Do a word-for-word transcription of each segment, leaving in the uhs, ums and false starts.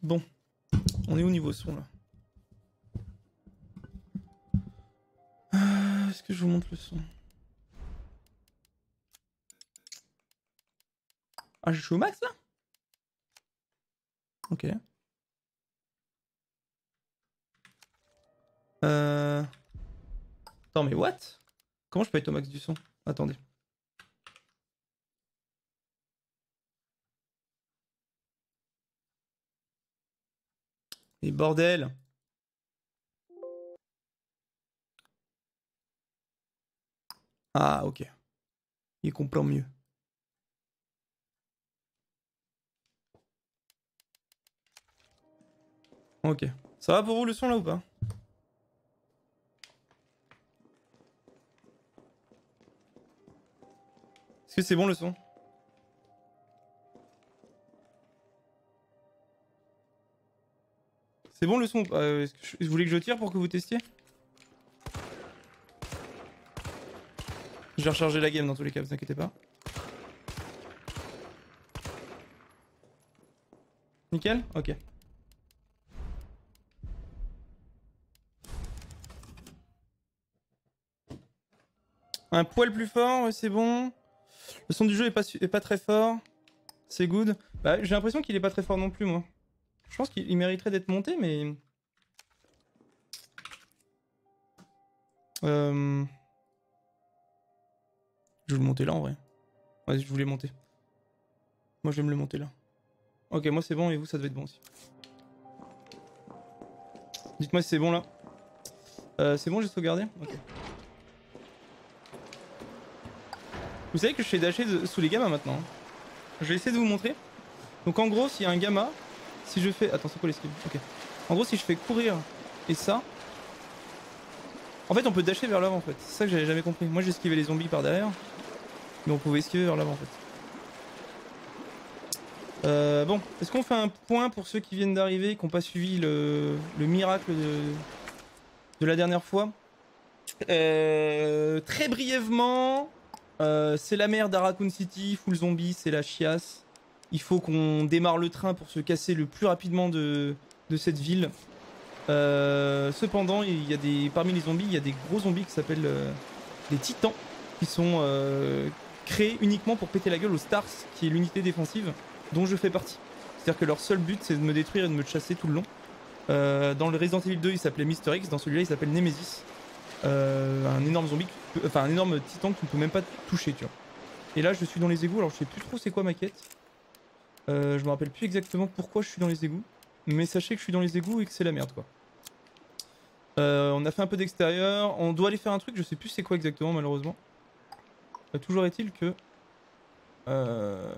Bon, on est au niveau son là. Euh, Est-ce que je vous montre le son? Ah, je suis au max là? Ok. Euh... Attends, mais what? Comment je peux être au max du son? Attendez. Et bordel! Ah, ok. Il comprend mieux. Ok. Ça va pour vous le son là ou pas? Est-ce que c'est bon le son? C'est bon le son? euh, Est-ce que je... Vous voulez que je tire pour que vous testiez? Je vais recharger la game dans tous les cas, vous inquiétez pas. Nickel? Ok. Un poil plus fort, ouais, c'est bon. Le son du jeu est pas, est pas très fort. C'est good. Bah, j'ai l'impression qu'il est pas très fort non plus, moi. Je pense qu'il mériterait d'être monté, mais... Euh... Je vais le monter là, en vrai. Vas-y, je voulais monter. Moi, je vais me le monter là. Ok, moi, c'est bon, et vous, ça devait être bon aussi. Dites-moi si c'est bon, là. Euh, c'est bon, j'ai sauvegardé? Ok. Vous savez que je fais dasher de... sous les gammas, maintenant. Je vais essayer de vous montrer. Donc, en gros, s'il y a un gamma, si je fais... Attends, c'est quoi l'esquive? Ok. En gros, si je fais courir et ça... En fait, on peut dasher vers l'avant, en fait. C'est ça que j'avais jamais compris. Moi, j'esquivais les zombies par derrière. Mais on pouvait esquiver vers l'avant, en fait. Euh, bon, est-ce qu'on fait un point pour ceux qui viennent d'arriver, qui n'ont pas suivi le, le miracle de, de la dernière fois? euh, Très brièvement, euh, c'est la merde à Raccoon City, full zombie, c'est la chiasse. Il faut qu'on démarre le train pour se casser le plus rapidement de, de cette ville. Euh, cependant, il y a des, parmi les zombies, il y a des gros zombies qui s'appellent euh, des titans, qui sont euh, créés uniquement pour péter la gueule aux Stars, qui est l'unité défensive dont je fais partie. C'est-à-dire que leur seul but, c'est de me détruire et de me chasser tout le long. Euh, dans le Resident Evil deux, il s'appelait Mister X, dans celui-là, il s'appelle Nemesis. Euh, un énorme zombie, peut, enfin un énorme titan que tu ne peux même pas toucher, tu vois. Et là, je suis dans les égouts, alors je sais plus trop c'est quoi ma quête. Euh, je me rappelle plus exactement pourquoi je suis dans les égouts. Mais sachez que je suis dans les égouts et que c'est la merde, quoi. Euh, on a fait un peu d'extérieur. On doit aller faire un truc, je sais plus c'est quoi exactement, malheureusement. Euh, toujours est-il que... Euh...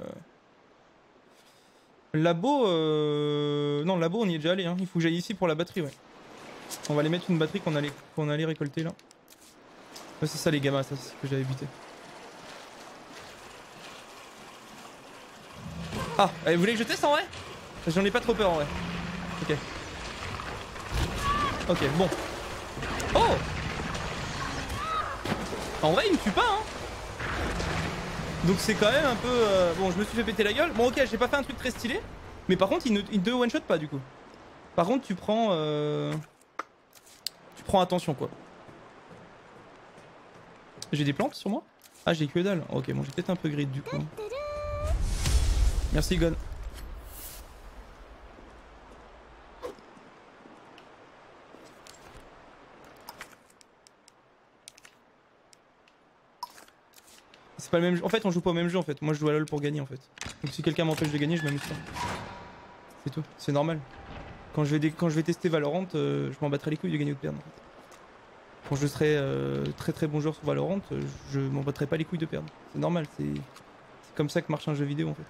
Labo... Euh... Non, labo, on y est déjà allé. Hein. Il faut que j'aille ici pour la batterie, ouais. On va aller mettre une batterie qu'on allait, qu'on allait récolter, là. Ouais, c'est ça, les gammas, ça, c'est ce que j'avais buté. Ah, vous voulez que je teste en vrai? J'en ai pas trop peur, en vrai. Ok. Ok, bon. Oh! En vrai, il me tue pas, hein. Donc c'est quand même un peu... Euh... Bon, je me suis fait péter la gueule. Bon, ok, j'ai pas fait un truc très stylé. Mais par contre, il ne, il ne one-shot pas, du coup. Par contre, tu prends... Euh... Tu prends attention, quoi. J'ai des plantes sur moi? Ah, j'ai que dalle. Ok, bon, j'ai peut-être un peu grid, du coup. Merci, Gon. C'est pas le même jeu. En fait, on joue pas au même jeu, en fait. Moi, je joue à LoL pour gagner, en fait. Donc si quelqu'un m'empêche de gagner, je m'amuse pas. C'est tout. C'est normal. Quand je vais, quand je vais tester Valorant, euh, je m'en battrai les couilles de gagner ou de perdre. En fait. Quand je serai euh, très très bon joueur sur Valorant, euh, je m'en battrai pas les couilles de perdre. C'est normal. C'est comme ça que marche un jeu vidéo, en fait.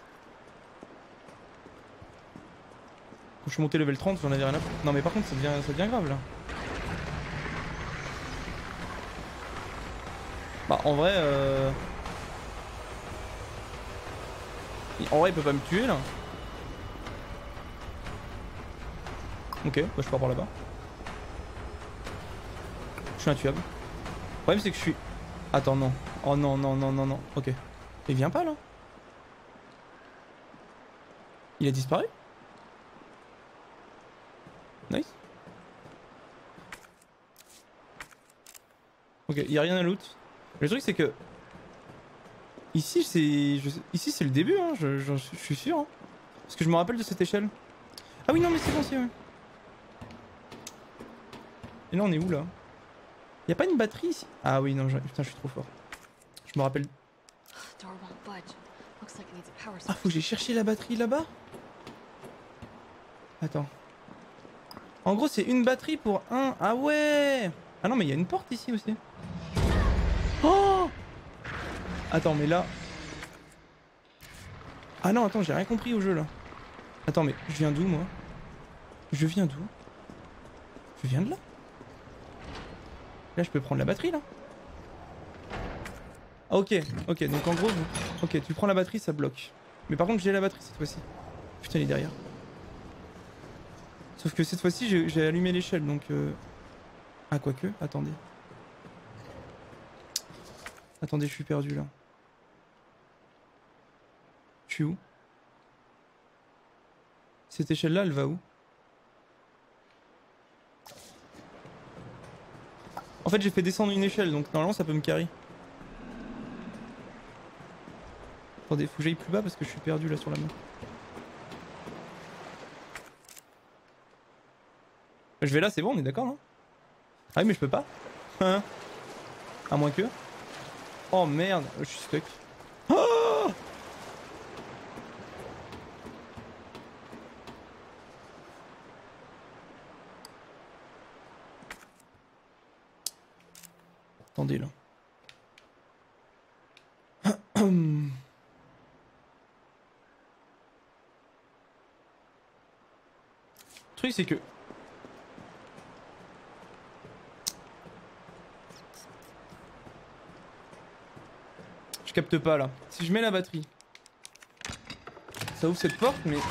Quand je suis monté level trente, j'en avais rien à foutre. Non mais par contre ça devient, ça devient grave là. Bah en vrai euh... En vrai il peut pas me tuer là. Ok, bah je pars par là-bas. Je suis intuable. Le problème c'est que je suis... Attends non. Oh non non non non non. Ok. Il vient pas là. Il a disparu? Nice. Ok, il y a rien à loot. Le truc c'est que ici c'est je... ici c'est le début, hein. je, je, je suis sûr. Hein. Parce que je me rappelle de cette échelle. Ah oui non mais c'est bon, c'est ouais. Et là on est où là? Y'a pas une batterie ici? Ah oui non, je... putain je suis trop fort. Je me rappelle. Ah faut que j'ai cherché la batterie là-bas? Attends. En gros c'est une batterie pour un... Ah ouais. Ah non mais il y a une porte ici aussi. Oh. Attends mais là... Ah non attends j'ai rien compris au jeu là. Attends mais je viens d'où moi? Je viens d'où? Je viens de là? Là je peux prendre la batterie là? Ah ok, ok donc en gros... Ok tu prends la batterie ça bloque. Mais par contre j'ai la batterie cette fois-ci. Putain il est derrière. Sauf que cette fois-ci j'ai allumé l'échelle donc... Euh... Ah quoique, attendez. Attendez je suis perdu là. Je suis où? Cette échelle là elle va où? En fait j'ai fait descendre une échelle donc normalement ça peut me carry. Attendez faut que j'aille plus bas parce que je suis perdu là sur la main. Je vais là c'est bon on est d'accord non? Ah oui mais je peux pas. Hein? À moins que... Oh merde je suis stuck. Oh attendez là. Le truc c'est que... Je capte pas là. Si je mets la batterie, ça ouvre cette porte mais...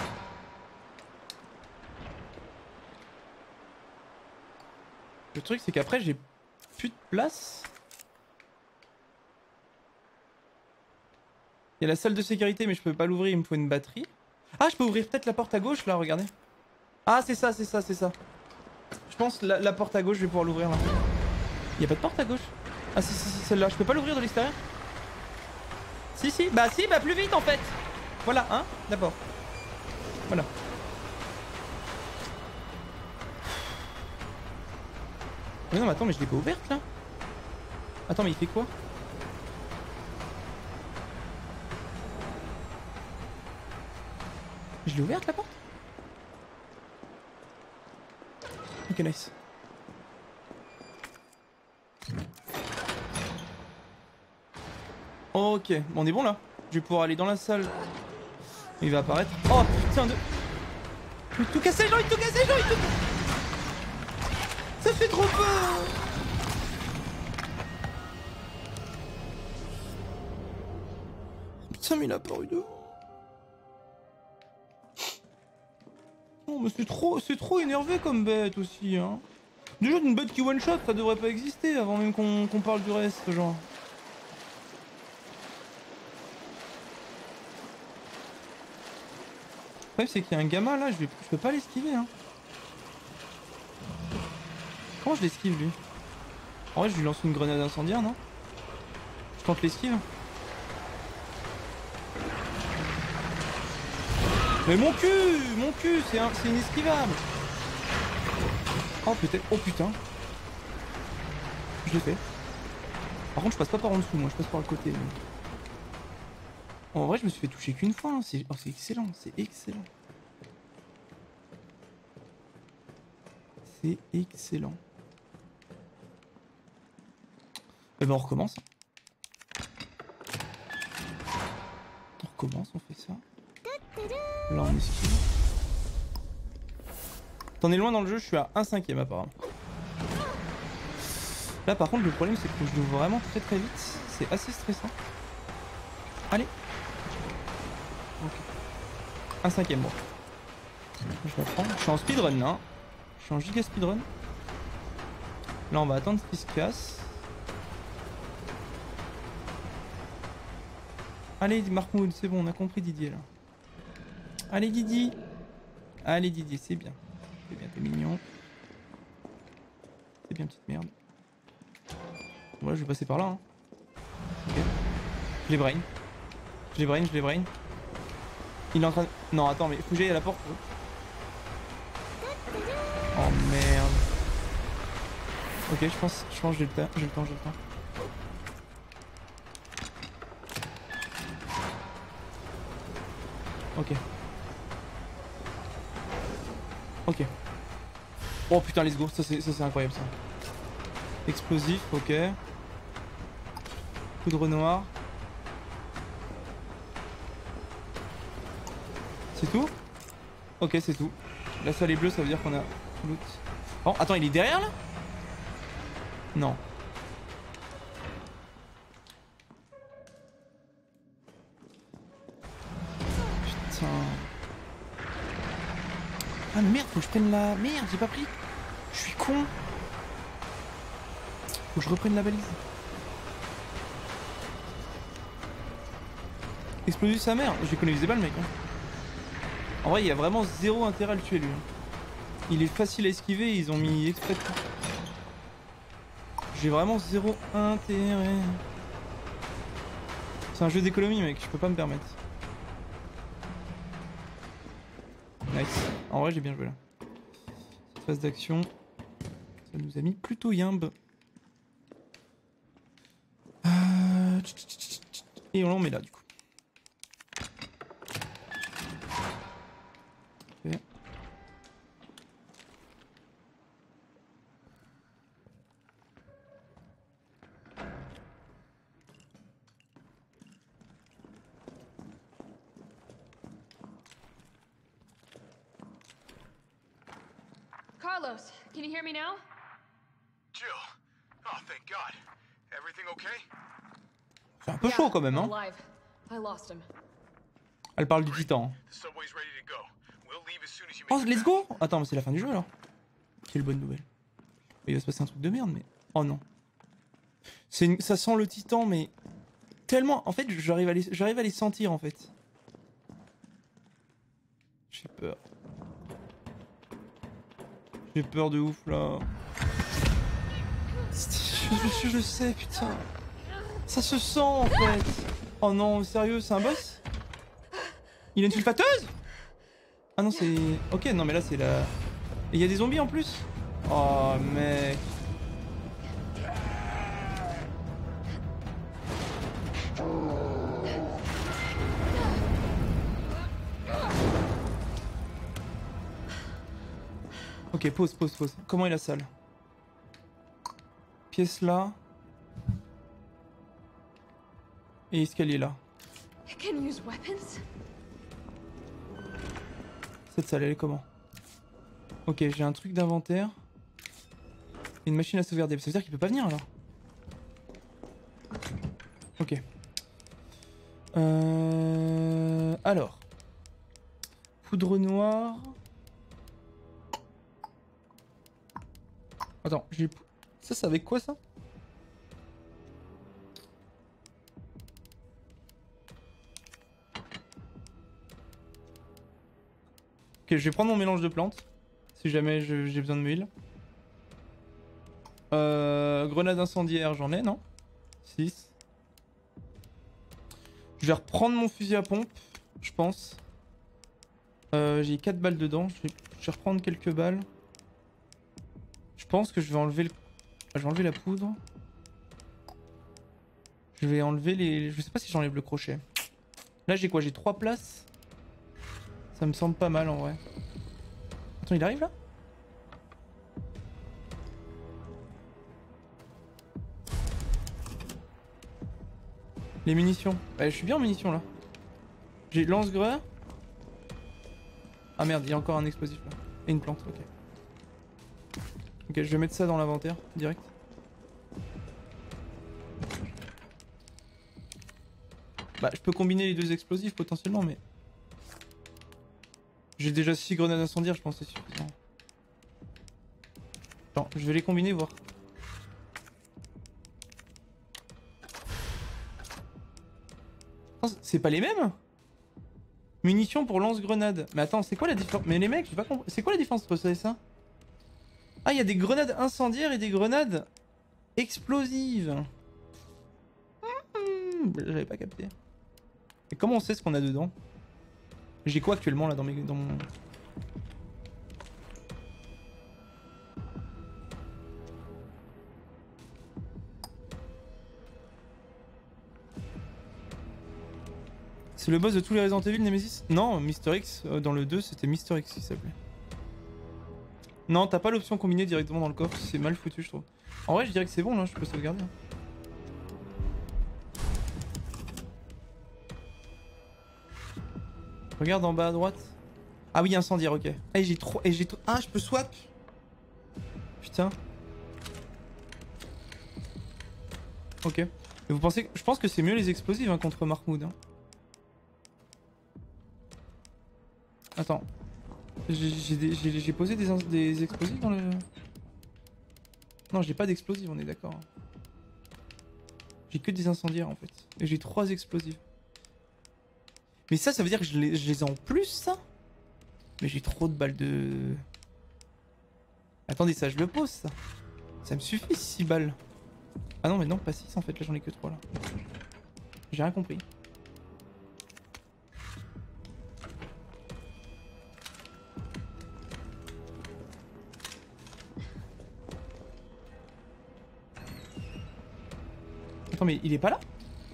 Le truc c'est qu'après j'ai plus de place. Il y a la salle de sécurité mais je peux pas l'ouvrir, il me faut une batterie. Ah je peux ouvrir peut-être la porte à gauche là, regardez. Ah c'est ça, c'est ça, c'est ça. Je pense la, la porte à gauche je vais pouvoir l'ouvrir là. Il y a pas de porte à gauche? Ah si si si celle-là, je peux pas l'ouvrir de l'extérieur? Si si, bah si, bah plus vite en fait. Voilà, hein, d'abord. Voilà. Mais non mais attends mais je l'ai pas ouverte là. Attends mais il fait quoi? Je l'ai ouverte la porte? Ok nice. Ok, bon, on est bon là. Je vais pouvoir aller dans la salle. Il va apparaître. Oh putain de... Il tout casser, j'ai envie de tout casser, j'ai envie de tout... Ça fait trop peur. Putain mais il a apparu de... Oh mais c'est trop, c'est trop énervé comme bête aussi hein. Déjà d'une bête qui one shot ça devrait pas exister avant même qu'on qu'on parle du reste genre. Le problème c'est qu'il y a un gamin là, je, vais, je peux pas l'esquiver hein. Comment je l'esquive lui? En vrai je lui lance une grenade incendiaire non? Je tente l'esquive. Mais mon cul! Mon cul! C'est un, c'est inesquivable! Oh peut-être... Oh putain! Je l'ai fait. Par contre je passe pas par en dessous moi, je passe par le côté. En vrai je me suis fait toucher qu'une fois, hein. C'est oh, excellent, c'est excellent. C'est excellent. Et ben on recommence. On recommence, on fait ça. Là on esquive. T'en es loin dans le jeu, je suis à un cinquième apparemment. Là par contre le problème c'est que je l'ouvre vraiment très très vite. C'est assez stressant. Allez. Ok. Un cinquième bon. Je la prends. Je suis en speedrun là. Je suis en giga speedrun. Là on va attendre qu'il se casse. Allez Markmoud, c'est bon, on a compris Didier là. Allez Didi. Allez Didier, c'est bien. C'est bien, t'es mignon. T'es bien petite merde. Voilà, je vais passer par là. Hein. Ok. Je les brain. Je les brain, je les brain. Il est en train de... Non, attends, mais faut que j'aille à la porte. Oh merde. Ok, je pense, je pense que j'ai le temps, j'ai le temps, j'ai le temps. Ok. Ok. Oh putain, let's go, ça c'est incroyable ça. Explosif, ok. Poudre noire. C'est tout? Ok, c'est tout. La salle est bleue, ça veut dire qu'on a tout loot. Oh, attends, il est derrière là? Non. Putain. Ah merde, faut que je prenne la... Merde, j'ai pas pris. Je suis con. Faut que je reprenne la balise. Exploser sa mère. Je l'économisais pas le mec. Hein. En vrai, il y a vraiment zéro intérêt à le tuer lui. Il est facile à esquiver, ils ont mis exprès. J'ai vraiment zéro intérêt. C'est un jeu d'économie mec, je peux pas me permettre. Nice. En vrai, j'ai bien joué là. Cette phase d'action, ça nous a mis plutôt yimbe. Euh... Et on l'en met là du coup. Okay. Carlos, can you hear me now? Jill, oh thank God. Everything okay? C'est un peu chaud quand même, hein. Alive. I lost him. Elle parle du titan. The subway's ready to go. We'll leave as soon as you Oh, make let's go! Attends, mais c'est la fin du jeu alors. Quelle bonne nouvelle. Il va se passer un truc de merde, mais. Oh non. Une... Ça sent le titan, mais. Tellement. En fait, j'arrive à, les... j'arrive à les sentir en fait. J'ai peur. J'ai peur de ouf là. Je, je, je sais, putain. Ça se sent en fait. Oh non, sérieux, c'est un boss? Il a une sulfateuse? Ah non, c'est... Ok, non mais là c'est la... Et il y a des zombies en plus? Oh mec. Ok, pause, pause, pause. Comment est la salle? Pièce là. Et escalier là. Can use weapons? Cette salle, elle est comment? Ok, j'ai un truc d'inventaire. Et une machine à sauvegarder. Ça veut dire qu'il peut pas venir alors? Ok. Euh... Alors. Poudre noire. Attends, j'ai... Ça, c'est avec quoi ça? Ok, je vais prendre mon mélange de plantes. Si jamais j'ai besoin de huile. Euh, grenade incendiaire, j'en ai, non? six. Je vais reprendre mon fusil à pompe, je pense. Euh, j'ai quatre balles dedans. Je vais, je vais reprendre quelques balles. Je pense que je vais enlever le... Je vais enlever la poudre. Je vais enlever les... Je sais pas si j'enlève le crochet. Là j'ai quoi? J'ai trois places. Ça me semble pas mal en vrai. Attends, il arrive là? Les munitions. Ouais, je suis bien en munitions là. J'ai lance-greur. Ah merde, il y a encore un explosif là. Et une plante, ok. Ok, je vais mettre ça dans l'inventaire, direct. Bah, je peux combiner les deux explosifs potentiellement, mais... J'ai déjà six grenades incendiaires, je pense que c'est suffisant. Attends, je vais les combiner, voir. C'est pas les mêmes? Munitions pour lance-grenade. Mais attends, c'est quoi la différence? Mais les mecs, j'ai pas compris. C'est quoi la différence entre ça et ça? Ah, il y a des grenades incendiaires et des grenades explosives. Mmh, j'avais pas capté. Et comment on sait ce qu'on a dedans? J'ai quoi actuellement là dans, mes, dans mon... C'est le boss de tous les Resident Evil Nemesis? Non, Mister X, euh, dans le deux, c'était Mister X qui s'appelait. Non, t'as pas l'option combinée directement dans le coffre, c'est mal foutu je trouve. En vrai je dirais que c'est bon là, je peux sauvegarder. Regarde en bas à droite. Ah oui, incendiaire, ok. Ah, et j'ai trop... Et j'ai trop... Ah, je peux swap. Putain. Ok. Mais vous pensez... Je pense que c'est mieux les explosifs hein, contre Mahmoud. Hein. Attends. J'ai posé des, des explosifs dans le... Non, j'ai pas d'explosifs, on est d'accord. J'ai que des incendiaires en fait. Et j'ai trois explosifs. Mais ça, ça veut dire que je les, je les ai en plus, ça? Mais j'ai trop de balles de... Attendez, ça, je le pose, ça. Ça me suffit, six balles. Ah non, mais non, pas six en fait, là j'en ai que trois là. J'ai rien compris. Attends, mais il est pas là?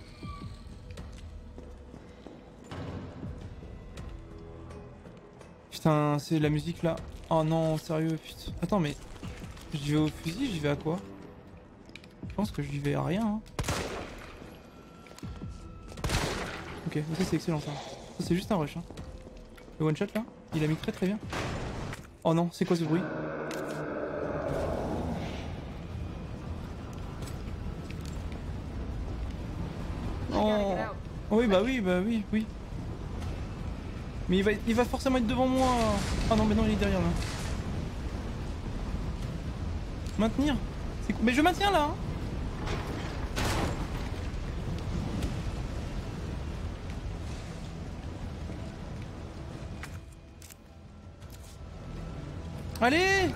Putain, c'est la musique là. Oh non, sérieux, putain. Attends, mais j'y vais au fusil, j'y vais à quoi? Je pense que j'y vais à rien. Hein. Ok, ça c'est excellent ça. Ça c'est juste un rush. Hein. Le one shot là, il a mis très très bien. Oh non, c'est quoi ce bruit? Oh. Oh oui, bah oui, bah oui, oui. Mais il va, il va forcément être devant moi. Ah non, mais non, il est derrière là. Maintenir. Mais je maintiens là. Hein. Allez.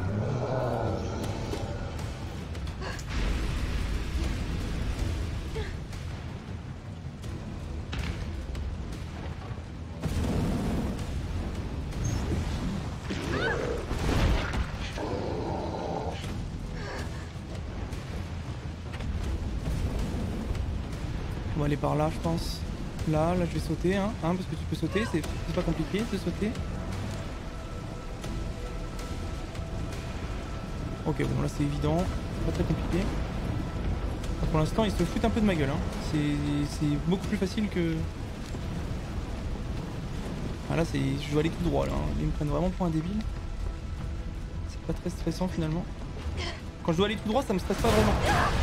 On va aller par là, je pense. Là, là, je vais sauter, hein, hein parce que tu peux sauter, c'est pas compliqué de sauter. Ok, bon là c'est évident, pas très compliqué. Enfin, pour l'instant, ils se foutent un peu de ma gueule. Hein. C'est beaucoup plus facile que. Ah, là, c'est, je dois aller tout droit là. Hein. Ils me prennent vraiment pour un débile. C'est pas très stressant finalement. Quand je dois aller tout droit, ça me stresse pas vraiment.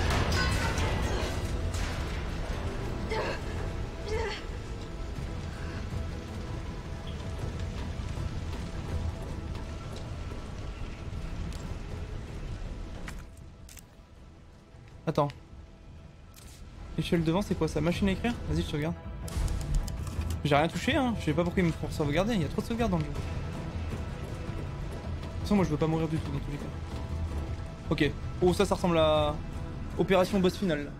Attends. L'échelle devant, c'est quoi ça? Machine à écrire? Vas-y, je te regarde. J'ai rien touché, hein. Je sais pas pourquoi ils me font sauvegarder. Il y a trop de sauvegarde dans le jeu. De toute façon, moi je veux pas mourir du tout dans tous les cas. Ok. Oh, ça, ça ressemble à opération boss finale.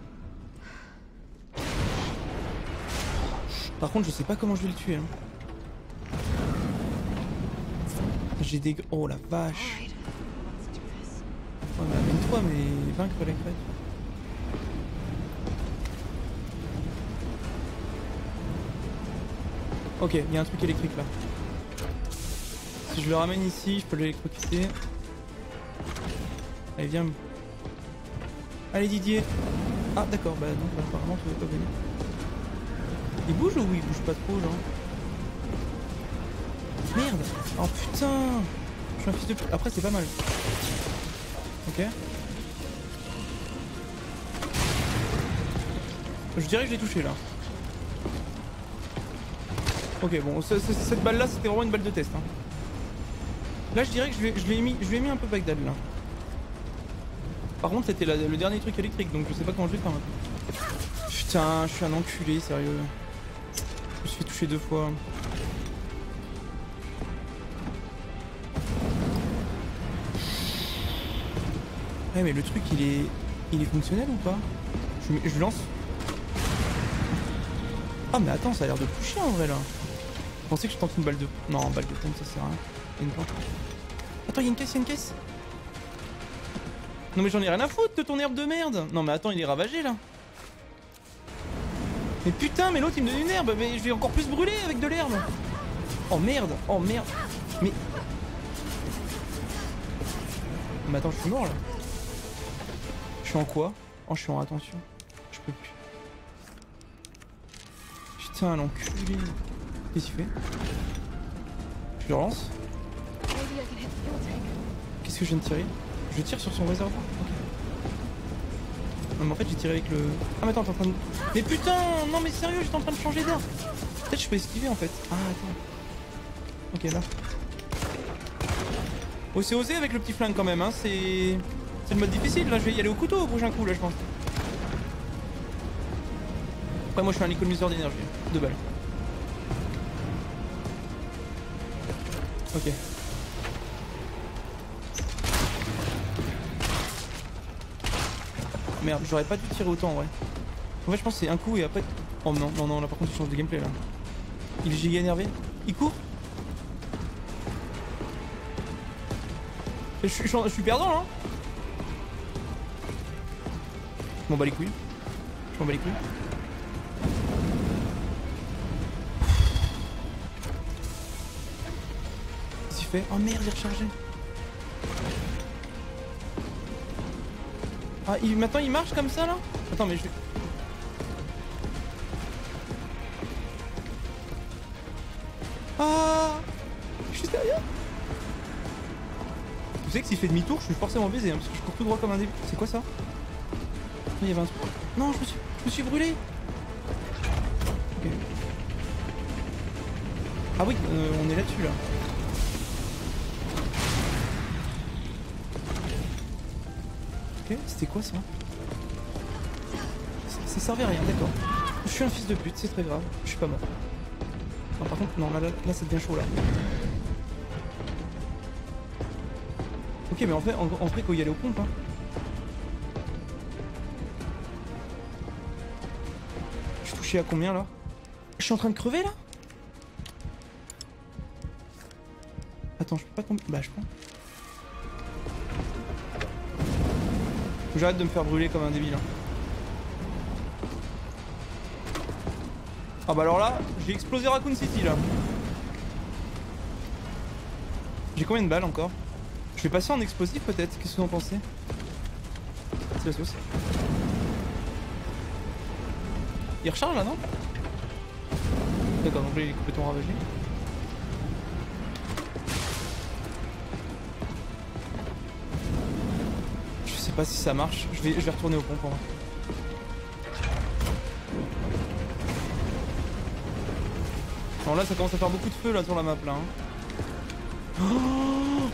Par contre, je sais pas comment je vais le tuer. Hein. J'ai des. Oh la vache. Ouais, mais amène-toi, mais vaincre la crête. Ok, il y a un truc électrique là. Si je le ramène ici, je peux l'électrocuter. Allez, viens. Allez, Didier. Ah, d'accord, bah non, bah, apparemment tu veux pas venir. Il bouge ou il bouge pas trop, genre? Merde! Oh putain! Je suis un fils de pute. Après, c'est pas mal. Ok. Je dirais que je l'ai touché là. Ok, bon, ce, ce, cette balle là c'était vraiment une balle de test. Hein. Là je dirais que je lui, je lui ai mis, je lui ai mis un peu Bagdad là. Par contre c'était le dernier truc électrique donc je sais pas comment je vais faire maintenant. Putain, je suis un enculé, sérieux. Je me suis fait toucher deux fois. Ouais mais le truc il est... Il est fonctionnel ou pas? je, je lance. Ah mais attends, ça a l'air de toucher en vrai là. Je pensais que je tente une balle de... Non, balle de pompe ça sert à rien. Il y a une plante. Attends, il y a une caisse, il y a une caisse. Non mais j'en ai rien à foutre de ton herbe de merde. Non mais attends, il est ravagé là. Mais putain, mais l'autre il me donne une herbe. Mais je vais encore plus brûler avec de l'herbe. Oh merde, oh merde. Mais... Mais attends, je suis mort là. Je suis en quoi? Oh, je suis en attention. Je peux plus. Putain, l'enculé. Qu'est-ce qu'il fait? Je le relance. Qu'est-ce que je viens de tirer? Je tire sur son réservoir. Ok. Non mais en fait j'ai tiré avec le... Ah mais attends, t'es en train de... Mais putain, non mais sérieux, j'étais en train de changer d'air. Peut-être je peux esquiver en fait. Ah attends. Ok là. Oh c'est osé avec le petit flingue quand même hein, c'est... C'est le mode difficile là, je vais y aller au couteau au prochain coup là je pense. Après moi je suis un économiseur d'énergie. Deux balles. Ok. Merde, j'aurais pas dû tirer autant en vrai. En fait je pense que c'est un coup et après... Oh non, non, non, là par contre il change de gameplay là. Il est giga énervé. Il court. Je, je, je, je suis perdant là. Je m'en bats les couilles. Je m'en bats les couilles. Qu'est-ce qu'il fait? Oh merde, il est rechargé. Ah, il, maintenant il marche comme ça là? Attends, mais je vais... Ah, je suis derrière. Tu sais que s'il fait demi-tour, je suis forcément baisé hein, parce que je cours tout droit comme un début. C'est quoi ça? Il y avait un truc. Non, je me suis, je me suis brûlé. Okay. Ah oui, euh, on est là-dessus là. Ok, c'était quoi ça? Ça servait à rien, d'accord. Je suis un fils de pute, c'est très grave. Je suis pas mort. Non, par contre, non, là, là, là ça devient chaud là. Ok, mais en fait, en, en vrai, faut y aller aux pompes. Hein. Je suis touché à combien là? Je suis en train de crever là? Attends, je peux pas tomber. Bah, je prends. Faut que j'arrête de me faire brûler comme un débile. Hein. Ah bah alors là, j'ai explosé Raccoon City là. J'ai combien de balles encore? Je vais passer en explosif peut-être, qu'est-ce que vous en pensez? C'est la sauce. Il recharge là non? D'accord, donc là il est complètement ravagé. Je sais pas si ça marche, je vais, je vais retourner au pont pour moi. Non là ça commence à faire beaucoup de feu là sur la map là. Hein. Oh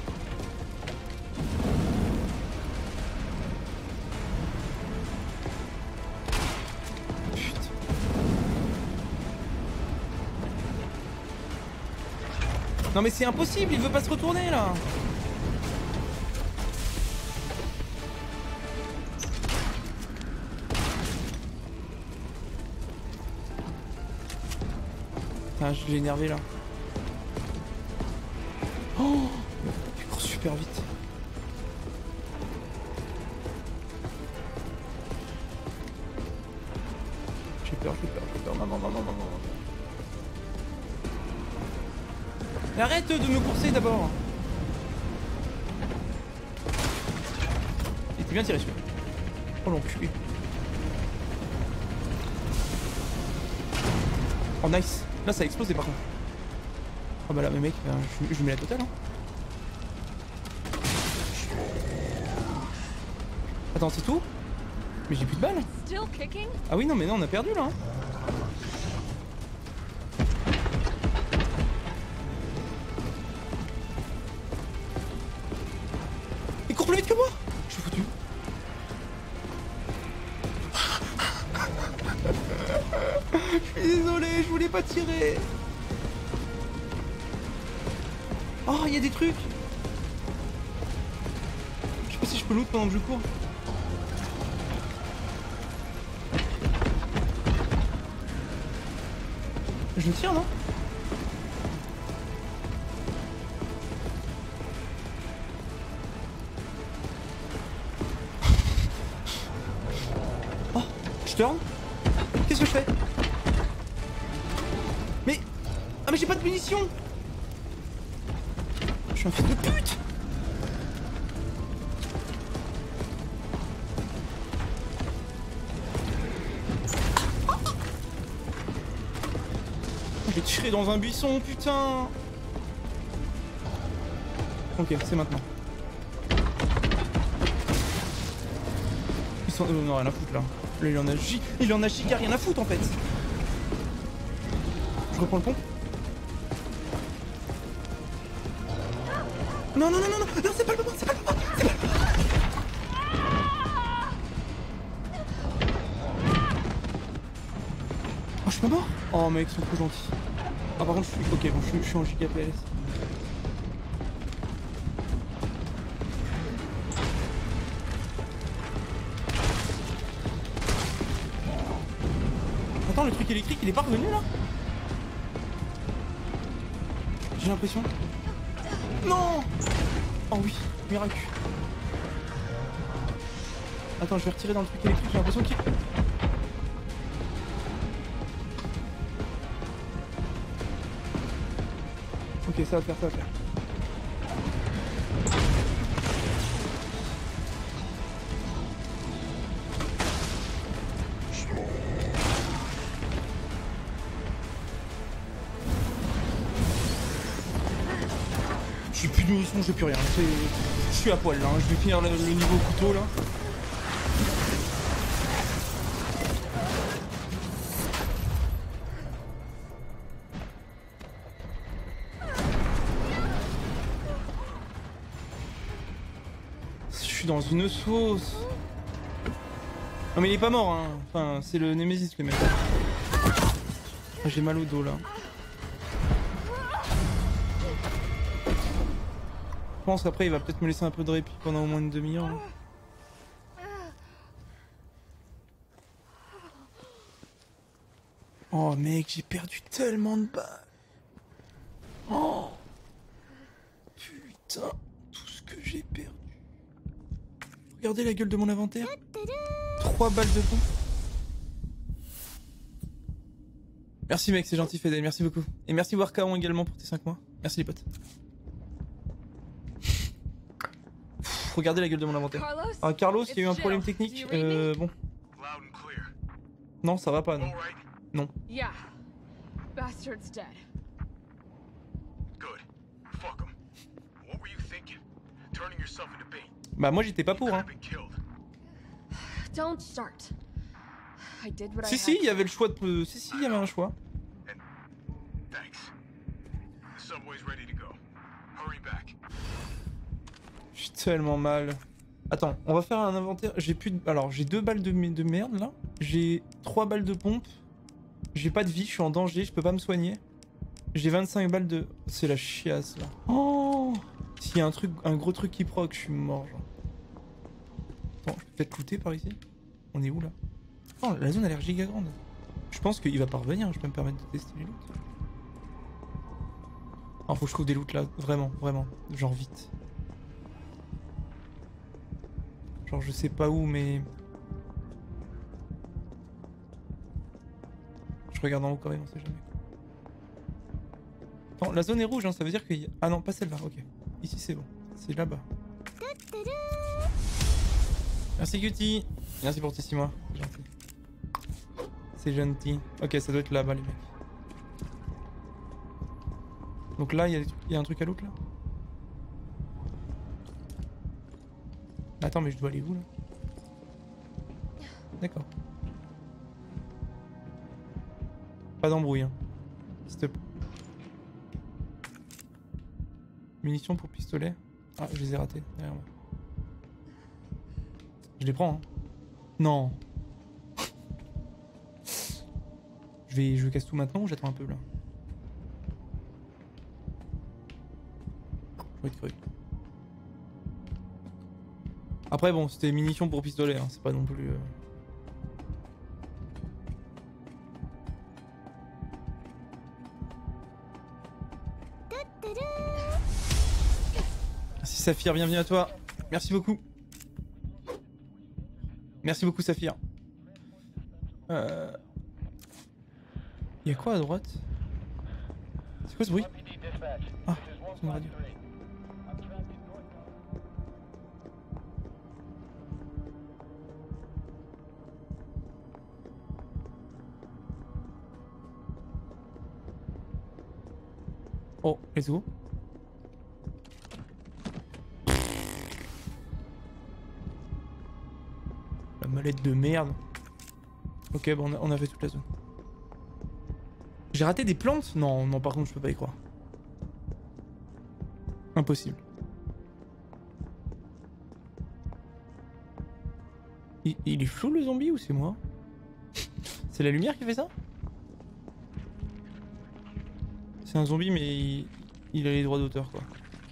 putain. Non mais c'est impossible, il veut pas se retourner là. Putain, je l'ai énervé là. Oh, il court super vite. J'ai peur, j'ai peur, j'ai peur. Non, non, non, non, non, non. Mais arrête de me courser d'abord. Il était bien tiré celui-là. Oh l'enculé. Oh nice. Là ça a explosé par contre. Oh bah là mais mec, ben, je, je mets la totale hein. Attends c'est tout? Mais j'ai plus de balles. Ah oui non mais non on a perdu là hein. Il court plus vite que moi. Je suis foutu. Je suis désolé, je voulais pas tirer. Oh, il y a des trucs. Je pas si je peux loot pendant que je cours. Je le tire, non? Oh, je turn? Qu'est-ce que je fais? Mais... Ah mais j'ai pas de munitions! Je suis un fils de pute! J'ai tiré dans un buisson, putain! Ok, c'est maintenant. Ils sont... Euh, non, rien à foutre là. Là, il en a gi... Il en a giga rien à foutre en fait. Je reprends le pont. Non, non, non, non, non, non, c'est pas le moment, c'est pas le moment, c'est pas le moment. Oh, je suis pas mort? Oh, mec, ils sont trop gentils. Ah, par contre, je suis... Ok, bon, je suis, je suis en giga P L S. Attends, le truc électrique, il est pas revenu, là? J'ai l'impression... Non! Oh oui, miracle. Attends, je vais retirer dans le truc électrique, j'ai l'impression qu'il... Ok, ça va faire, ça va faire. J'ai plus de munitions, j'ai plus rien. Je suis à poil là, hein. Je vais finir le, le niveau couteau là. Je suis dans une sauce. Non mais il est pas mort hein. Enfin c'est le Nemesis le mec. Ah, j'ai mal au dos là. Je pense qu'après il va peut-être me laisser un peu de répit pendant au moins une demi-heure. Hein. Oh mec, j'ai perdu tellement de balles. Oh putain, tout ce que j'ai perdu. Regardez la gueule de mon inventaire. trois balles de pont. Merci mec, c'est gentil Fedel, merci beaucoup. Et merci Warkaon également pour tes cinq mois. Merci les potes. Pff, regardez la gueule de mon inventaire. Carlos? Ah Carlos, il y a eu un problème technique. Euh bon. Loud and clear. Non, ça va pas non. All right? Non. Yeah. Bastard's dead. Good. Fuck him. What were you thinking? Turning yourself into bait. Bah moi j'étais pas You pour could hein. have been killed. Don't start. I did what Si I si, had il y to. avait le choix de... Si si, il y avait un choix. And thanks. The subway's ready to go. Hurry back. J'ai tellement mal. Attends, on va faire un inventaire. J'ai plus de... Alors, j'ai deux balles de, de merde là. J'ai trois balles de pompe. J'ai pas de vie, je suis en danger, je peux pas me soigner. J'ai vingt-cinq balles de... C'est la chiasse là. Oh, s'il y a un truc, un gros truc qui proc, je suis mort genre. Attends, je peux peut-être looter par ici? On est où là? Oh, la zone a l'air giga grande. Je pense qu'il va pas revenir, je peux me permettre de tester les loots. Oh, faut que je trouve des loots là, vraiment, vraiment. Genre vite. Genre je sais pas où mais... Je regarde en haut quand même, on sait jamais. Attends, la zone est rouge, hein, ça veut dire qu'il y a... Ah non, pas celle-là, ok. Ici c'est bon, c'est là-bas. Merci Cutie. Merci pour tes six mois, c'est gentil. C'est gentil. Ok, ça doit être là-bas les mecs. Donc là, il y, y a un truc à l'autre là. Attends, mais je dois aller où là? D'accord. Pas d'embrouille, hein. S'il te plaît. Munitions pour pistolet. Ah, je les ai ratés derrière moi. Je les prends, hein. Non. je vais, je casse tout maintenant ou j'attends un peu là? Je vais être cru. Après bon, c'était munitions pour pistolet, hein, c'est pas non plus... Euh... Merci Saphir, bienvenue à toi. Merci beaucoup. Merci beaucoup Saphir. Euh... Y'a quoi à droite? C'est quoi ce bruit? Ah, c'est une radio. Oh, let's go. La mallette de merde. Ok, bon, on a, on a fait toute la zone. J'ai raté des plantes? Non, non, par contre, je peux pas y croire. Impossible. Il, il est flou le zombie ou c'est moi? C'est la lumière qui fait ça? C'est un zombie mais il, il a les droits d'auteur quoi.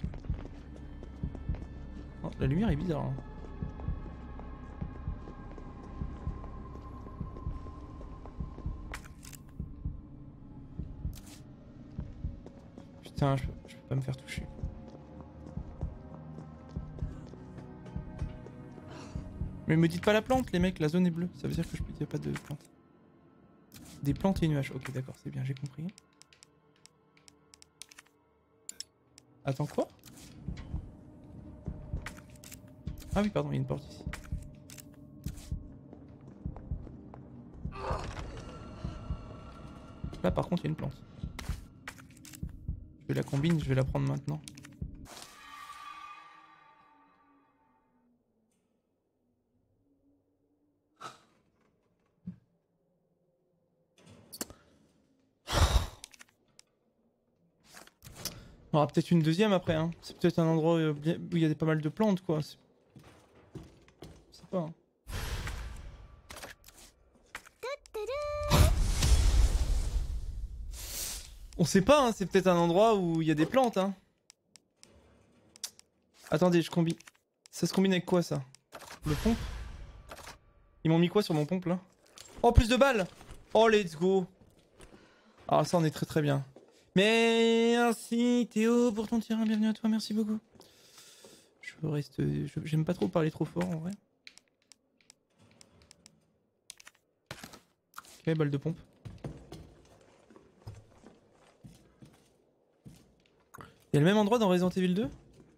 Oh, la lumière est bizarre. Hein. Putain, je, je peux pas me faire toucher. Mais me dites pas la plante les mecs, la zone est bleue. Ça veut dire que je peux dire pas de plante. Des plantes et une hache. Ok d'accord, c'est bien, j'ai compris. Attends quoi? Ah oui pardon, il y a une porte ici. Là par contre il y a une plante. Je vais la combine, je vais la prendre maintenant. On aura peut-être une deuxième après, hein. C'est peut-être un endroit où il y a pas mal de plantes, quoi. Je sais pas. Hein. On sait pas, hein. C'est peut-être un endroit où il y a des plantes, hein. Attendez, je combine. Ça se combine avec quoi, ça? Le pompe? Ils m'ont mis quoi sur mon pompe, là? Oh, plus de balles! Oh, let's go! Ah, ça, on est très très bien. Merci Théo pour ton tir, bienvenue à toi, merci beaucoup. Je reste... J'aime pas trop parler trop fort en vrai. Ok, balle de pompe. Il y a le même endroit dans Resident Evil deux?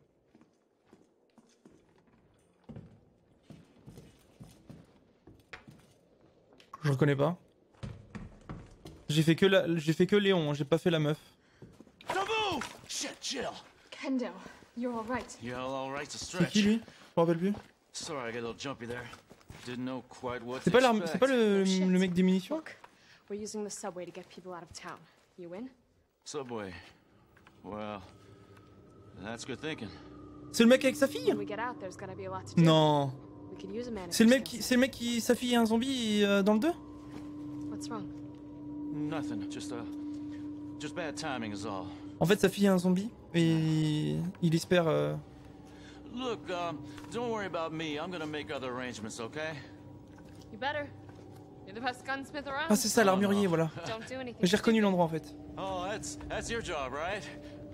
Je reconnais pas. J'ai fait que la... j'ai fait que Léon, j'ai pas fait la meuf. Shit, Jill. Kendo, you're all right. Yeah, all right to C'est stretch. qui lui? Je me rappelle plus. Sorry, I got a little jumpy there. Didn't know quite what C'est to pas, l'arme- expect. c'est pas le... Oh, shit. le mec des munitions? Look, we're using the subway to get people out of town. You in? Subway. Well, that's good thinking. C'est le mec avec sa fille? When we get out, there's gonna be a lot to do. Non. We could use a man. if C'est le you're mec still qui... C'est le mec qui... Sa fille est un zombie euh, dans le deux? sick. What's wrong? Nothing. Just uh, just bad timing is all. En fait sa fille est un zombie et il espère... Euh... Look, um, don't worry about me. I'm gonna make other arrangements, okay? You better. You're the best gunsmith around. Ah c'est ça l'armurier voilà. Don't do anything. J'ai reconnu stupid. l'endroit en fait. Oh, that's that's your job, right?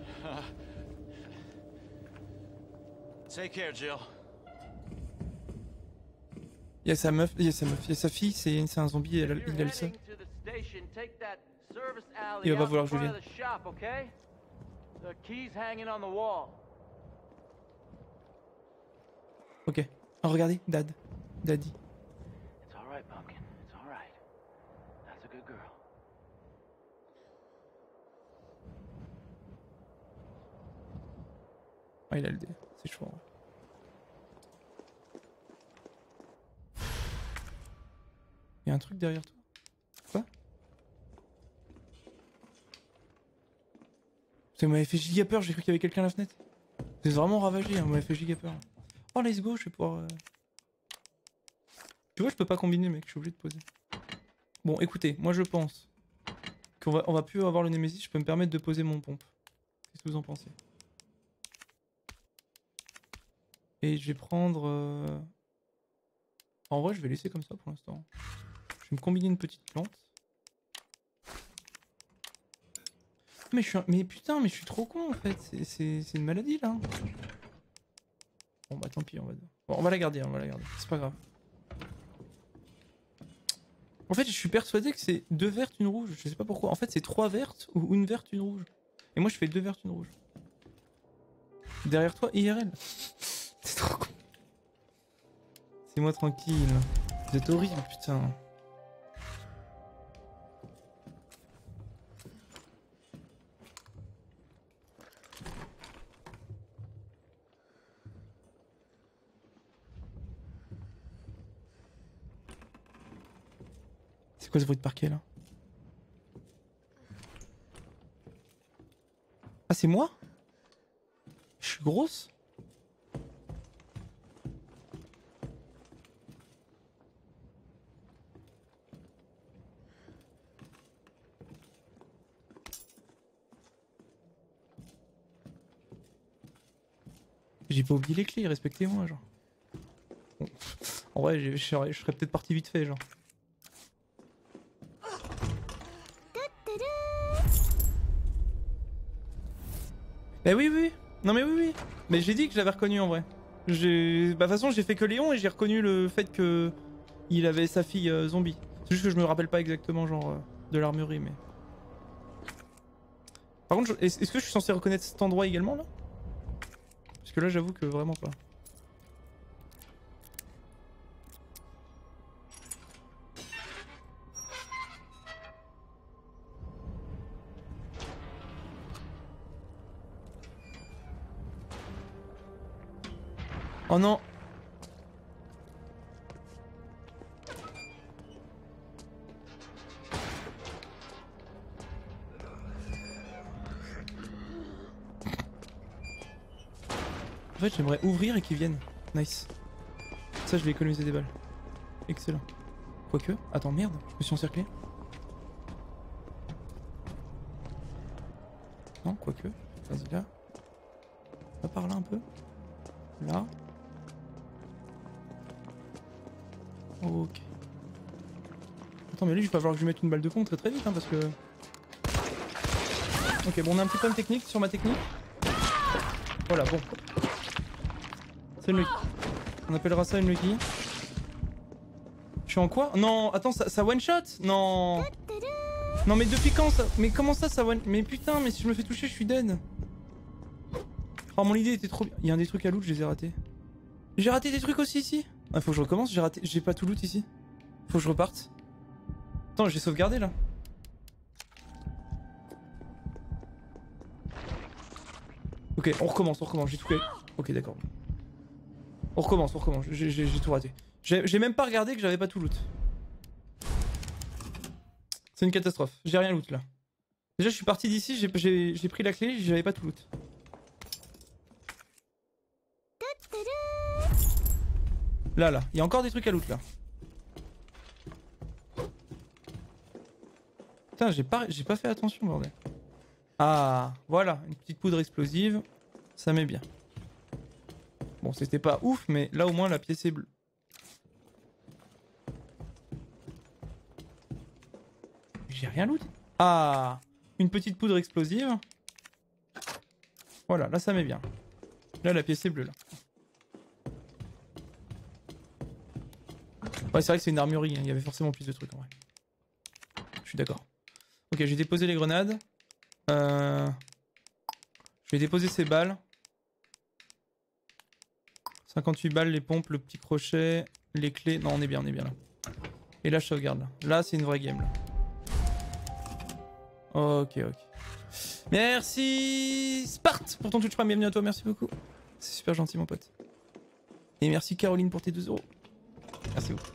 Take care, Jill. Il y a sa meuf, il y a sa meuf, il y a sa fille, c'est c'est un zombie, elle, a- il a le seum. Il va pas vouloir que je vienne. Ok. Oh, regardez, Dad. Daddy. It's all right, Pumpkin. It's all right. That's a good girl. Ah il a le dé, c'est chaud. Ouais. Il y a un truc derrière toi. Quoi? Ça m'avait fait giga peur, j'ai cru qu'il y avait quelqu'un à la fenêtre. C'est vraiment ravagé, hein, m'avait fait giga peur. Oh let's go, je vais pouvoir... Euh... Tu vois je peux pas combiner mec, je suis obligé de poser. Bon écoutez, moi je pense qu'on va, on va plus avoir le Nemesis, je peux me permettre de poser mon pompe. Qu'est-ce que vous en pensez? Et je vais prendre... Euh... En vrai, je vais laisser comme ça pour l'instant. Je vais me combiner une petite plante. Mais, je suis un... mais putain, mais je suis trop con en fait. C'est une maladie là. Bon bah tant pis, on va... Bon, on va la garder, on va la garder. C'est pas grave. En fait, je suis persuadé que c'est deux vertes, une rouge. Je sais pas pourquoi. En fait, c'est trois vertes ou une verte, une rouge. Et moi, je fais deux vertes, une rouge. Derrière toi, I R L. C'est trop con. C'est moi tranquille. Vous êtes horrible, putain. C'est quoi ce bruit de parquet là? Ah, c'est moi? Je suis grosse? J'ai pas oublié les clés, respectez-moi, genre. Bon. En vrai, je serais, serais peut-être parti vite fait, genre. Bah oui, oui. Non mais oui, oui. Mais j'ai dit que je l'avais reconnu en vrai. J'ai... Bah de toute façon, j'ai fait que Léon et j'ai reconnu le fait que il avait sa fille euh, zombie. C'est juste que je me rappelle pas exactement, genre, euh, de l'armurerie, mais... Par contre, je... est-ce que je suis censé reconnaître cet endroit également, là? Parce que là, j'avoue que vraiment pas. Oh non! En fait, j'aimerais ouvrir et qu'ils viennent. Nice. Ça, je vais économiser des balles. Excellent. Quoique... Attends, merde, je me suis encerclé. Non, quoique. Vas-y, là. Va par là un peu. Là. Ok. Attends, mais lui, il va falloir que je lui mette une balle de con très très vite, hein, parce que... Ok, bon, on a un petit point de technique sur ma technique. Voilà, bon. C'est une Lucky. On appellera ça une Lucky. Je suis en quoi? Non, attends, ça, ça one shot? Non. Non, mais depuis quand ça? Mais comment ça, ça one... Mais putain, mais si je me fais toucher, je suis dead. Oh, mon idée était trop bien. Il y a un des trucs à loot, je les ai ratés. J'ai raté des trucs aussi ici. Ah, faut que je recommence, j'ai raté... J'ai pas tout loot ici. Faut que je reparte. Attends, j'ai sauvegardé là. Ok, on recommence, on recommence, j'ai tout fait. Ok, d'accord. On recommence, on recommence, j'ai tout raté. J'ai même pas regardé que j'avais pas tout loot. C'est une catastrophe, j'ai rien loot là. Déjà je suis parti d'ici, j'ai pris la clé, j'avais pas tout loot. Là, là, il y a encore des trucs à loot là. Putain, j'ai pas, j'ai pas fait attention, bordel. Ah, voilà, une petite poudre explosive, ça met bien. Bon, c'était pas ouf, mais là au moins la pièce est bleue. J'ai rien loot. Ah, une petite poudre explosive. Voilà, là ça met bien. Là la pièce est bleue là. Ouais, c'est vrai que c'est une armurerie, hein. Il y avait forcément plus de trucs en vrai. Je suis d'accord. Ok, j'ai déposé les grenades. Euh... Je vais déposer ces balles. cinquante-huit balles, les pompes, le petit crochet, les clés. Non, on est bien, on est bien là. Et là, je sauvegarde là. Là, c'est une vraie game là. Ok, ok. Merci Sparte pour ton Twitch Prime, bienvenue à toi, merci beaucoup. C'est super gentil mon pote. Et merci Caroline pour tes deux euros. Merci beaucoup.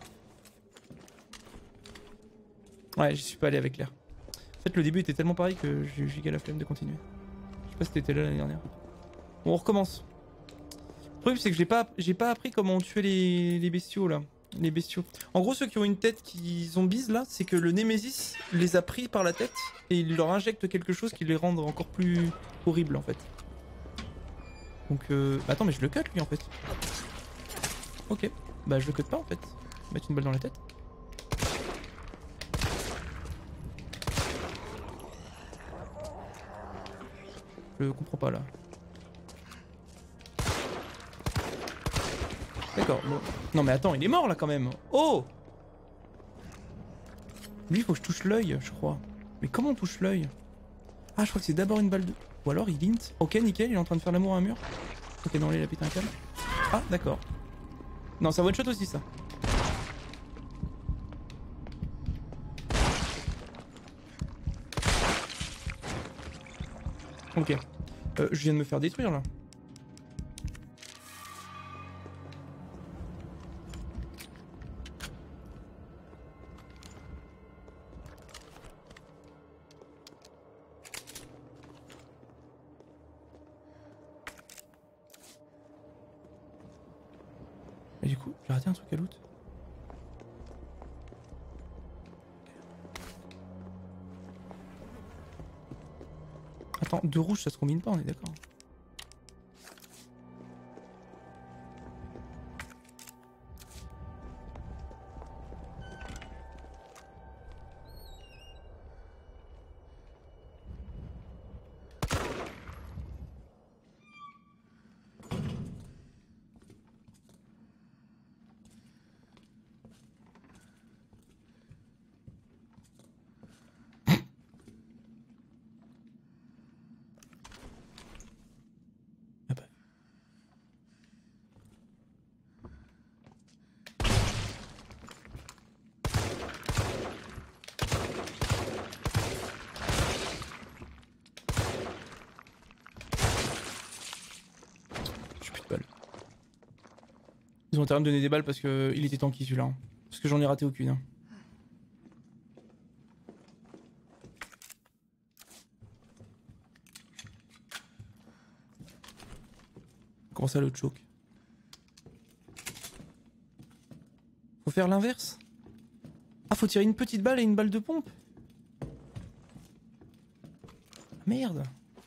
Ouais, j'y suis pas allé avec l'air. En fait, le début était tellement pareil que j'ai eu giga la flemme de continuer. Je sais pas si t'étais là l'année dernière. Bon, on recommence. Le problème, c'est que j'ai pas, j'ai pas appris comment on tuait les, les bestiaux là. Les bestiaux. En gros, ceux qui ont une tête qui zombise là, c'est que le Némésis les a pris par la tête et il leur injecte quelque chose qui les rend encore plus horribles en fait. Donc euh... bah, attends mais je le cut lui en fait. Ok, bah je le cut pas en fait. Mettre une balle dans la tête. Je comprends pas là. D'accord, bon. Non mais attends, il est mort là quand même. Oh! Lui il faut que je touche l'œil, je crois. Mais comment on touche l'œil? Ah je crois que c'est d'abord une balle de... Ou alors il int. Ok nickel, il est en train de faire l'amour à un mur. Ok non là il a pété un câble. Ah d'accord. Non ça one shot aussi ça. Ok. Euh, je viens de me faire détruire là. Et du coup, j'ai raté un truc à loot. Attends, deux rouges ça se combine pas, on est d'accord. Ils ont intérêt à me donner des balles parce que il était tanky celui-là. Hein. Parce que j'en ai raté aucune. Hein. Comment ça le choke? Faut faire l'inverse? Ah faut tirer une petite balle et une balle de pompe? Merde.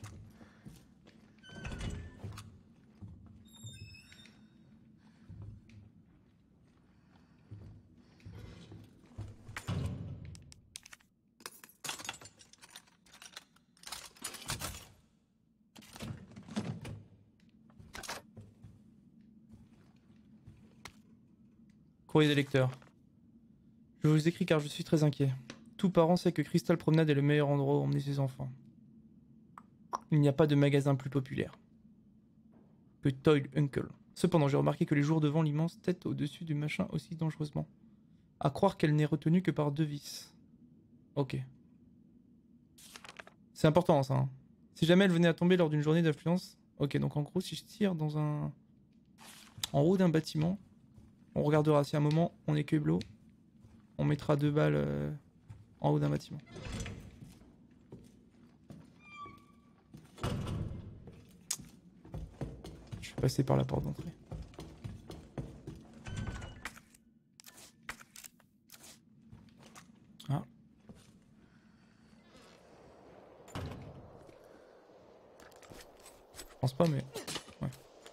Courrier des lecteurs. Je vous écris car je suis très inquiet. Tout parent sait que Crystal Promenade est le meilleur endroit où emmener ses enfants. Il n'y a pas de magasin plus populaire que Toy Uncle. Cependant, j'ai remarqué que les jours devant l'immense tête au-dessus du machin aussi dangereusement. À croire qu'elle n'est retenue que par deux vis. Ok. C'est important ça. Hein. Si jamais elle venait à tomber lors d'une journée d'influence... Ok, donc en gros, si je tire dans un... en haut d'un bâtiment... On regardera si à un moment on est que bleu, on mettra deux balles euh, en haut d'un bâtiment. Je vais passer par la porte d'entrée. Ah. Je pense pas mais... Ouais.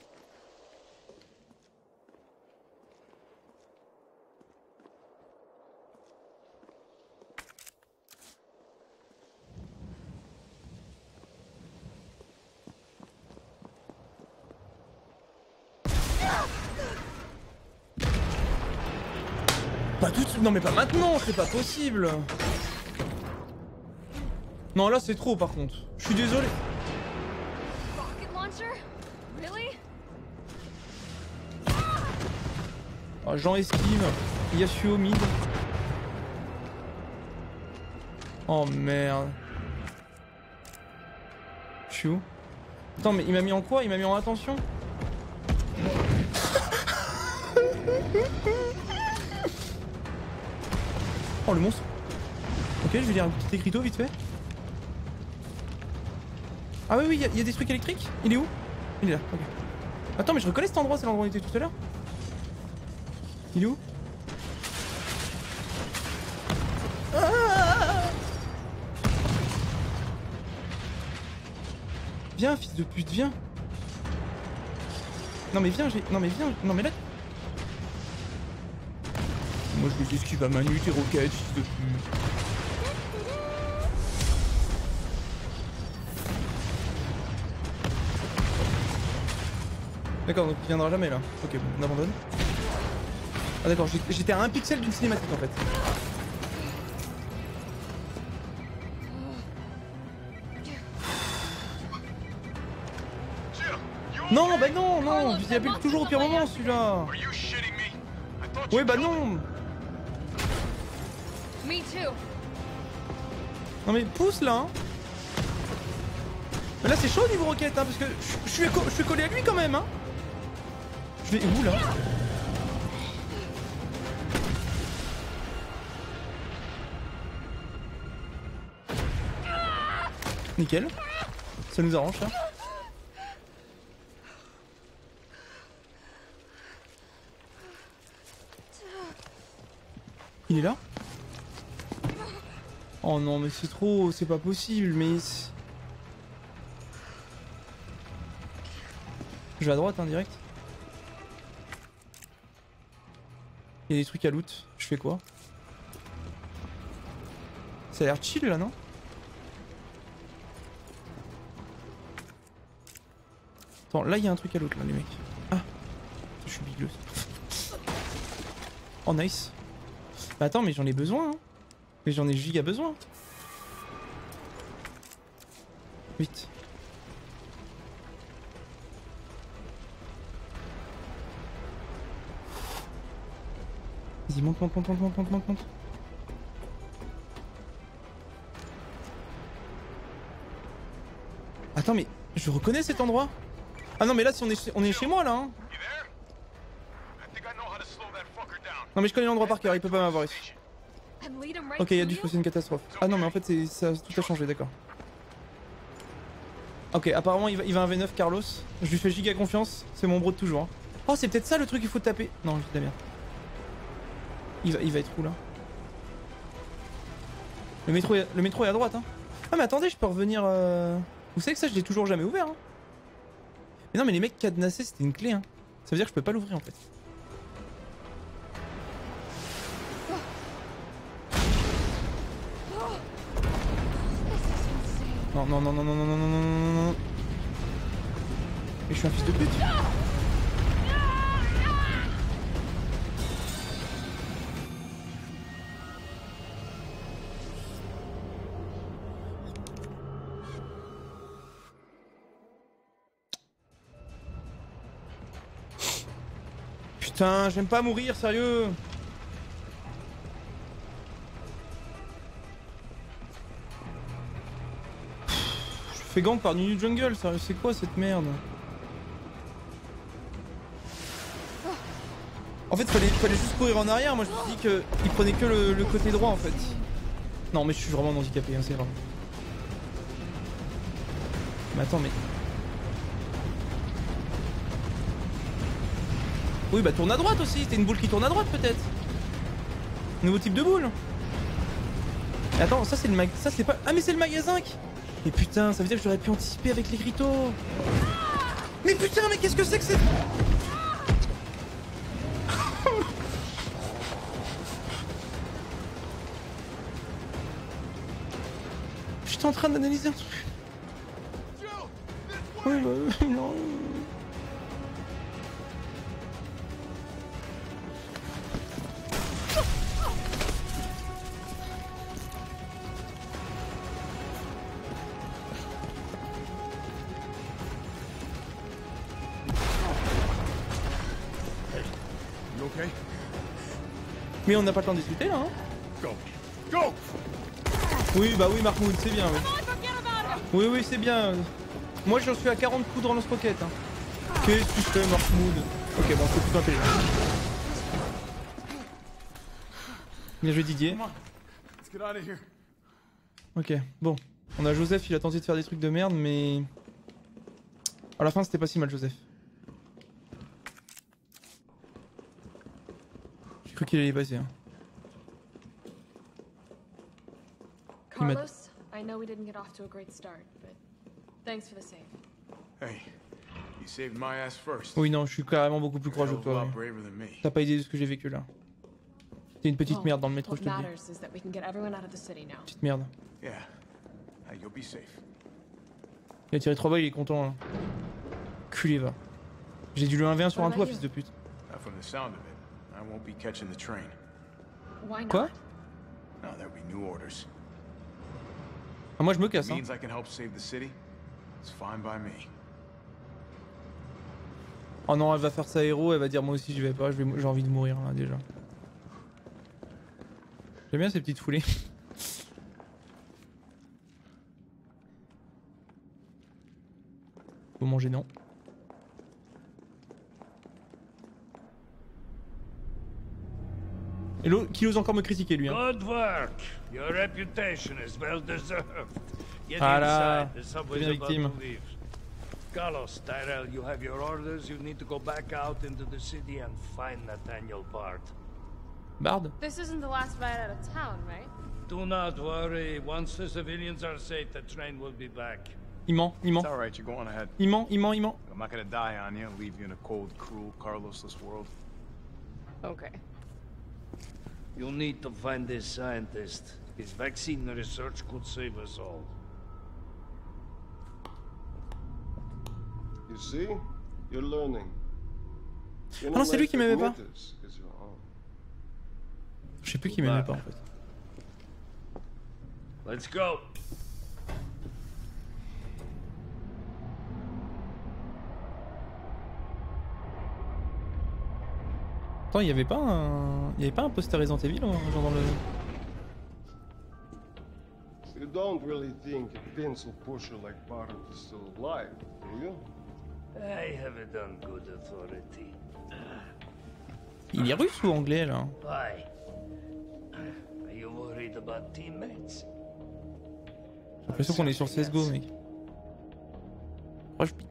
Pas tout de suite, non mais pas maintenant, c'est pas possible. Non là c'est trop par contre, je suis désolé. Oh, Jean esquive, Yasuo mid. Oh merde. Je suis où? Attends mais il m'a mis en quoi? Il m'a mis en attention? Oh le monstre. Ok je vais lire un petit écriteau vite fait. Ah oui oui il y, y a des trucs électriques. Il est où? Il est là, ok. Attends mais je reconnais cet endroit, c'est l'endroit où on était tout à l'heure. Il est où? Ah viens fils de pute, viens. Non mais viens, j'ai... Non mais viens, non mais là... Moi je me dis ce qui va Manu, tes roquettes, fils de pute. D'accord, donc il viendra jamais là. Ok, bon, on abandonne. Ah d'accord, j'étais à un pixel d'une cinématique en fait. Non, bah non, non, j'y appuie toujours au pire moment celui-là. Oui, bah non. Me too. Non mais pousse là hein. Mais là c'est chaud au niveau roquette hein, parce que je suis je suis collé à lui quand même hein. Je vais où là? Nickel. Ça nous arrange ça. Il est là? Oh non mais c'est trop, c'est pas possible mais... Je vais à droite hein direct. Il y a des trucs à loot, je fais quoi? Ça a l'air chill là non? Attends, là il y a un truc à loot là les mecs. Ah, je suis bigleuse. Oh nice. Bah attends mais j'en ai besoin hein. Mais j'en ai giga besoin. Vite. Vas-y monte, monte, monte, monte, monte, monte, monte, monte. Attends mais je reconnais cet endroit. Ah non mais là si on est, on est chez moi là hein. Non mais je connais l'endroit par cœur, il peut pas m'avoir ici. Ok, il y a dû se passer une catastrophe. Ah non mais en fait ça tout a changé, d'accord. Ok, apparemment il va, il va un V neuf Carlos. Je lui fais giga confiance, c'est mon bro de toujours. Hein. Oh c'est peut-être ça le truc qu'il faut taper. Non, je dis la merde. Il va, il va être où là? Le métro, est, le métro est à droite hein. Ah mais attendez, je peux revenir... Euh... Vous savez que ça je l'ai toujours jamais ouvert hein. Mais non mais les mecs cadenassés c'était une clé hein. Ça veut dire que je peux pas l'ouvrir en fait. Non, non, non, non, non, non, non, non, non, non, non. Mais je suis un fils de pute. Putain, j'aime pas mourir, sérieux. Je fais gang par New Jungle, sérieux, c'est quoi cette merde? En fait, fallait, fallait juste courir en arrière. Moi, je me suis dit qu'il prenait que le, le côté droit en fait. Non, mais je suis vraiment handicapé, hein, c'est grave. Mais attends, mais. Oui, bah tourne à droite aussi. C'était une boule qui tourne à droite peut-être. Nouveau type de boule. Et attends, ça c'est le mag. Ça c'est pas. Ah, mais c'est le magasin qui. Mais putain, ça veut dire que j'aurais pu anticiper avec les gritos. Mais putain, mais qu'est-ce que c'est que c'est... J'étais en train d'analyser un truc. Oui, bah, non. Mais on n'a pas le temps de discuter là hein. Go. Go. Oui bah oui Mahmoud, c'est bien oui. Oui oui c'est bien. Moi je suis à quarante coups de lance-roquette hein. Qu'est-ce que tu fais Mahmoud? Ok bon c'est plutôt intelligent. Bien joué Didier. Ok bon. On a Joseph, il a tenté de faire des trucs de merde mais... À la fin c'était pas si mal Joseph. J'ai cru qu'il allait y passer. Hein. Carlos, I know we didn't get off to a great start, but thanks for the save. Hey, You saved my ass first. Oui, non, je suis carrément beaucoup plus courageux que Hell of a toi. lot Ouais. braver than me. T'as pas idée de ce que j'ai vécu là. T'es une petite merde dans le métro, je te What le dis. matters is that we can get everyone out of the city now. Petite merde. Yeah. Hey, you'll be safe. Il a tiré trois balles, il est content là. Culé va. J'ai dû le un v un sur un toit, fils de pute. Now, from the sound of it, I won't be catching the train. Why not? Quoi? No, there'll be new orders. Ah, moi je me casse, It hein. means I can help save the city. It's fine by me. Oh non, elle va faire sa héros, elle va dire moi aussi je vais pas, je vais- j'ai envie de mourir là déjà. J'aime bien ces petites foulées. Moment gênant. Et l'autre qui ose encore me critiquer lui. Hein. Good work. Your reputation is well deserved. Get Voilà. inside. The subway's Bien about victime. to leave. Carlos, Tyrell, you have your orders. You need to go back out into the city and find Nathaniel Bard. Bard? This isn't the last ride out of town, right? Do not worry. Once the civilians are safe, the train will be back. Il ment, il ment. It's alright, you're going ahead. Il ment, il ment, il ment. I'm not gonna die on you and leave you in a cold, cruel, Carlosless world. Okay. You need to find this scientist. His vaccine research could save us all. You see? You're learning. You're Ah non, not c'est lui like qui m'aimait pas. Admetus, 'cause you're on. Je sais plus qui m'aimait pas en fait. Let's go. Attends, il y avait pas un. Il y avait pas un poster Resident Evil genre dans le. You don't really think a pencil pusher like Barton is still alive, do you? I have it on good authority. Il est russe ou anglais là? Why? Are you worried about teammates? J'ai l'impression qu'on est sur C S G O mec. Proche pi-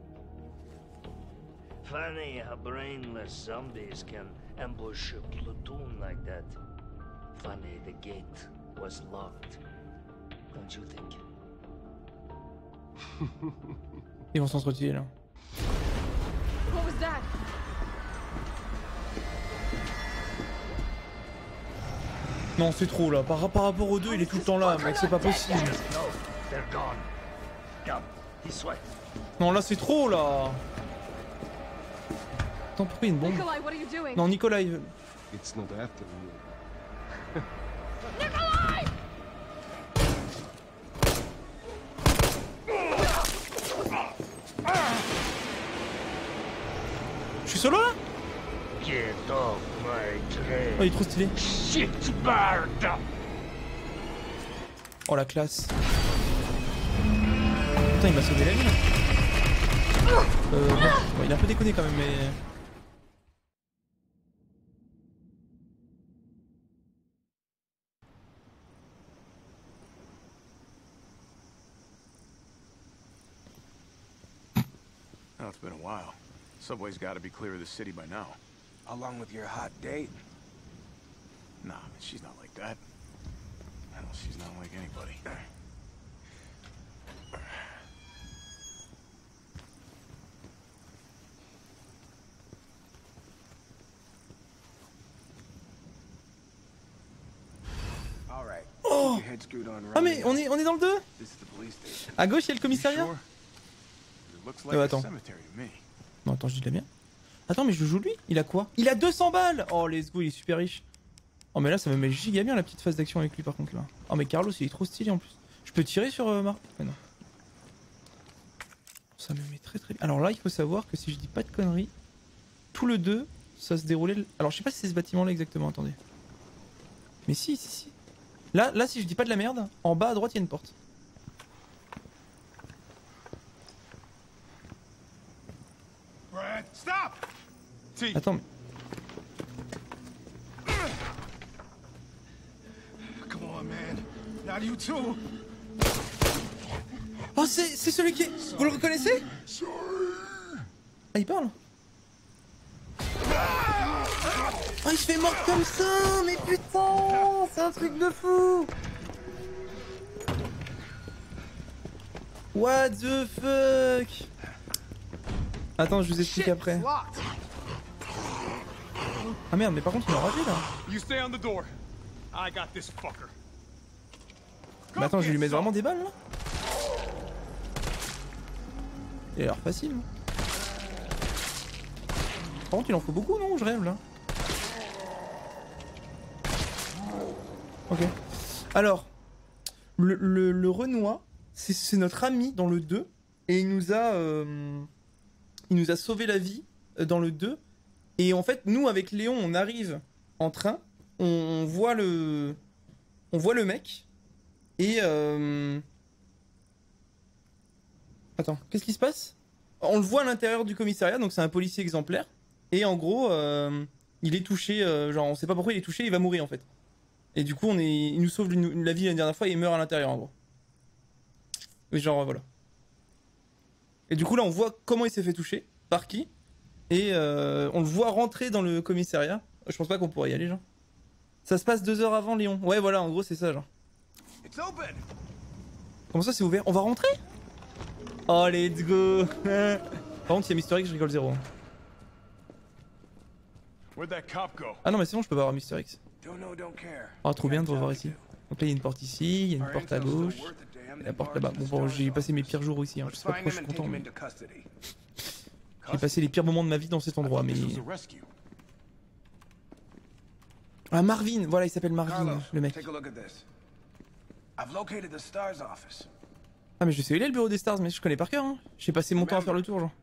Funny how brainless zombies can ambush a platoon like that. Funny the gate was locked. Don't you think? Ils vont s'entretuer là. What was that? Non, c'est trop là. Par, par rapport aux deux, il est tout le temps là, mec. C'est pas possible. No, they're gone. Come, this way. Non, là, c'est trop là. Attends, pourquoi il y a une bombe? Nikolai, what are you doing? Non, Nikolai. It's not after you. Nikolai! Je suis solo là? Get off my train. Oh, il est trop stylé. Shit, Bard! Oh, la classe. Putain, il m'a sauvé la vie. Euh, bon, bon, il a un peu déconné quand même, mais. Oh, it's been a while. Subway's gotta be clear of the city by now. Along with your hot date. Nah, man, she's not like that. Hell, she's not like anybody. All right. Oh! Keep your head screwed on Ah, right mais now. on est, on est dans le deux? This is the police station. À gauche, il y a le You commissariat? sure? It looks like Euh, a attends. cemetery to me. Non, attends, je dis de la merde. Attends, mais je le joue lui? Il a quoi? Il a deux cents balles! Oh, let's go, il est super riche. Oh, mais là, ça me met giga bien la petite phase d'action avec lui, par contre, là. Oh, mais Carlos, il est trop stylé en plus. Je peux tirer sur euh, Mar... Mais non. Ça me met très très bien. Alors là, il faut savoir que si je dis pas de conneries, tout le deux, ça se déroulait. Alors, je sais pas si c'est ce bâtiment-là exactement, attendez. Mais si, si, si. Là, là, si je dis pas de la merde, en bas à droite, il y a une porte. Brad, stop! T, Attends, mais. come on, man. Not you too. Oh, c'est c'est celui qui est. Vous le reconnaissez? Ah, il parle? Oh, il se fait mort comme ça! Mais putain! C'est un truc de fou! What the fuck? Attends, je vous explique après. Ah merde, mais par contre, il est enragé là. You stay on the door. I got this fucker. Mais attends, je vais lui mettre vraiment des balles là. Il a l'air facile. Par contre, il en faut beaucoup, non? Je rêve là. Ok. Alors, le, le, le Renoir, c'est notre ami dans le deux. Et il nous a, euh, il nous a sauvé la vie dans le deux. Et en fait, nous, avec Léon, on arrive en train. On, on voit le, on voit le mec. Et... Euh... Attends, qu'est-ce qui se passe? On le voit à l'intérieur du commissariat, donc c'est un policier exemplaire. Et en gros, euh, il est touché, euh, genre on sait pas pourquoi il est touché, il va mourir en fait. Et du coup, on est, il nous sauve une, la vie la dernière fois et il meurt à l'intérieur en gros. Et genre voilà. Et du coup là, on voit comment il s'est fait toucher, par qui. Et euh, on le voit rentrer dans le commissariat. Je pense pas qu'on pourrait y aller, genre. Ça se passe deux heures avant Léon. Ouais, voilà, en gros, c'est ça, genre. It's open. Comment ça, c'est ouvert? On va rentrer? Oh, let's go. Par contre, il y a Mister X, je rigole zéro. Where'd that cop go? Ah non, mais c'est bon, je peux pas avoir Mister X. Don't know, don't care. Oh, trop bien de revoir ici. Donc là, il y a une porte ici, il y a une porte à gauche. Et la porte là-bas. Bon, bon j'ai passé mes pires jours ici, hein. Je sais pas pourquoi je suis content, mais... J'ai passé les pires moments de ma vie dans cet endroit, mais... Ah, Marvin, voilà, il s'appelle Marvin, le mec. Ah, mais je sais où il est le bureau des Stars, mais je connais par cœur, hein. J'ai passé mon temps à faire le tour, genre.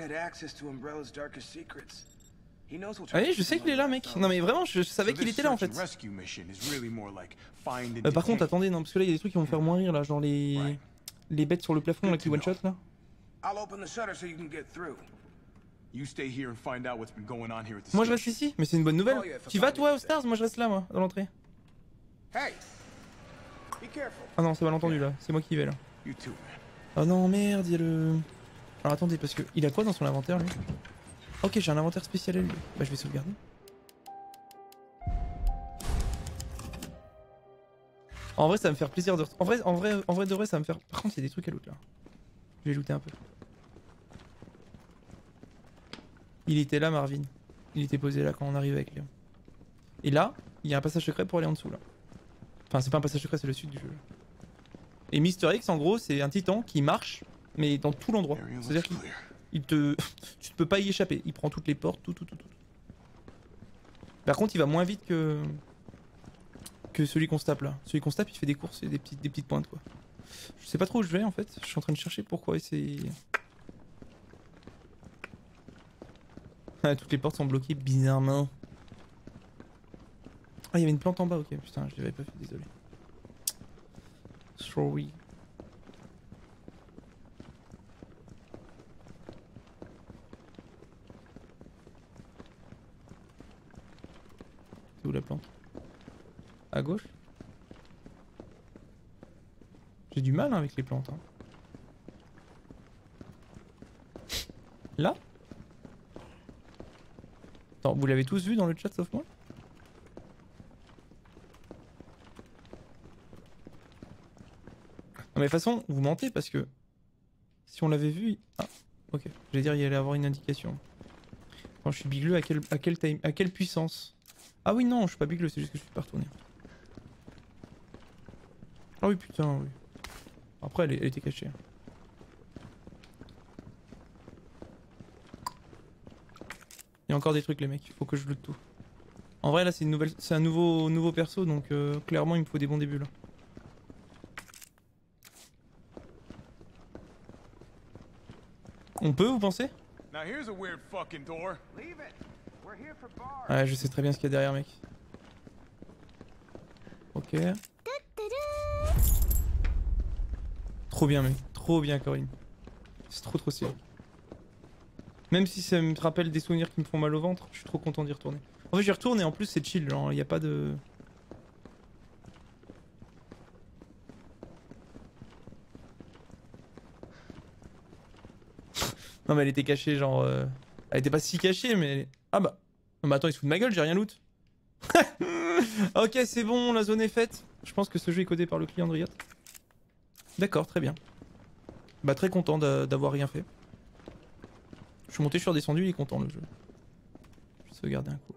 Ah oui, je sais qu'il est là, mec. Non, mais vraiment, je savais qu'il était là, en fait. Euh, par contre, attendez, non, parce que là, il y a des trucs qui vont me faire moins rire, là, genre les... Les bêtes sur le plafond, là, qui one-shot, là. Moi je reste ici, mais c'est une bonne nouvelle. Tu vas toi aux Stars? Moi je reste là, moi, dans l'entrée. Ah non, c'est mal entendu là, c'est moi qui y vais là. Oh non, merde, il y a le... Alors attendez, parce que... Il a quoi dans son inventaire lui? Ok, j'ai un inventaire spécial à lui. Bah je vais sauvegarder. En vrai ça va me faire plaisir de... En vrai, en vrai, en vrai de vrai ça va me faire... Par contre il y a des trucs à loot là. Je vais looter un peu. Il était là, Marvin. Il était posé là quand on arrive avec Léon. Et là, il y a un passage secret pour aller en dessous là. Enfin, c'est pas un passage secret, c'est le sud du jeu. Et Mister X, en gros, c'est un titan qui marche, mais dans tout l'endroit. C'est-à-dire qu'il il te... tu ne peux pas y échapper. Il prend toutes les portes, tout, tout, tout, tout. Par contre, il va moins vite que... que celui qu'on se tape là. Celui qu'on se tape, il fait des courses et des petites, des petites pointes, quoi. Je sais pas trop où je vais, en fait. Je suis en train de chercher pourquoi c'est... Toutes les portes sont bloquées bizarrement. Ah, il y avait une plante en bas, ok. Putain, je l'avais pas fait, désolé. Sorry. C'est où la plante? À gauche? J'ai du mal hein, avec les plantes. Hein. Là? Attends, vous l'avez tous vu dans le chat sauf moi? Non mais de toute façon, vous mentez parce que si on l'avait vu... Ah, ok. J'allais dire il allait avoir une indication. Quand je suis bigleux, à quelle, à quelle time, à quelle puissance? Ah oui non, je suis pas bigleux, c'est juste que je suis pas retourné. Ah oui putain, oui. Après elle, elle était cachée. Il y a encore des trucs les mecs, il faut que je loot tout. En vrai là c'est une nouvelle, c'est un nouveau, nouveau perso donc euh, clairement il me faut des bons débuts là. On peut, vous pensez? Ouais, je sais très bien ce qu'il y a derrière, mec. Ok. Trop bien, mec. Trop bien, Corinne. C'est trop trop stylé. Même si ça me rappelle des souvenirs qui me font mal au ventre, je suis trop content d'y retourner. En fait, j'y retourne et en plus, c'est chill, genre, il n'y a pas de... Non mais elle était cachée genre... Euh... Elle était pas si cachée mais... Elle... Ah bah... Non mais attends il se fout de ma gueule, j'ai rien loot. Ok c'est bon, la zone est faite. Je pense que ce jeu est codé par le client de Riot. D'accord, très bien. Bah très content d'avoir rien fait. Je suis monté, je suis redescendu, il est content le jeu. Je vais sauvegarder un coup.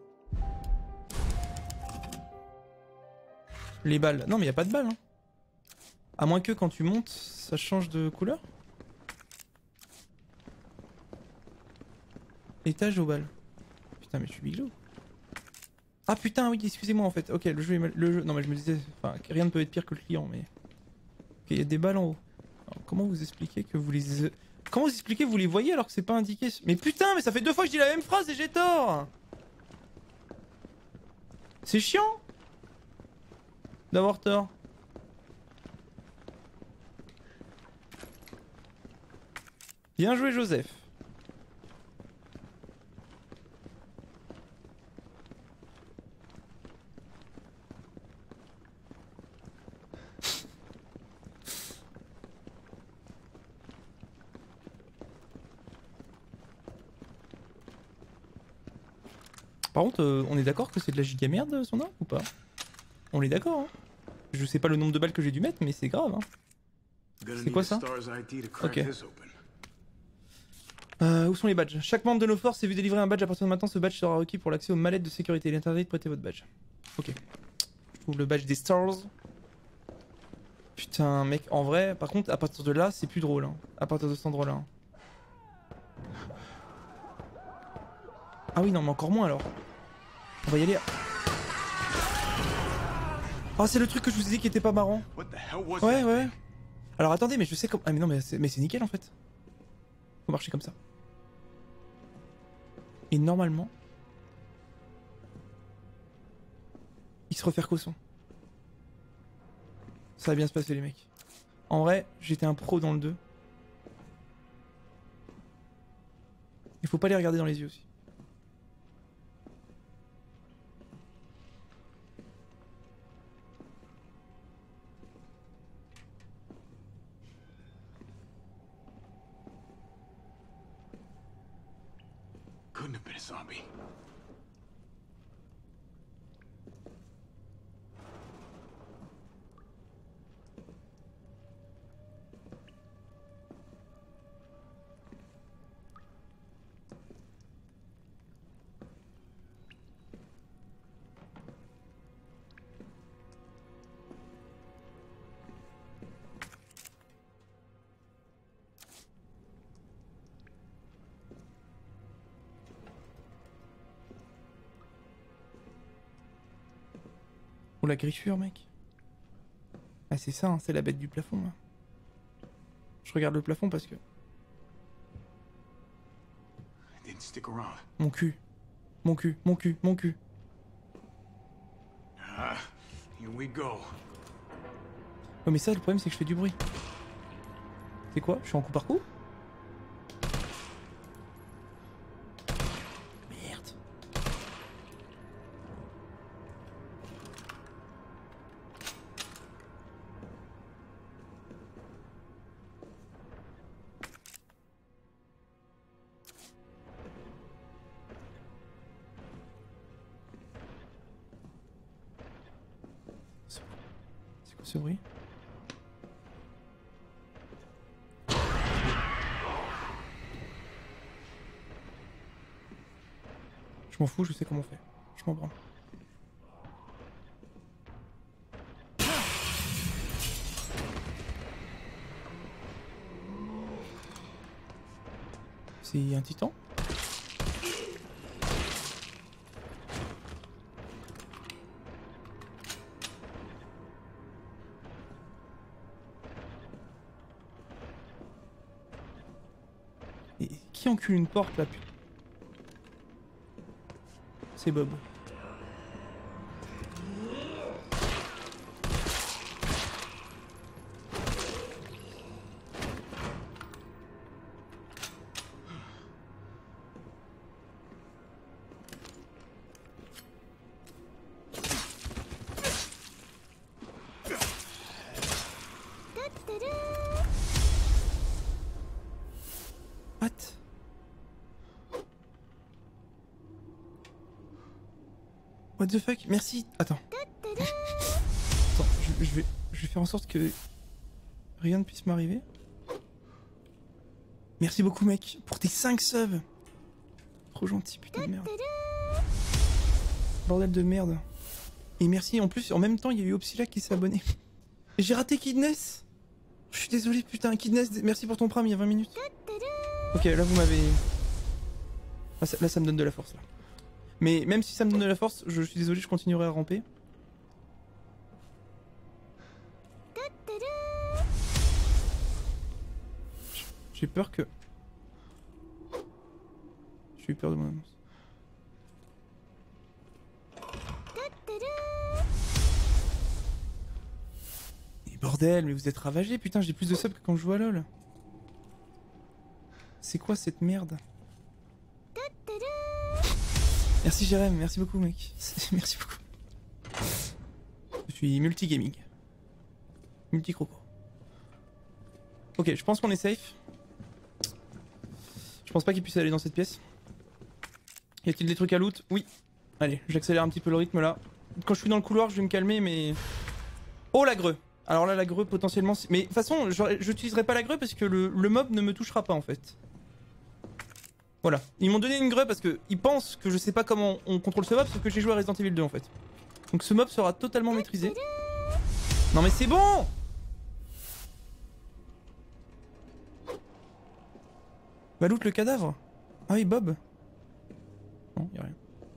Les balles. Non mais y a pas de balles. Hein. À moins que quand tu montes, ça change de couleur. Étage aux balles. Putain mais je suis biglo. Ah putain oui excusez-moi en fait. Ok le jeu est mal... le jeu... Non mais je me disais. Enfin rien ne peut être pire que le client mais. Ok il y a des balles en haut. Alors, comment vous expliquez que vous les... Comment vous expliquez que vous les voyez alors que c'est pas indiqué? Mais putain mais ça fait deux fois que je dis la même phrase et j'ai tort. C'est chiant d'avoir tort. Bien joué Joseph. Par contre, euh, on est d'accord que c'est de la giga merde son arme ou pas? On est d'accord, hein. Je sais pas le nombre de balles que j'ai dû mettre, mais c'est grave, hein. C'est quoi ça? Ok. Euh, où sont les badges? Chaque membre de nos forces est vu délivrer un badge. À partir de maintenant, ce badge sera requis pour l'accès aux mallettes de sécurité. Il est interdit de prêter votre badge. Ok. Je trouve le badge des stars. Putain, mec, en vrai, par contre, à partir de là, c'est plus drôle. Hein. À partir de cet endroit-là. Hein. Ah oui, non, mais encore moins alors. On va y aller. Ah, c'est le truc que je vous ai dit qui était pas marrant. Ouais, ouais. Alors attendez, mais je sais comment. Ah, mais non, mais c'est mais c'est nickel en fait. Faut marcher comme ça. Et normalement, il se refaire qu'au son. Ça va bien se passer les mecs. En vrai, j'étais un pro dans le deux. Il faut pas les regarder dans les yeux aussi. Couldn't have been a zombie. Oh la griffure mec. Ah c'est ça, hein, c'est la bête du plafond là. Je regarde le plafond parce que... Didn't stick around. Mon cul. Mon cul, mon cul, mon cul. Ah, here we go. Oh mais ça le problème c'est que je fais du bruit. C'est quoi? Je suis en coup par coup? Merde. C'est quoi ce bruit? Je m'en fous, je sais comment on fait. Je m'en branle. C'est un titan? Et qui encule une porte là? C'est Bob. What? What the fuck? Merci. Attends. Attends, je, je vais, je vais faire en sorte que rien ne puisse m'arriver. Merci beaucoup mec pour tes cinq subs. trop gentil, putain de merde. Bordel de merde. Et merci, en plus, en même temps, il y a eu Opsilac qui s'est abonné. Et j'ai raté Kidness. Je suis désolé, putain, Kidness, merci pour ton prime il y a vingt minutes. Ok, là vous m'avez... Là ça, là ça me donne de la force, là. Mais même si ça me donne de la force, je suis désolé, je continuerai à ramper. J'ai peur que... J'ai eu peur de mon annonce. Mais bordel, mais vous êtes ravagé, putain, j'ai plus de subs que quand je joue à LoL. C'est quoi cette merde? Merci Jérém, merci beaucoup mec. Merci beaucoup. Je suis multi-gaming. Multi-croco. Ok, je pense qu'on est safe. Je pense pas qu'il puisse aller dans cette pièce. Y a-t-il des trucs à loot? Oui. Allez, j'accélère un petit peu le rythme là. Quand je suis dans le couloir, je vais me calmer, mais... Oh la greu. Alors là, la greu potentiellement... Mais de toute façon, j'utiliserai pas la greu parce que le, le mob ne me touchera pas en fait. Voilà. Ils m'ont donné une greu parce qu'ils pensent que je sais pas comment on contrôle ce mob, sauf que j'ai joué à Resident Evil deux en fait. Donc ce mob sera totalement maîtrisé. Non mais c'est bon! Bah loot le cadavre. Ah oui, Bob. Non, y'a rien.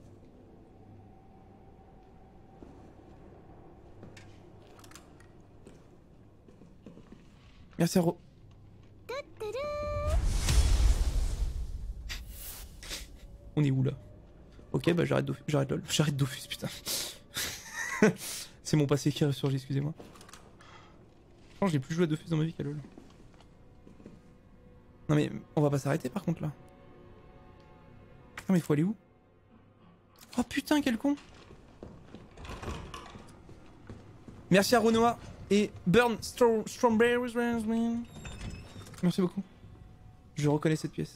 Merci à Ro... On est où là? Ok, bah j'arrête Dofus, j'arrête lol, j'arrête Dofus, putain. C'est mon passé qui ressurgit, excusez-moi. Je pense que j'ai plus joué à Dofus dans ma vie qu'à lol. Non mais on va pas s'arrêter par contre là. Non mais il faut aller où? Oh putain quel con. Merci à Renoir et Burn Stro Strawberries. Merci beaucoup. Je reconnais cette pièce.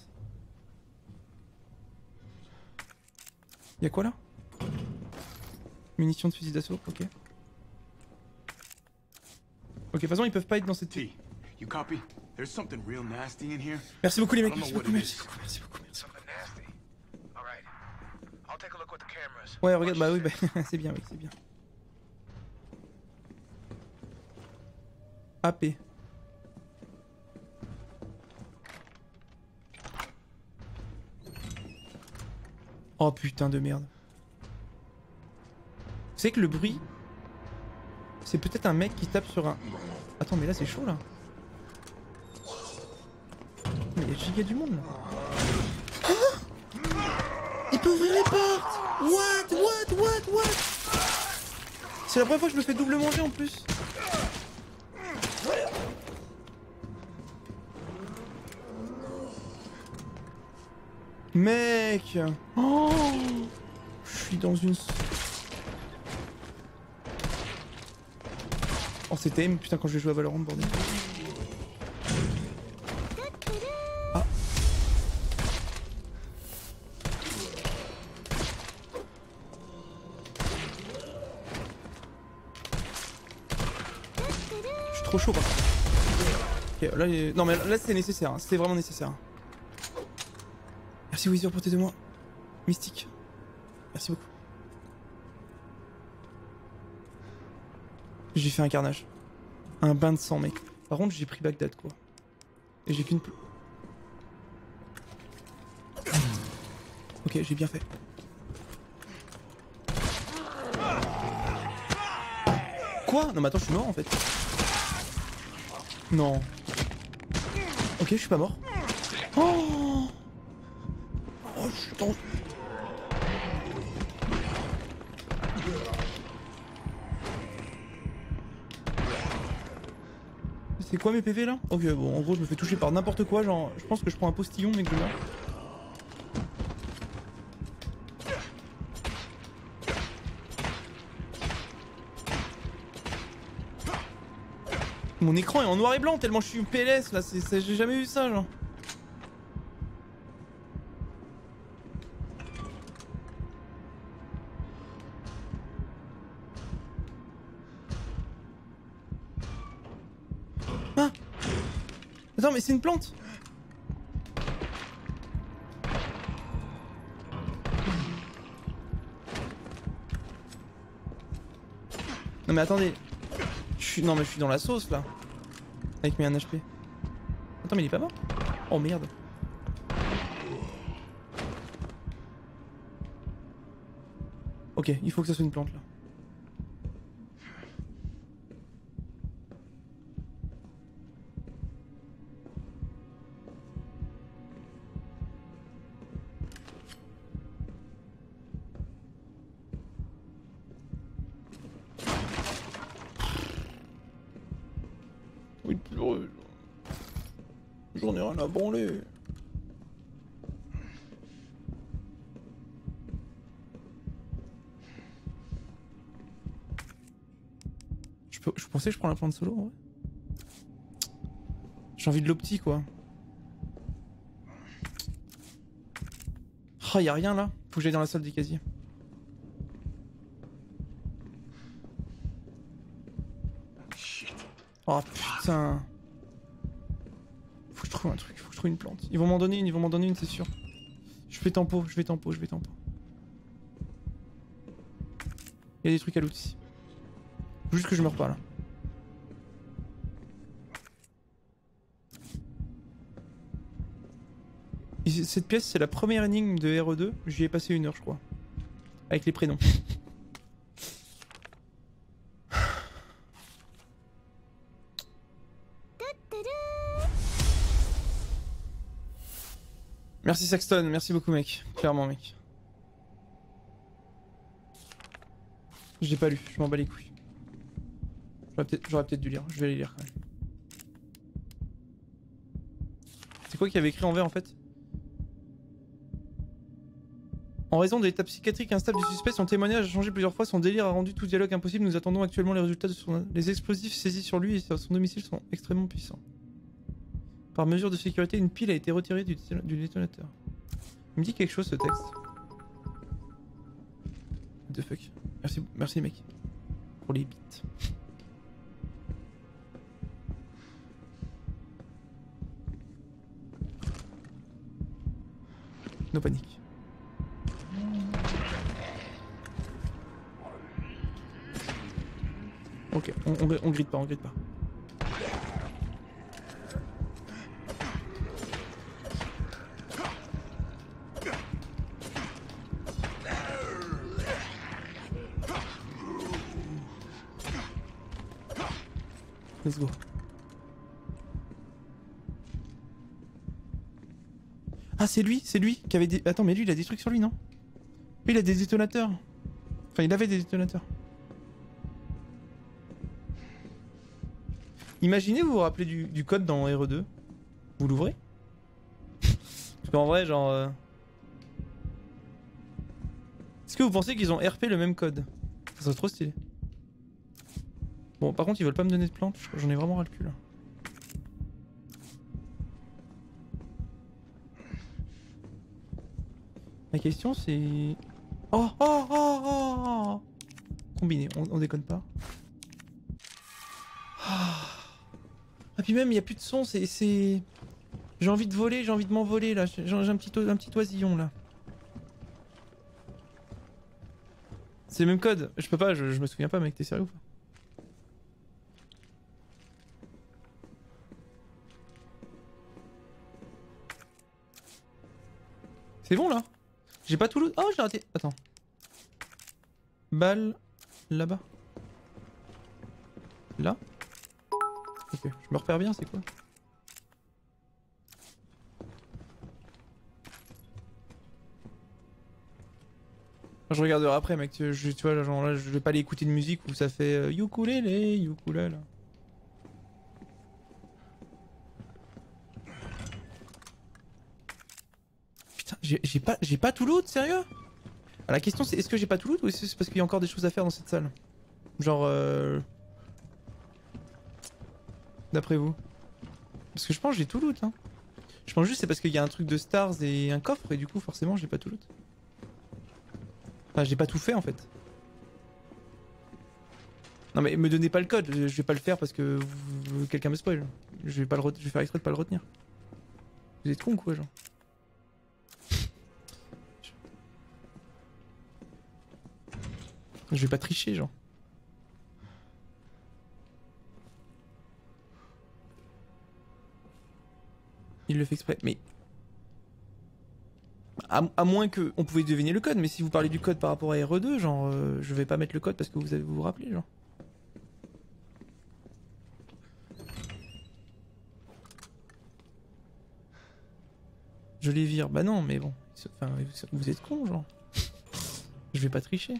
Y'a quoi là? Munitions de fusil d'assaut, ok. Ok, de toute façon ils peuvent pas être dans cette pièce. You copy? There's something real nasty in here. Merci beaucoup les mecs, merci beaucoup, merci beaucoup, merci beaucoup, merci beaucoup. Ouais regarde, bah oui, bah, c'est bien, oui, c'est bien. A P. Oh putain de merde. Vous savez que le bruit, c'est peut-être un mec qui tape sur un... Attends mais là c'est chaud là. Mais il y a giga du monde là. Ah, il peut ouvrir les portes. What, what, what, what. C'est la première fois que je me fais double manger en plus. Mec. Oh, je suis dans une... Oh c'était aim, putain quand je vais jouer à Valorant bordel. Ah. Je suis trop chaud par contre. Ok là, non mais là c'était nécessaire, hein. C'était vraiment nécessaire. Merci Wizard pour tes deux mois. Mystique. Merci beaucoup. J'ai fait un carnage. Un bain de sang mec. Par contre j'ai pris Bagdad quoi. Et j'ai qu'une... Ok j'ai bien fait. Quoi? Non mais attends je suis mort en fait. Non. Ok je suis pas mort. Oh, oh je suis dans... C'est quoi mes P V là? Ok bon en gros je me fais toucher par n'importe quoi, genre je pense que je prends un postillon mais que je meurs. Mon écran est en noir et blanc tellement je suis P L S là, j'ai jamais vu ça genre. Ah! Attends mais c'est une plante! Non mais attendez. Je suis... Non mais je suis dans la sauce là. Avec mes un H P. Attends mais il est pas mort? Oh merde. Ok, il faut que ça soit une plante là. Oui, pleurer. J'en ai rien à branler. Je, peux... je pensais que je prends la plante solo en vrai. J'ai envie de l'opti quoi. Oh y'a rien là. Faut que j'aille dans la salle des casiers. Oh putain. Faut que je trouve un truc, faut que je trouve une plante. Ils vont m'en donner une, ils vont m'en donner une c'est sûr. Je fais tempo, je vais tempo, je vais tempo. Il y a des trucs à loot ici. Faut juste que je meurs pas là. Ici, cette pièce c'est la première énigme de R E deux, j'y ai passé une heure je crois. Avec les prénoms. Merci Saxton, merci beaucoup mec, clairement mec. Je l'ai pas lu, je m'en bats les couilles. J'aurais peut-être peut dû lire, je vais aller lire quand même. C'est quoi qu'il y avait écrit en vert en fait? En raison de l'état psychiatrique instable du suspect, son témoignage a changé plusieurs fois, son délire a rendu tout dialogue impossible, nous attendons actuellement les résultats de son... Les explosifs saisis sur lui et sur son domicile sont extrêmement puissants. Par mesure de sécurité, une pile a été retirée du, du détonateur. Il me dit quelque chose ce texte. What the fuck. Merci, merci mec. Pour les bits. No panique. Ok, on, on, on gride pas, on gride pas. Let's go. Ah c'est lui, c'est lui qui avait des... Attends mais lui il a des trucs sur lui non? Lui il a des détonateurs. Enfin il avait des détonateurs. Imaginez vous vous rappelez du, du code dans R E deux. Vous l'ouvrez? Parce qu'en vrai genre... Euh... Est-ce que vous pensez qu'ils ont R P le même code? Ça serait trop stylé. Bon par contre ils veulent pas me donner de plantes, j'en ai vraiment ras le cul là. La question c'est... Oh oh oh oh oh combiné, on, on déconne pas. Ah puis même il y a plus de son, c'est... J'ai envie de voler, j'ai envie de m'envoler là, j'ai un petit, un petit oisillon là. C'est le même code, je peux pas, je, je me souviens pas mec, t'es sérieux ou pas? C'est bon là? J'ai pas tout le... Oh j'ai raté... Attends. Balle... Là-bas. Là? Ok, je me repère bien, c'est quoi? Je regarderai après mec, tu, je, tu vois, genre là je vais pas aller écouter de musique où ça fait euh, ukulélé, ukulélé. Putain, j'ai pas, j'ai pas tout loot, sérieux? Ah, la question c'est est-ce que j'ai pas tout loot ou est-ce que c'est parce qu'il y a encore des choses à faire dans cette salle? Genre euh... D'après vous? Parce que je pense que j'ai tout loot hein. Je pense juste c'est parce qu'il y a un truc de stars et un coffre et du coup forcément j'ai pas tout loot. Enfin j'ai pas tout fait en fait. Non mais me donnez pas le code, je vais pas le faire parce que quelqu'un me spoil. Je vais pas le re... je vais faire exprès de pas le retenir. Vous êtes con quoi genre. Je vais pas tricher genre. Il le fait exprès. Mais... À, à moins que... On pouvait deviner le code, mais si vous parlez du code par rapport à R E deux, genre... Euh, je vais pas mettre le code parce que vous avez vous, vous rappelez, genre. Je les vire. Bah non, mais bon. Enfin, vous êtes con, genre. Je vais pas tricher.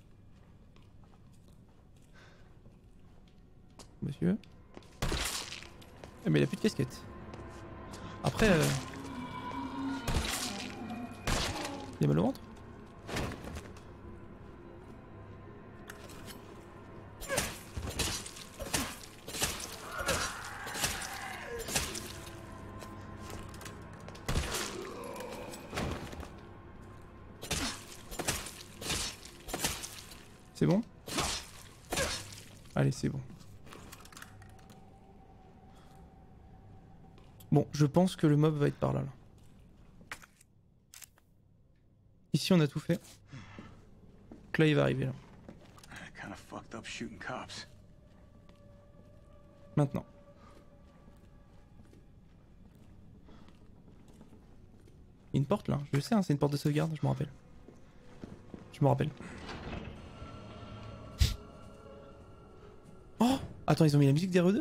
Monsieur. Eh, mais il a plus de casquette. Après... Euh... Il a mal au ventre? C'est bon? Allez, c'est bon. Bon, je pense que le mob va être par là, là. Ici, on a tout fait. Donc là, il va arriver, là. Kind of fucked up shooting cops. Maintenant. Il y a une porte, là. Je le sais, hein, c'est une porte de sauvegarde, je me rappelle. Je me rappelle. Oh! Attends, ils ont mis la musique d'R E deux?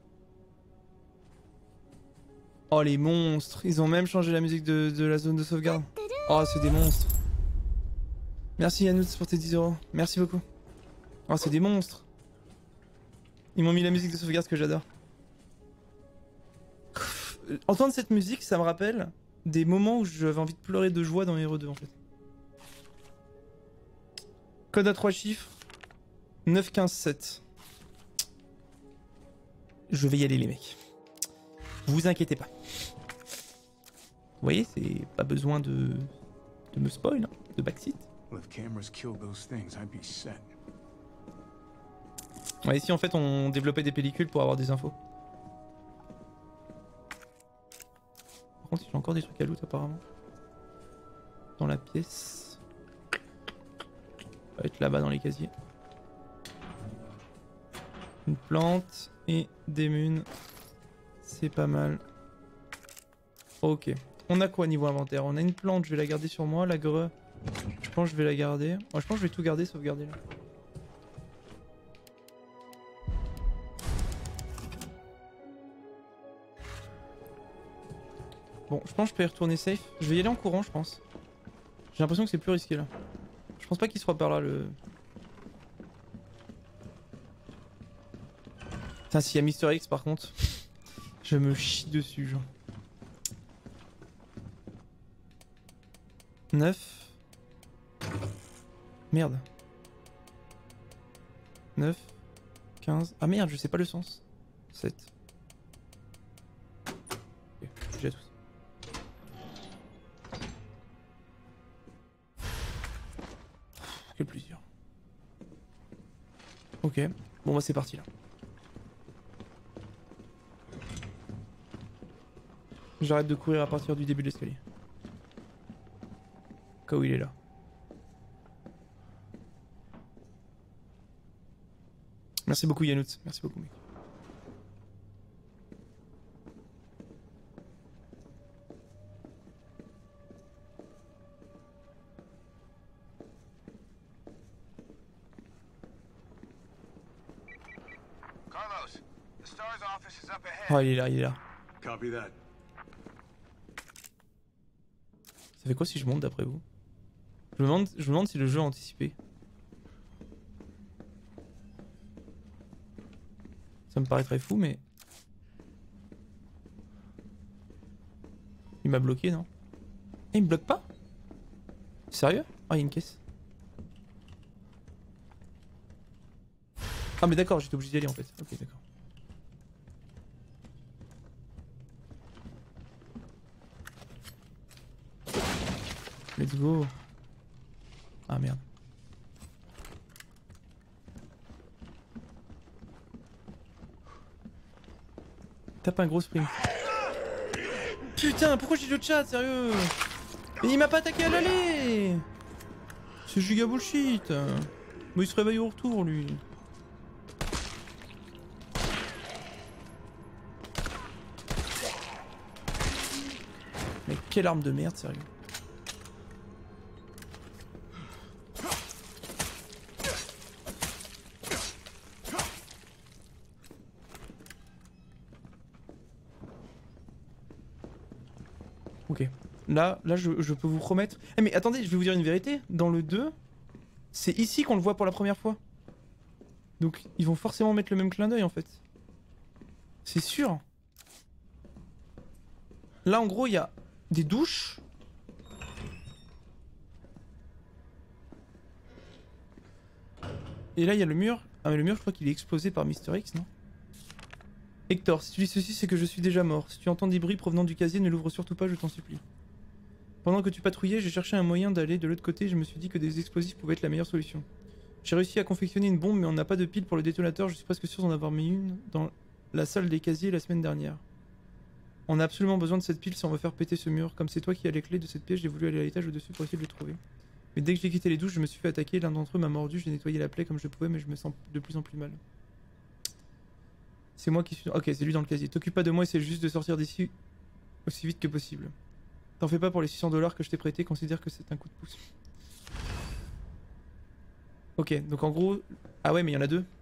Oh, les monstres! Ils ont même changé la musique de, de la zone de sauvegarde. Oh, c'est des monstres. Merci Yanouts pour tes dix euros. Merci beaucoup. Oh, c'est des monstres. Ils m'ont mis la musique de sauvegarde que j'adore. Entendre cette musique, ça me rappelle des moments où j'avais envie de pleurer de joie dans R E deux en fait. Code à trois chiffres. neuf quinze sept. Je vais y aller les mecs. Vous inquiétez pas. Vous voyez, c'est pas besoin de, de me spoil, hein, de backseat. Well, if cameras killed those things, I'd be set. Ouais, ici en fait on développait des pellicules pour avoir des infos. Par contre, il y a encore des trucs à loot apparemment. Dans la pièce. Ça va être là-bas dans les casiers. Une plante et des munes. C'est pas mal. Ok. On a quoi niveau inventaire? On a une plante, je vais la garder sur moi. La greu, je pense que je vais la garder. Moi, je pense que je vais tout garder, sauvegarder là. Bon, je pense que je peux y retourner safe. Je vais y aller en courant, je pense. J'ai l'impression que c'est plus risqué là. Je pense pas qu'il soit par là le... Putain, s'il y a Mister X par contre, je me chie dessus, genre. neuf. Merde. neuf. quinze. Ah merde, je sais pas le sens. sept. Ok, j'ai déjà tout. Quel plaisir. Ok, bon bah c'est parti là. J'arrête de courir à partir du début de l'escalier. Au cas où il est là. Merci beaucoup Yanouts, merci beaucoup mec. Carlos, the STARS office is up ahead. Oh il est là, il est là. Copy that. Ça fait quoi si je monte d'après vous? Je me demande, je me demande si le jeu a anticipé. Ça me paraîtrait fou mais... Il m'a bloqué non? Eh, il me bloque pas? Sérieux? Ah, il y a une caisse. Ah mais d'accord, j'étais obligé d'y aller en fait. Ok, d'accord. Let's go. Ah merde. Tape un gros sprint. Putain, pourquoi j'ai le chat, sérieux? Mais il m'a pas attaqué à l'aller. C'est giga bullshit. Mais il se réveille au retour lui. Quelle arme de merde, sérieux. Ok. Là, là je, je peux vous promettre... Eh mais attendez, je vais vous dire une vérité. Dans le deux, c'est ici qu'on le voit pour la première fois. Donc ils vont forcément mettre le même clin d'œil en fait. C'est sûr. Là en gros il y a des douches. Et là il y a le mur. Ah mais le mur je crois qu'il est explosé par Mister X, non? Hector, si tu dis ceci c'est que je suis déjà mort. Si tu entends des bruits provenant du casier, ne l'ouvre surtout pas, je t'en supplie. Pendant que tu patrouillais, j'ai cherché un moyen d'aller de l'autre côté et je me suis dit que des explosifs pouvaient être la meilleure solution. J'ai réussi à confectionner une bombe mais on n'a pas de pile pour le détonateur, je suis presque sûr d'en avoir mis une dans la salle des casiers la semaine dernière. On a absolument besoin de cette pile si on veut faire péter ce mur. Comme c'est toi qui as les clés de cette pièce, j'ai voulu aller à l'étage au-dessus pour essayer de le trouver. Mais dès que j'ai quitté les douches, je me suis fait attaquer, l'un d'entre eux m'a mordu, j'ai nettoyé la plaie comme je pouvais mais je me sens de plus en plus mal. C'est moi qui suis... Ok, c'est lui dans le casier. T'occupe pas de moi, essaie juste de sortir d'ici aussi vite que possible. T'en fais pas pour les six cents dollars que je t'ai prêté, considère que c'est un coup de pouce. Ok, donc en gros... Ah ouais, mais il y en a deux.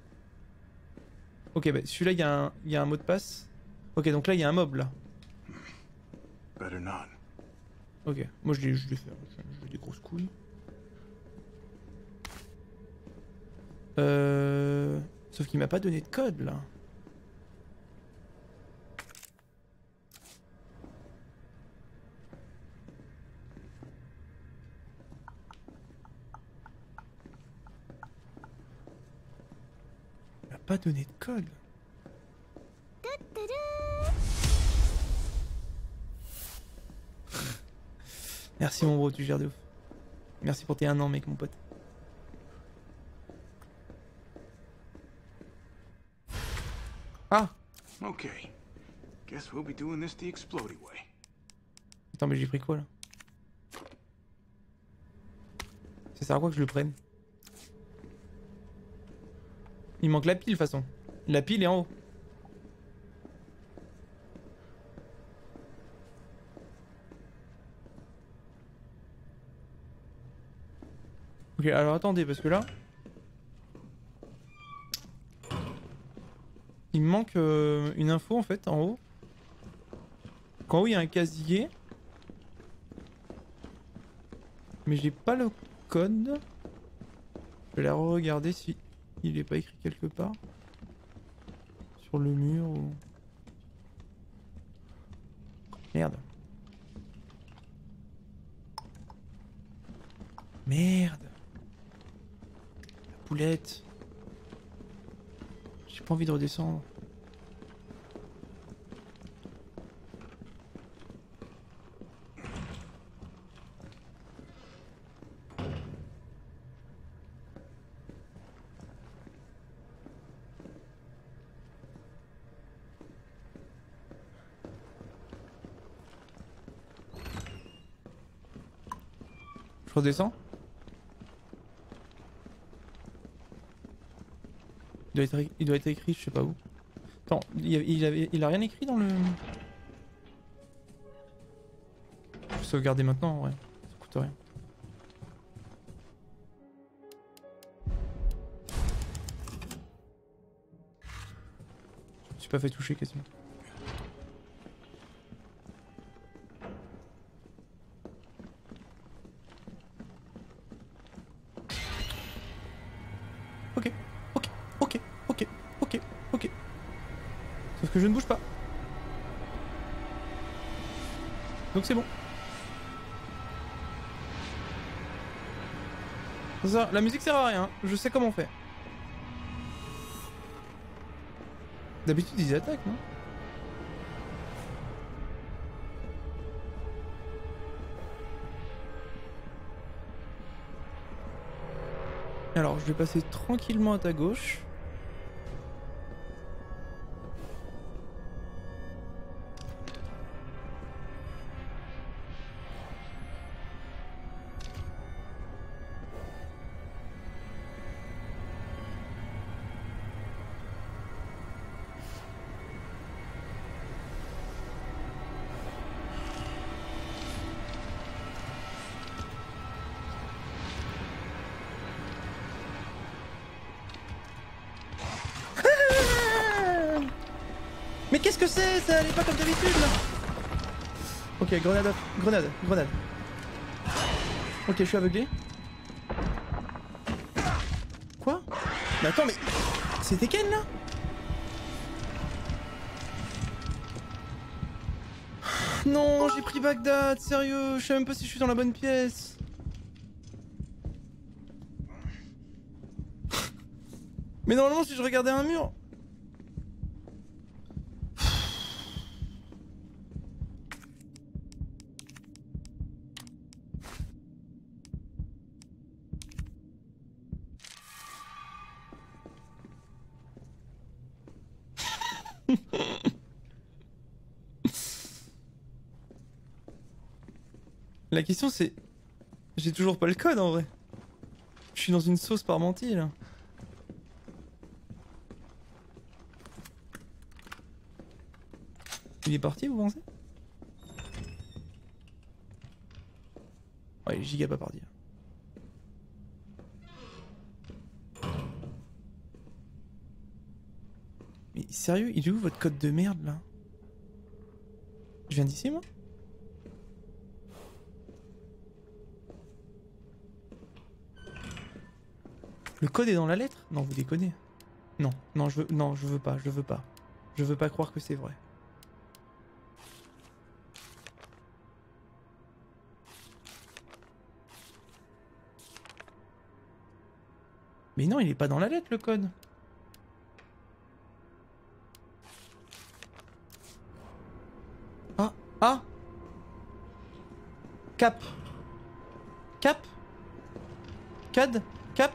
Ok, bah celui-là, il y, un... y a un mot de passe. Ok, donc là, il y a un mob, là. Better not. Ok, moi je l'ai fait. J'ai des grosses couilles. Euh... Sauf qu'il m'a pas donné de code, là. Pas donné de code. Merci mon bro, tu gères de ouf. Merci pour tes un an mec mon pote. Ah. Okay. Guess we'll be doing this the explodey way. Attends mais j'ai pris quoi là? Ça sert à quoi que je le prenne? Il manque la pile de toute façon. La pile est en haut. Ok, alors attendez, parce que là... Il me manque euh, une info en fait, en haut. Qu'en haut il y a un casier. Mais j'ai pas le code. Je vais la re-regarder si... Il est pas écrit quelque part sur le mur ou... Merde. Merde. La poulette. J'ai pas envie de redescendre. Je redescends. Il doit être, il doit être écrit, je sais pas où. Attends, il, il, avait, il a rien écrit dans le... Je vais sauvegarder maintenant, ouais. Ça coûte rien. Je me suis pas fait toucher quasiment. Ok, ok, ok, ok, ok, ok. Sauf que je ne bouge pas. Donc c'est bon. C'est ça, la musique sert à rien, je sais comment on fait. D'habitude ils attaquent, non? Alors je vais passer tranquillement à ta gauche. Mais qu'est-ce que c'est? Ça allait pas comme d'habitude là. Ok, grenade, grenade, grenade. Ok, je suis aveuglé. Quoi? Mais attends, mais... C'était Ken là? Non, j'ai pris Bagdad, sérieux, je sais même pas si je suis dans la bonne pièce. Mais normalement si je regardais un mur... La question c'est... J'ai toujours pas le code en vrai. Je suis dans une sauce parmentier là. Il est parti vous pensez? Ouais, giga pas parti. Mais sérieux, il est où votre code de merde là? Je viens d'ici moi? Le code est dans la lettre? Non, vous déconnez. Non, non, je veux, non, je veux pas, je veux pas. Je veux pas croire que c'est vrai. Mais non, il est pas dans la lettre le code. Ah, ah. Cap. Cap. Cad. Cap.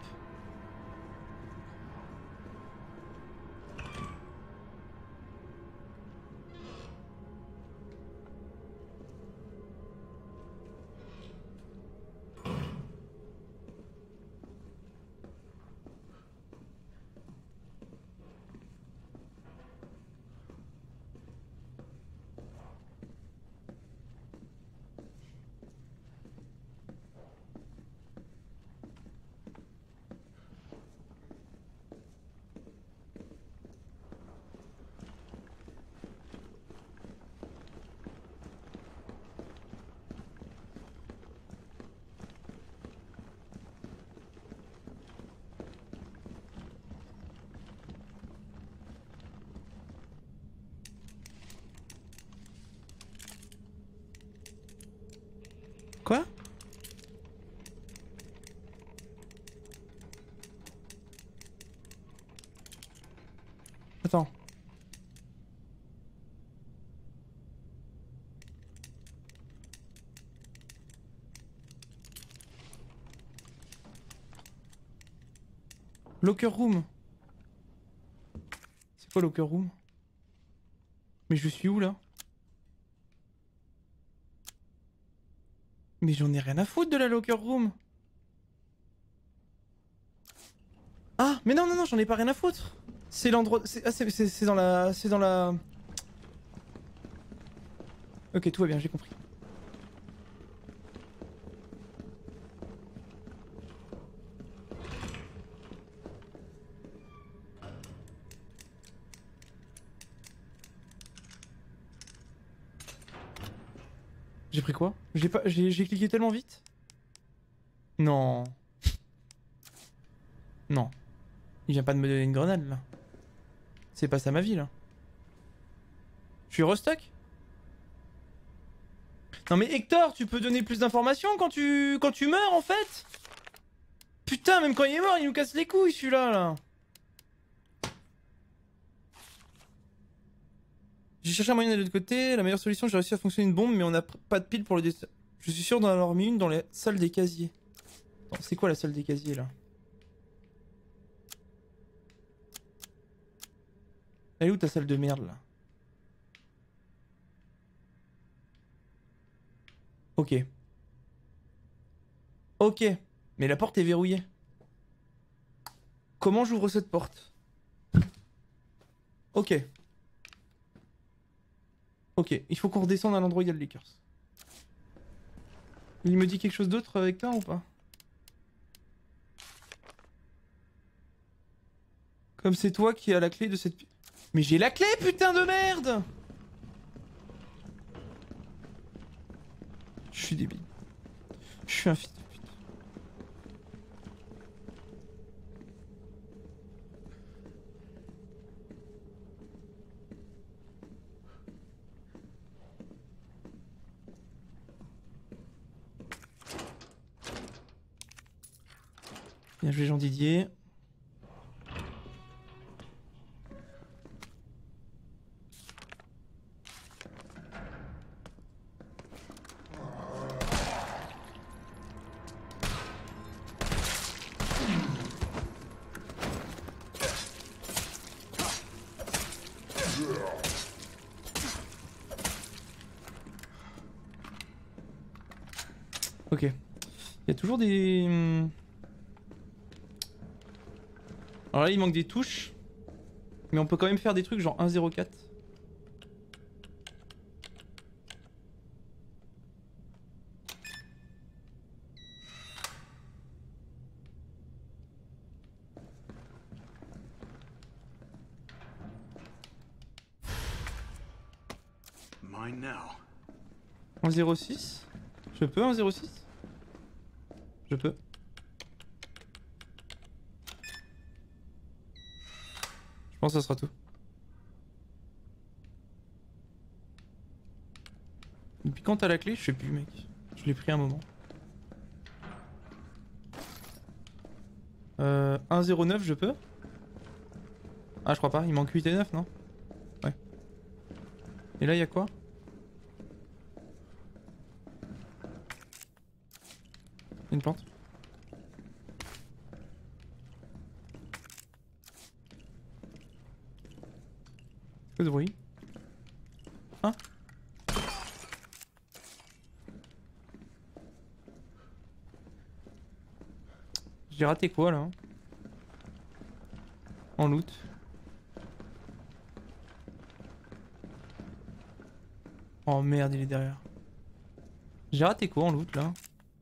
Quoi? Attends. Locker room. C'est quoi locker room? Mais je suis où là? Mais j'en ai rien à foutre de la locker room. Ah, mais non, non, non, j'en ai pas rien à foutre. C'est l'endroit... Ah, c'est dans la... C'est dans la... Ok, tout va bien, j'ai compris. J'ai pris quoi? J'ai pas, j'ai cliqué tellement vite. Non. Non. Il vient pas de me donner une grenade là. C'est pas ça ma vie là. Je suis restock? Non mais Hector, tu peux donner plus d'informations quand tu quand tu meurs en fait? Putain, même quand il est mort, il nous casse les couilles celui-là là. J'ai cherché un moyen de l'autre côté, la meilleure solution, j'ai réussi à fonctionner une bombe, mais on n'a pas de pile pour le dé... Je suis sûr d'en avoir mis une dans la salle des casiers. C'est quoi la salle des casiers là? Elle est où ta salle de merde là? Ok. Ok. Mais la porte est verrouillée. Comment j'ouvre cette porte? Ok. Ok, il faut qu'on redescende à l'endroit où il y a le Lakers. Il me dit quelque chose d'autre avec toi ou pas? Comme c'est toi qui as la clé de cette... Mais j'ai la clé, putain de merde! Je suis débile. Je suis un fils de pute. Bien joué Jean Didier. Ok. Il y a toujours des... Alors là il manque des touches. Mais on peut quand même faire des trucs genre un zéro quatre. Mine now. un zéro six. Je peux un zéro six? Je peux. Je pense que ça sera tout. Depuis quand t'as la clé? Je sais plus mec. Je l'ai pris un moment. Euh, un zéro neuf je peux? Ah je crois pas, il manque huit et neuf non? Ouais. Et là il y a quoi? Une plante. Que de bruit. Hein? J'ai raté quoi là? En loot. Oh merde, il est derrière. J'ai raté quoi en loot là?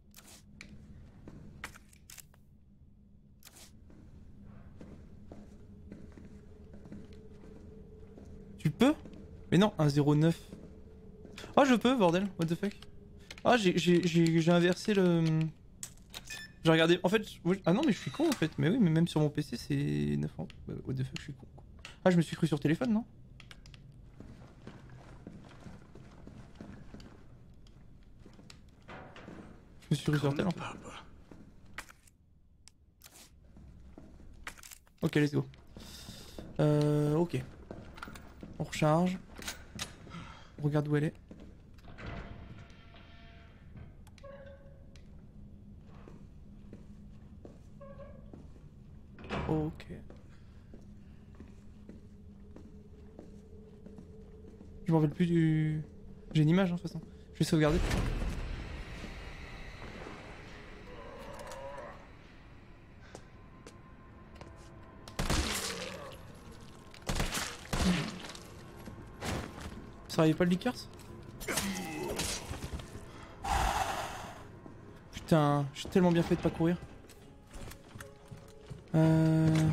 Tu peux? Mais non, un zéro neuf. Ah je peux bordel, what the fuck. Ah j'ai inversé le... J'ai regardé, en fait, oui... ah non mais je suis con en fait, mais oui mais même sur mon P C c'est neuf ans. Bah, what the fuck je suis con. Ah je me suis cru sur téléphone non? Je me suis cru sur tel en fait. Ok let's go. Euh ok. On recharge. On regarde où elle est. Ok. Je m'en rappelle plus du... J'ai une image hein, de toute façon. Je vais sauvegarder. Ça arrive pas le Lickers? Putain, j'ai tellement bien fait de pas courir. Euh...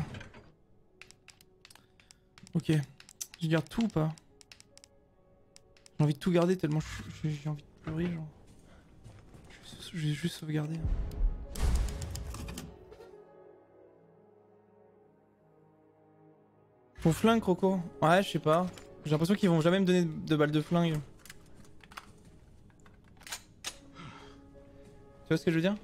Ok. Je garde tout ou pas? J'ai envie de tout garder tellement j'ai envie de pleurer genre. Je vais juste sauvegarder. Ton flingue Croco? Ouais je sais pas. J'ai l'impression qu'ils vont jamais me donner de balles de flingue. Tu vois ce que je veux dire?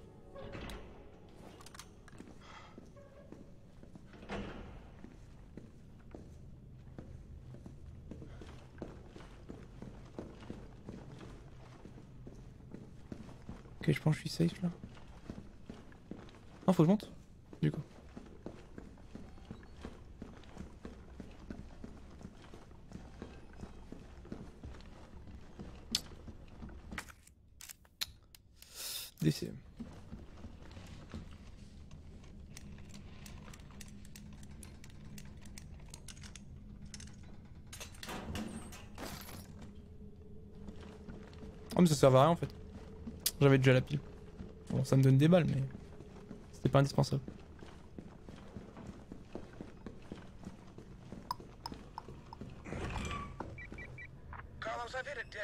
Ok, je pense que je suis safe là. Non, faut que je monte, du coup. D C. Oh mais ça sert à rien en fait. J'avais déjà la pile. Bon ça me donne des balles mais c'était pas indispensable.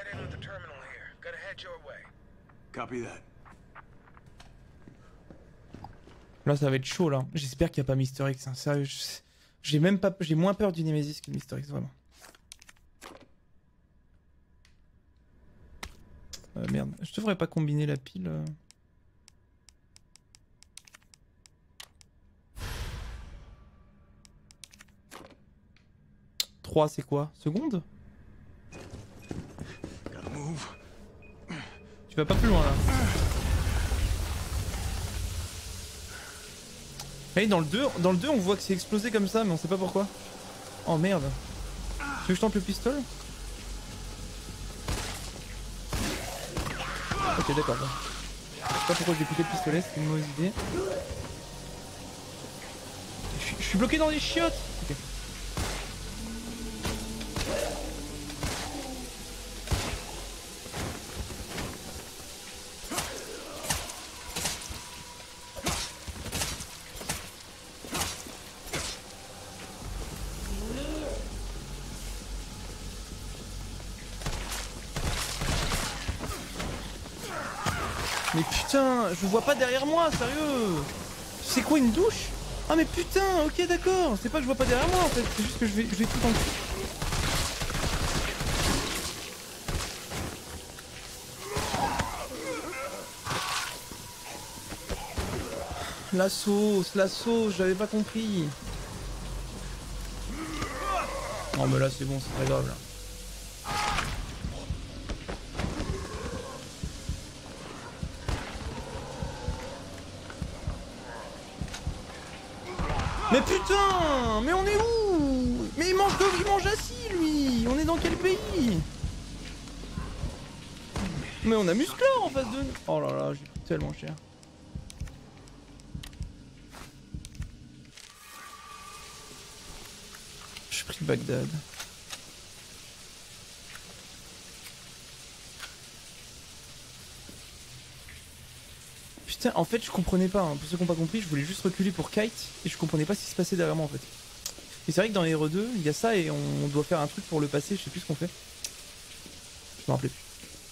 head in with the terminal here. Gotta head your way. Copy that. Là ça va être chaud là. J'espère qu'il n'y a pas Mister X, hein. Sérieux, j'ai même pas, j'ai moins peur du Nemesis que Mister X vraiment. Euh, merde, je devrais pas combiner la pile. Euh... trois c'est quoi? Seconde? Tu vas pas plus loin là. Hey, dans le deux, dans le deux on voit que c'est explosé comme ça mais on sait pas pourquoi. Oh merde. Tu veux que je tente le pistolet? Ok d'accord. Bon. Je sais pas pourquoi j'ai piqué le pistolet, c'est une mauvaise idée. Je, je suis bloqué dans les chiottes. Ok. Mais putain, je vois pas derrière moi, sérieux. C'est quoi une douche? Ah mais putain, ok d'accord. C'est pas que je vois pas derrière moi en fait, c'est juste que je vais, je vais tout en... La sauce, la sauce, j'avais pas compris. Non mais là c'est bon, c'est pas grave là. Mais putain! Mais on est où? Mais il mange, il mange assis lui! On est dans quel pays? Mais on a Musclor en face de nous! Oh là là, j'ai coûté tellement cher. J'ai pris Bagdad. Putain, en fait je comprenais pas, hein. Pour ceux qui n'ont pas compris, je voulais juste reculer pour Kite et je comprenais pas ce qui se passait derrière moi en fait. Et c'est vrai que dans R E deux, il y a ça et on doit faire un truc pour le passer, je sais plus ce qu'on fait. Je me rappelais plus.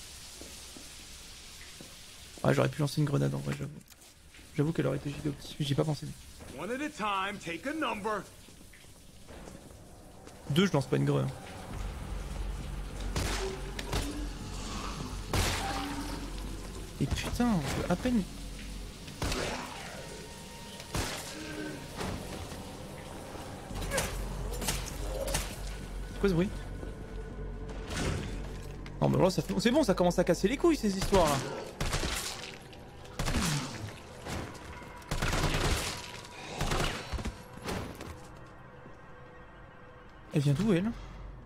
Ah, j'aurais pu lancer une grenade en vrai, j'avoue. J'avoue qu'elle aurait été giga optique, j'y ai pas pensé. One at a time, take a number. Deux, je lance pas une grenade. Et putain, on peut à peine... C'est quoi ce bruit? Non mais là ça fait... C'est bon, ça commence à casser les couilles ces histoires là. Elle vient d'où elle?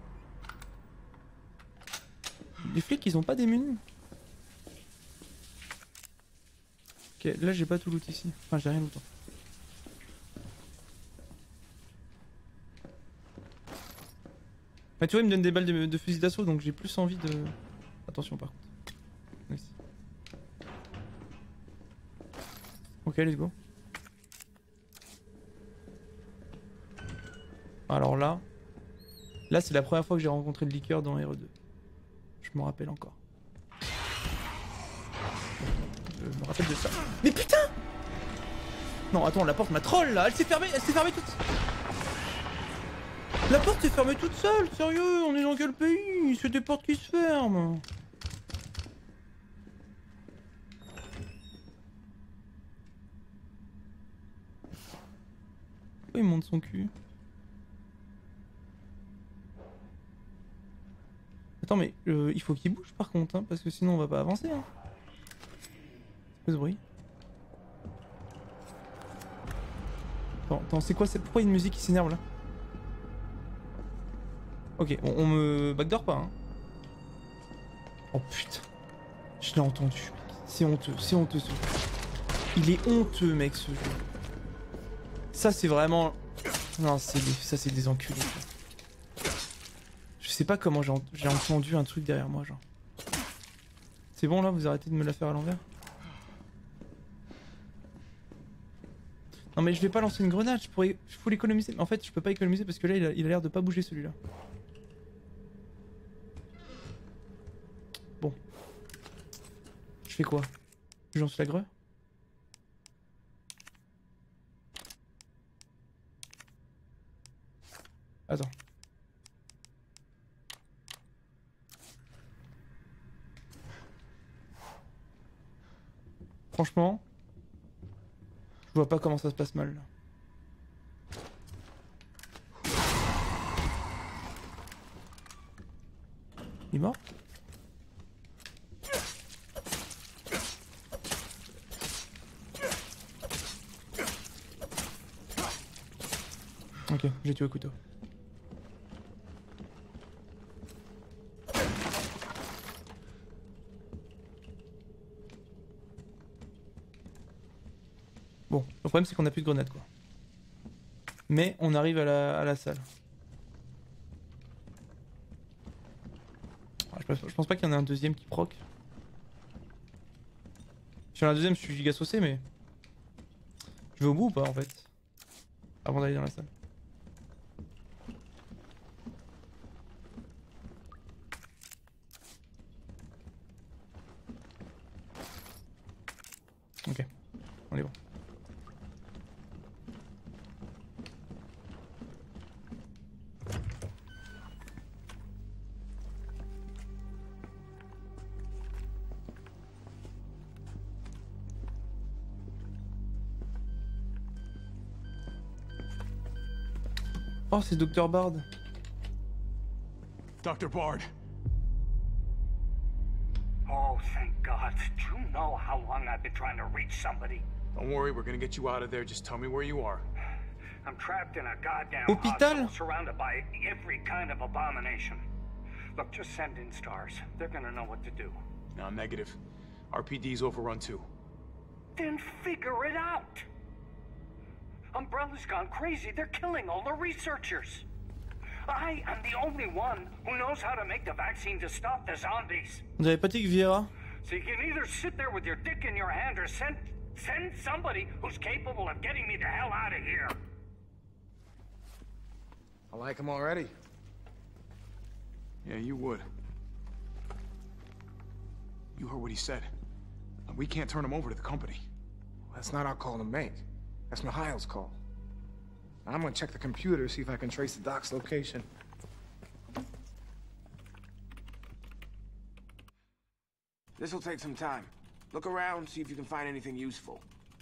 Les flics ils ont pas des menus? Ok, là j'ai pas tout loot ici. Enfin j'ai rien loot. Mais tu vois il me donne des balles de, de fusil d'assaut donc j'ai plus envie de... Attention par contre. Merci. Ok let's go. Alors là... Là c'est la première fois que j'ai rencontré le liqueur dans R E deux. Je m'en rappelle encore. Je me rappelle de ça. Mais putain! Non attends, la porte m'a troll là, elle s'est fermée, elle s'est fermée toute... La porte s'est fermée toute seule, sérieux, on est dans quel pays? C'est des portes qui se ferment. Pourquoi il monte son cul? Attends mais euh, il faut qu'il bouge par contre, hein, parce que sinon on va pas avancer. Hein. C'est quoi ce bruit? Attends, attends c'est quoi? Pourquoi il y a une musique qui s'énerve là? Ok, on, on me backdoor pas hein. Oh putain. Je l'ai entendu. C'est honteux, c'est honteux ce jeu. Il est honteux mec ce jeu. Ça c'est vraiment... Non, c'est des... ça c'est des enculés. Je sais pas comment j'ai en... entendu un truc derrière moi genre. C'est bon là, vous arrêtez de me la faire à l'envers? Non mais je vais pas lancer une grenade, je pourrais... Faut l'économiser. En fait je peux pas économiser parce que là il a l'air de pas bouger celui-là. Je fais quoi? Je lance la grue? Attends. Franchement, je vois pas comment ça se passe mal là. Il est mort? Ok, j'ai tué au couteau. Bon, le problème c'est qu'on a plus de grenades quoi. Mais on arrive à la, à la salle. Ah, je, pense, je pense pas qu'il y en ait un deuxième qui proc. Sur la deuxième je suis giga saucé mais... Je vais au bout ou pas en fait? Avant d'aller dans la salle. Ok, on est bon. Oh, c'est docteur Bard. Doctor Bard. Oh, thank God. Do you know how long I've been trying to reach somebody? Don't worry, we're gonna get you out of there. Just tell me where you are. I'm trapped in a goddamn Hôpital? hospital surrounded by every kind of abomination. Look, just send in stars. They're gonna know what to do. No, negative. R P D's overrun too. Then figure it out. Umbrella's gone crazy. They're killing all the researchers. I am the only one who knows how to make the vaccine to stop the zombies. Vous avez pas dit que Viera? So you can either sit there with your dick in your hand or send send somebody who's capable of getting me the hell out of here. I like him already. Yeah, you would. You heard what he said. We can't turn him over to the company. That's not our call to make. That's Mikhail's call. I'm gonna check the computer, see if I can trace the doc's location. This'll take some time. Look around, see if you can find anything useful.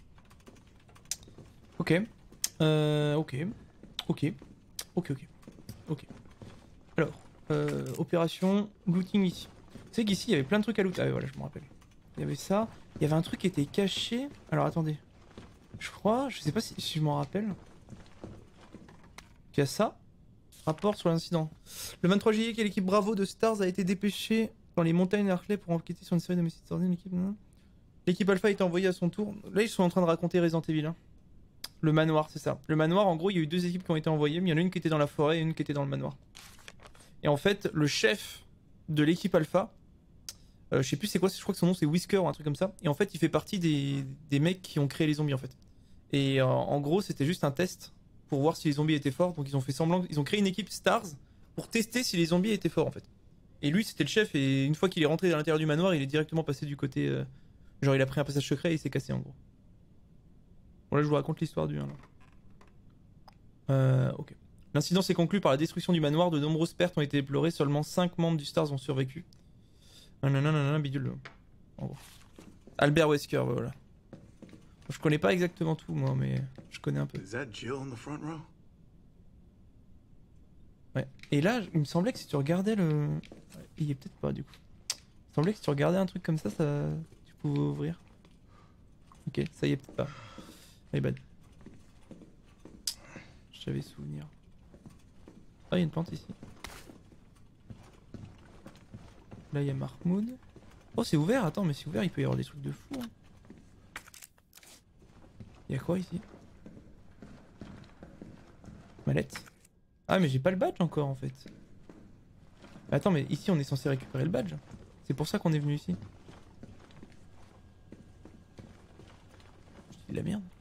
Ok. Euh, ok. Ok. Ok, ok. Ok. Alors, euh, opération looting ici. Vous savez qu'ici il y avait plein de trucs à loot. Ah ouais, voilà, je me rappelle. Il y avait ça. Il y avait un truc qui était caché. Alors attendez. Je crois, je sais pas si, si je m'en rappelle. Il y a ça. Rapport sur l'incident. Le vingt-trois juillet, quelle équipe Bravo de Stars a été dépêchée dans les montagnes Hartley pour enquêter sur une série d'homicides ordinaires. L'équipe L'équipe Alpha est envoyée à son tour. Là, ils sont en train de raconter Resident Evil. Hein. Le manoir, c'est ça. Le manoir, en gros, il y a eu deux équipes qui ont été envoyées, mais il y en a une qui était dans la forêt et une qui était dans le manoir. Et en fait, le chef de l'équipe Alpha, euh, je sais plus c'est quoi, je crois que son nom c'est Whisker ou un truc comme ça. Et en fait, il fait partie des, des mecs qui ont créé les zombies en fait. Et euh, en gros, c'était juste un test pour voir si les zombies étaient forts. Donc ils ont fait semblant, ils ont créé une équipe Stars pour tester si les zombies étaient forts en fait. Et lui, c'était le chef. Et une fois qu'il est rentré à l'intérieur du manoir, il est directement passé du côté. Euh, genre, il a pris un passage secret et il s'est cassé en gros. Bon, là, je vous raconte l'histoire du un là. Euh, ok. L'incident s'est conclu par la destruction du manoir. De nombreuses pertes ont été déplorées. Seulement cinq membres du Stars ont survécu. Nanana, bidule. En gros. Albert Wesker, voilà. Je connais pas exactement tout, moi, mais je connais un peu. Is that Jill in the front row? Ouais. Et là, il me semblait que si tu regardais le... Il y est peut-être pas, du coup. Il me semblait que si tu regardais un truc comme ça, ça... tu pouvais ouvrir. Ok, ça y est peut-être pas. My bad. J'avais souvenir. Ah, il y a une plante ici. Là, il y a Mahmoud. Oh, c'est ouvert. Attends, mais c'est ouvert, il peut y avoir des trucs de fou. Hein. Il y a quoi ici? Mallette. Ah, mais j'ai pas le badge encore en fait. Attends, mais ici on est censé récupérer le badge. C'est pour ça qu'on est venu ici. Je dis de la merde.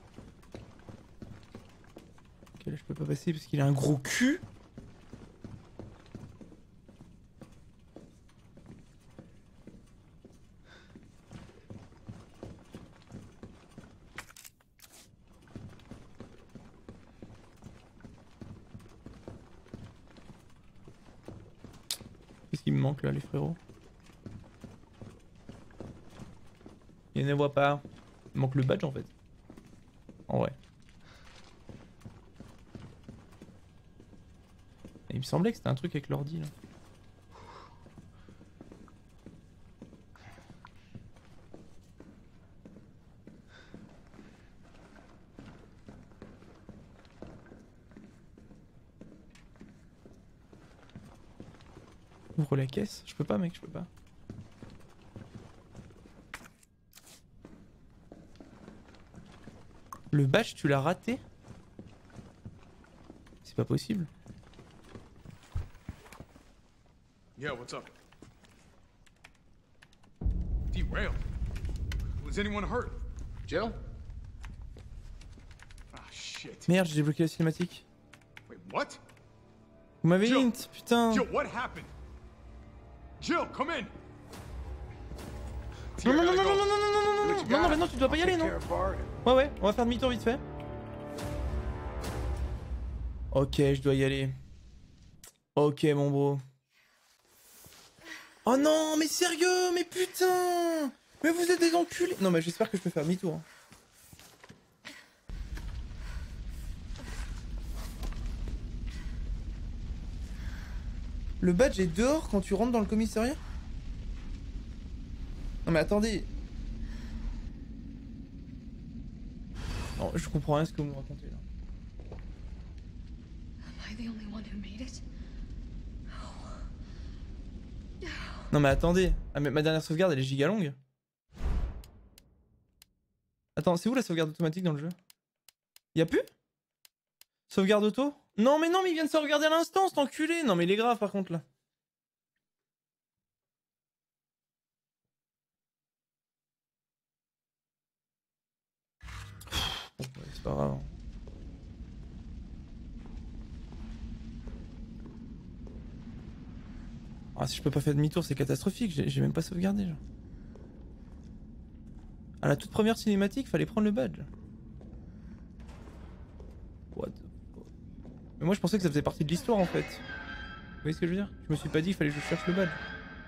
Ok, là je peux pas passer parce qu'il a un gros cul. qui me manque là, les frérots? Il ne voit pas. Il manque le badge en fait. En vrai. Et il me semblait que c'était un truc avec l'ordi là. Ouvre la caisse. Je peux pas mec, je peux pas. Le badge, tu l'as raté? C'est pas possible. Yeah, what's up? Derailed. Was anyone hurt? Jill? Ah, shit. Merde, j'ai débloqué la cinématique. Wait, what? Vous m'avez Jill. hint, putain. Jill, what happened? Jill, come in. Non, non, non, non, non, non, non, non, non, non, non, non, non, non, tu dois pas y aller, non. Ouais, ouais, on va faire demi-tour vite fait. Ok, je dois y aller. Ok, mon bro. Oh non, mais sérieux, mais putain. Mais vous êtes des enculés. Non, mais j'espère que je peux faire demi-tour. Hein. Le badge est dehors quand tu rentres dans le commissariat? Non mais attendez. Non, je comprends rien ce que vous me racontez là. Non mais attendez. Ah, mais ma dernière sauvegarde elle est giga longue. Attends, c'est où la sauvegarde automatique dans le jeu? Y'a plus? Sauvegarde auto? Non mais non mais il vient de sauvegarder à l'instant cet enculé. Non mais il est grave par contre là. Bon, ouais, c'est pas grave. Ah si je peux pas faire demi-tour c'est catastrophique, j'ai même pas sauvegardé genre. À la toute première cinématique fallait prendre le badge. What the fuck. Mais moi je pensais que ça faisait partie de l'histoire en fait. Vous voyez ce que je veux dire? Je me suis pas dit qu'il fallait que je cherche le badge.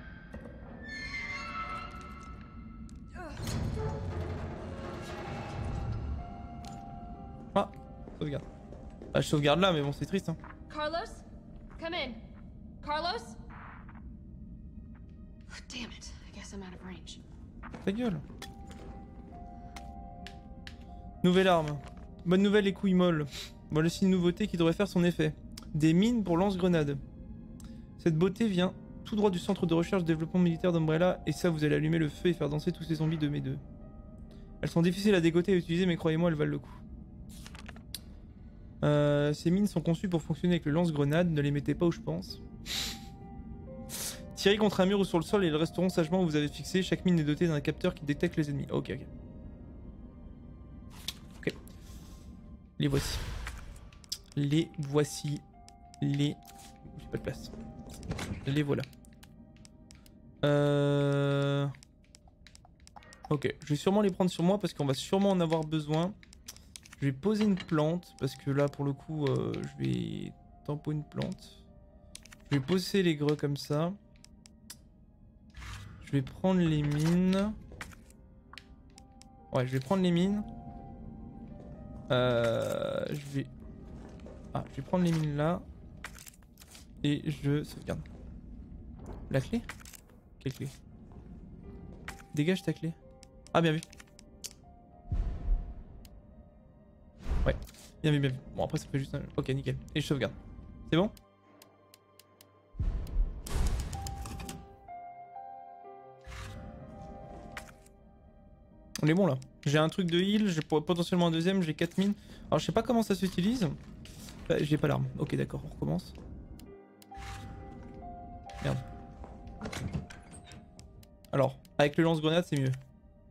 Ah, sauvegarde. Ah je sauvegarde là mais bon c'est triste hein. Carlos? Come in. Carlos? Damn it. I guess I'm out of range. Ta gueule. Nouvelle arme. Bonne nouvelle les couilles molles. Voici une nouveauté qui devrait faire son effet. Des mines pour lance-grenades. Cette beauté vient tout droit du centre de recherche développement militaire d'Umbrella et ça vous allez allumer le feu et faire danser tous ces zombies de mes deux. Elles sont difficiles à dégoter et à utiliser mais croyez-moi elles valent le coup. Euh, ces mines sont conçues pour fonctionner avec le lance-grenade, ne les mettez pas où je pense. Tirez contre un mur ou sur le sol et elles resteront sagement où vous avez fixé. Chaque mine est dotée d'un capteur qui détecte les ennemis. Ok, ok. Ok. Les voici. Les voici. Les... J'ai pas de place. Les voilà. Euh... Ok, je vais sûrement les prendre sur moi parce qu'on va sûrement en avoir besoin. Je vais poser une plante parce que là pour le coup euh, je vais tamponner une plante. Je vais poser les greux comme ça. Je vais prendre les mines. Ouais, je vais prendre les mines. Euh, je vais... Ah, je vais prendre les mines là. Et je sauvegarde. La clé? Quelle clé? Dégage ta clé. Ah, bien vu. Ouais, bien vu, bien vu. Bon, après ça fait juste un... Ok, nickel. Et je sauvegarde. C'est bon? On est bon là. J'ai un truc de heal, j'ai potentiellement un deuxième, j'ai quatre mines. Alors je sais pas comment ça s'utilise. Euh, j'ai pas l'arme. Ok d'accord, on recommence. Merde. Alors, avec le lance-grenade c'est mieux.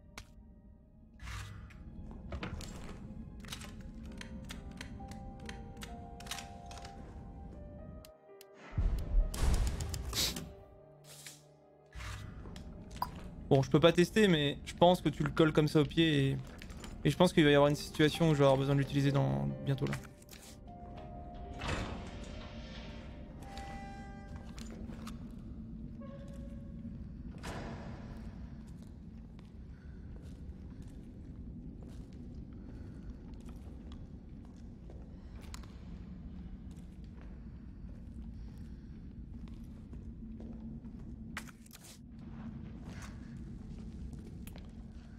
Bon, je peux pas tester, mais je pense que tu le colles comme ça au pied et, et je pense qu'il va y avoir une situation où je vais avoir besoin de l'utiliser dans bientôt là.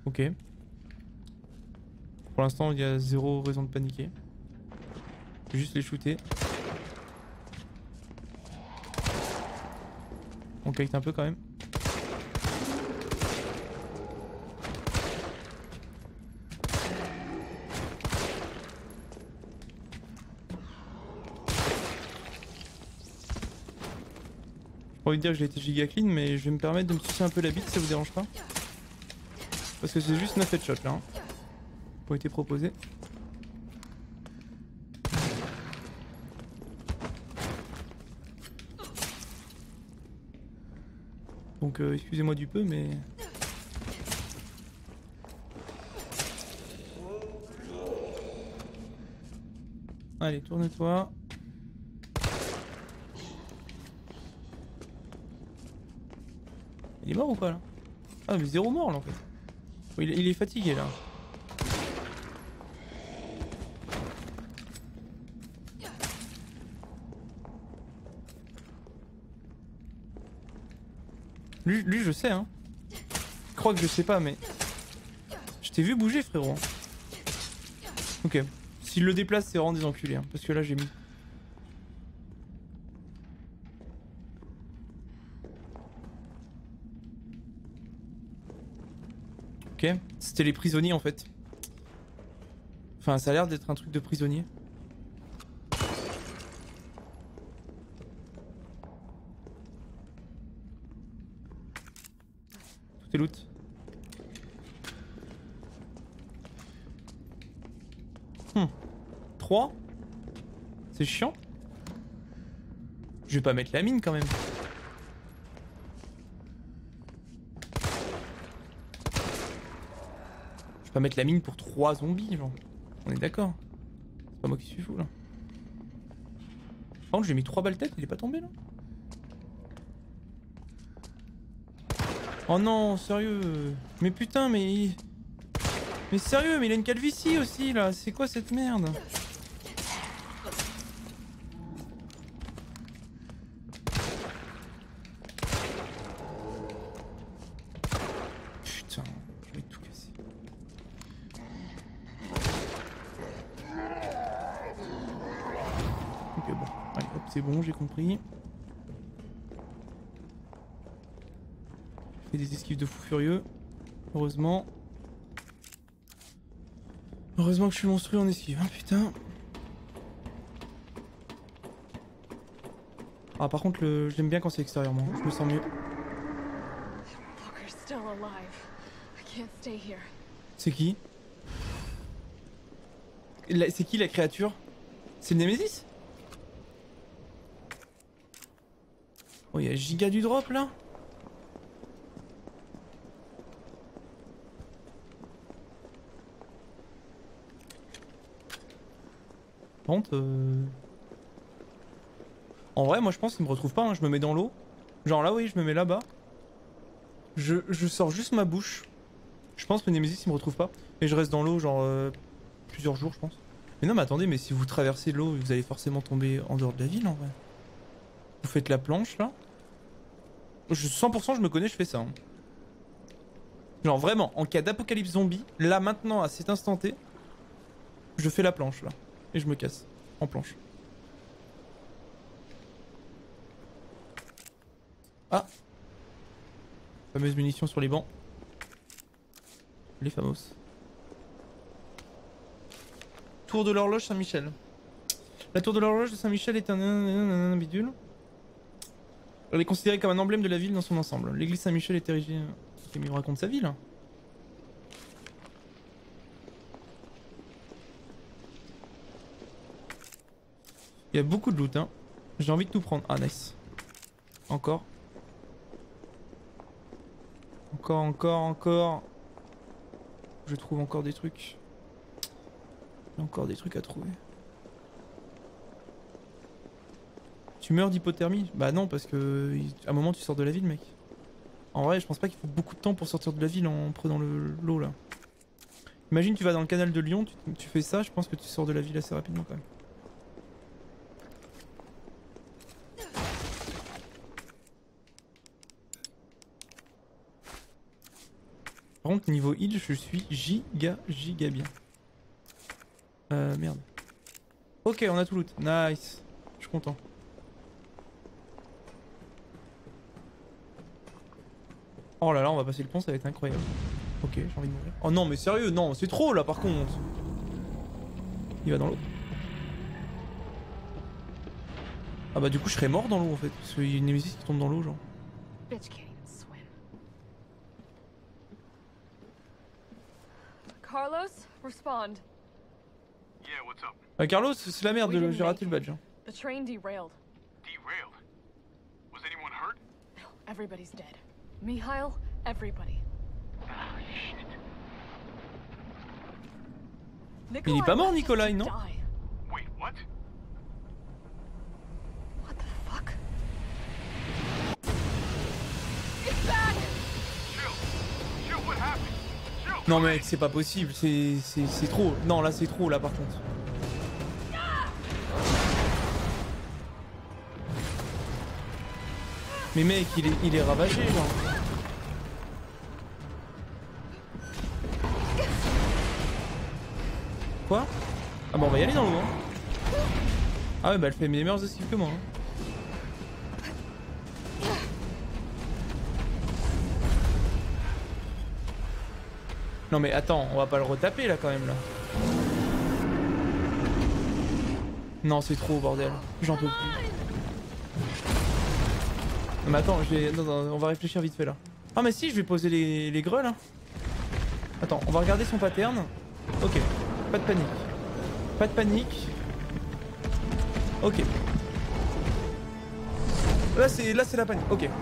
Ok. Pour l'instant, il y a zéro raison de paniquer. Je vais juste les shooter. On kite un peu quand même. J'ai pas envie de dire que j'ai été giga clean, mais je vais me permettre de me sucer un peu la bite si ça vous dérange pas. Parce que c'est juste neuf headshots là. Hein, qui ont été proposés. Donc euh, excusez-moi du peu, mais... Allez, tourne-toi. Il est mort ou pas là? Ah mais zéro mort là en fait. Il, il est fatigué là. Lui, lui je sais hein. Je crois que je sais pas mais... Je t'ai vu bouger frérot. Ok. S'il le déplace c'est vraiment des enculés hein, parce que là j'ai mis... Ok. C'était les prisonniers en fait. Enfin ça a l'air d'être un truc de prisonnier. Tout est loot. Hmm. trois. C'est chiant. Je vais pas mettre la mine quand même. Je vais pas mettre la mine pour trois zombies genre. On est d'accord. C'est pas moi qui suis fou là. Par contre j'ai mis trois balles tête, il est pas tombé là. Oh non, sérieux. Mais putain, mais... Mais sérieux, mais il a une calvitie aussi là. C'est quoi cette merde? Putain, je vais tout casser. Ok bon, allez hop, c'est bon, j'ai compris. Fait des esquives de fou furieux. Heureusement. Heureusement que je suis monstrueux en esquive, hein, putain. Ah par contre le... j'aime bien quand c'est extérieurement, je me sens mieux. C'est qui? C'est qui la créature? C'est le Nemesis? Oh y'a giga du drop là. Par contre, euh... en vrai, moi je pense qu'il me retrouve pas. Hein. Je me mets dans l'eau. Genre là, oui, je me mets là-bas. Je, je sors juste ma bouche. Je pense que Nemesis il me retrouve pas. Et je reste dans l'eau, genre euh, plusieurs jours, je pense. Mais non, mais attendez, mais si vous traversez l'eau, vous allez forcément tomber en dehors de la ville en vrai. Vous faites la planche là. Je, cent pour cent, je me connais, je fais ça. Hein. Genre vraiment, en cas d'apocalypse zombie, là maintenant, à cet instant T, je fais la planche là. Et je me casse en planche. Ah, fameuse munition sur les bancs. Les famos. Tour de l'horloge Saint-Michel. La tour de l'horloge de Saint-Michel est un, un, un, un bidule. Elle est considérée comme un emblème de la ville dans son ensemble. L'église Saint-Michel est érigée... Il me raconte sa ville. Il y a beaucoup de loot hein. J'ai envie de tout prendre. Ah nice. Encore. Encore, encore, encore. Je trouve encore des trucs. Il y a encore des trucs à trouver. Tu meurs d'hypothermie? Bah non parce que à un moment tu sors de la ville mec. En vrai je pense pas qu'il faut beaucoup de temps pour sortir de la ville en prenant le l'eau là. Imagine tu vas dans le canal de Lyon, tu, tu fais ça, je pense que tu sors de la ville assez rapidement quand même. Par Par contre, niveau heal, je suis giga, giga bien. Euh, merde. Ok, on a tout loot. Nice. Je suis content. Oh là là, on va passer le pont, ça va être incroyable. Ok, j'ai envie de mourir. Oh non, mais sérieux, non, c'est trop là par contre. Il va dans l'eau. Ah bah du coup, je serais mort dans l'eau en fait. Parce qu'il y a une Nemesis qui tombe dans l'eau, genre. Bitch can't even swim. Carlos, respond. Yeah, what's up? Euh, Carlos, c'est la merde, j'ai raté le badge. Hein. The train derailed. Derailed? Was anyone hurt? No, everybody's dead. Mikhail, everybody. Ah, shit. Il est pas mort, Nikolai, non? Wait, what? What the fuck? Get back! Chill. Chill, what happened? Chill. Non mec, c'est pas possible, c'est c'est trop. Non, là c'est trop, là par contre. Mais mec, il est, il est ravagé, genre. Quoi? Ah bah on va y aller dans l'eau, hein. Ah ouais, bah elle fait mes meilleures esquives que moi, hein. Non mais attends, on va pas le retaper là quand même là. Non, c'est trop bordel, j'en peux plus. Non mais attends, je vais... non, non, on va réfléchir vite fait là. Ah mais si, je vais poser les, les greux là. Attends, on va regarder son pattern. Ok, pas de panique. Pas de panique. Ok. Là c'est là c'est la panique, ok.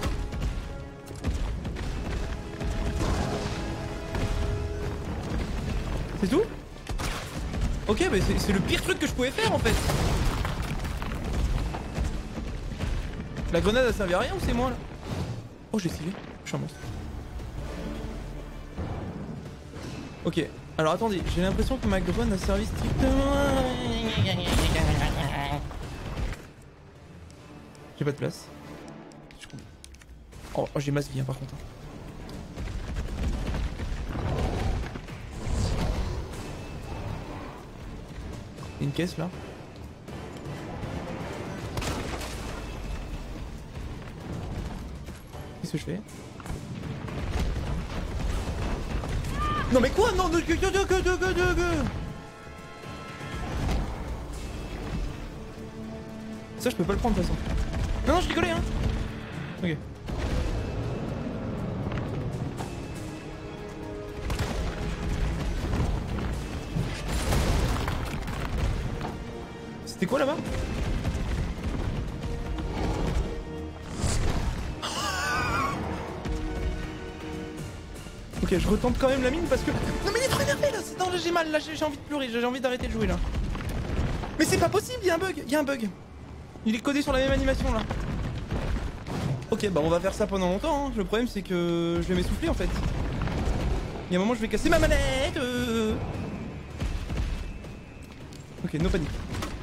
C'est tout? Ok, mais c'est le pire truc que je pouvais faire en fait. La grenade a servi à rien ou c'est moi là? Oh, j'ai esquivé. Je suis un monstre. Ok, alors attendez, j'ai l'impression que ma grenade a servi strictement. J'ai pas de place. Oh, oh j'ai masse vie hein, par contre. Il y a une caisse là. Qu'est-ce que je fais? Non mais quoi? Non, que que que que que que ça je peux pas le prendre de toute façon. Non non je rigolais hein. Ok. C'était quoi là-bas? Ok, je retente quand même la mine parce que... Non mais il est trop énervé là. Non, j'ai mal, là j'ai envie de pleurer, j'ai envie d'arrêter de jouer là. Mais c'est pas possible, il y a un bug, il y a un bug. Il est codé sur la même animation là. Ok, bah on va faire ça pendant longtemps, hein. Le problème c'est que je vais m'essouffler en fait. Il y a un moment je vais casser ma manette euh... Ok, no panique.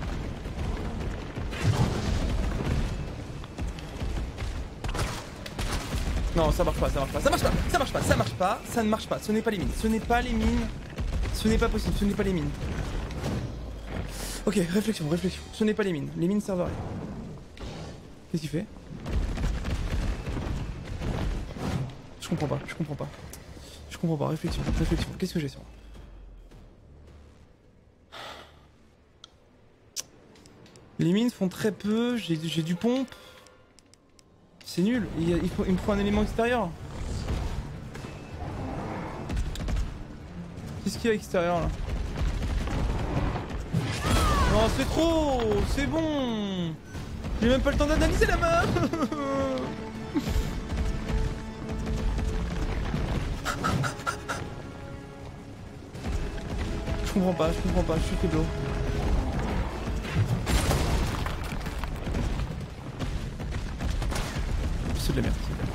Non, ça marche pas, ça marche pas, ça marche pas, ça marche pas, ça marche pas, ça ne marche pas, ce n'est pas les mines, ce n'est pas les mines, ce n'est pas possible, ce n'est pas les mines. Ok, réflexion, réflexion, ce n'est pas les mines, les mines servent à rien. Qu'est-ce qu'il fait? Je comprends pas, je comprends pas. Je comprends pas, réflexion, réflexion, qu'est-ce que j'ai sur moi? Les mines font très peu, j'ai du pompe. C'est nul, il, il, faut, il me faut un élément extérieur. Qu'est-ce qu'il y a à l'extérieur là? Non c'est trop, c'est bon. J'ai même pas le temps d'analyser la map. Je comprends pas, je comprends pas, je suis faible. C'est de la merde.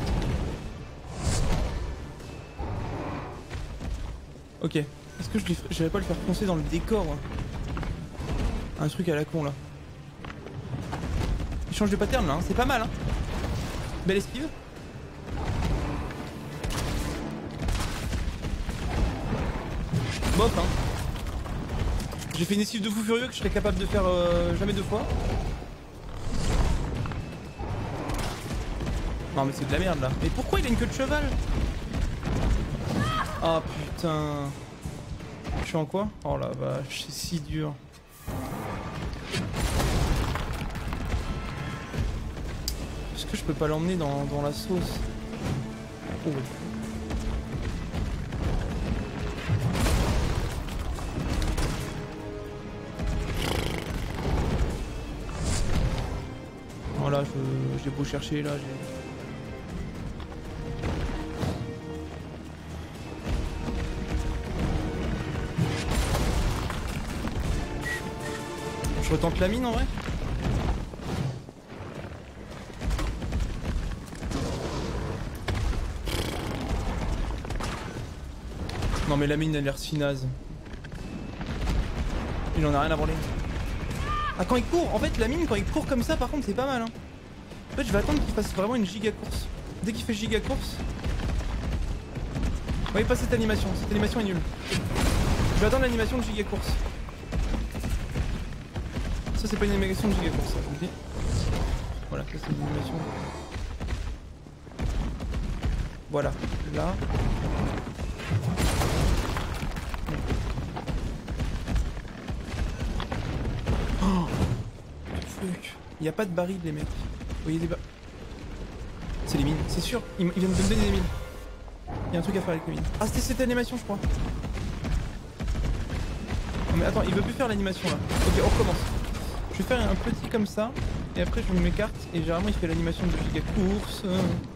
Ok. Est-ce que je lui j'allais pas le faire foncer dans le décor hein. Un truc à la con là. Il change de pattern là, hein. C'est pas mal hein. Belle esquive. bof hein. J'ai fait une esquive de fou furieux que je serais capable de faire euh, jamais deux fois. Non mais c'est de la merde là. Mais pourquoi il a une queue de cheval? Ah putain. Je suis en quoi? Oh la vache, c'est si dur. Est-ce que je peux pas l'emmener dans, dans la sauce? Oh. Voilà, j'ai beau chercher là, j'ai... Je retente la mine en vrai. Non mais la mine elle a l'air si naze. Il en a rien à branler. Ah quand il court, en fait la mine quand il court comme ça par contre c'est pas mal hein. En fait je vais attendre qu'il fasse vraiment une giga course. Dès qu'il fait giga course. Vous voyez pas cette animation, cette animation est nulle. Je vais attendre l'animation de giga course. Ça c'est pas une animation de giga course, ça je vous le dis. Voilà, ça c'est une animation. Voilà, là. Oh fuck. Il n'y a pas de baril les mecs. Vous voyez des barils. C'est les mines, c'est sûr. Ils, ils viennent de me donner des mines. Il y a un truc à faire avec les mines. Ah c'était cette animation je crois. Non mais attends, il veut plus faire l'animation là. Ok, on recommence. Je vais faire un petit comme ça. Et après je m'écarte. Et généralement il fait l'animation de giga course.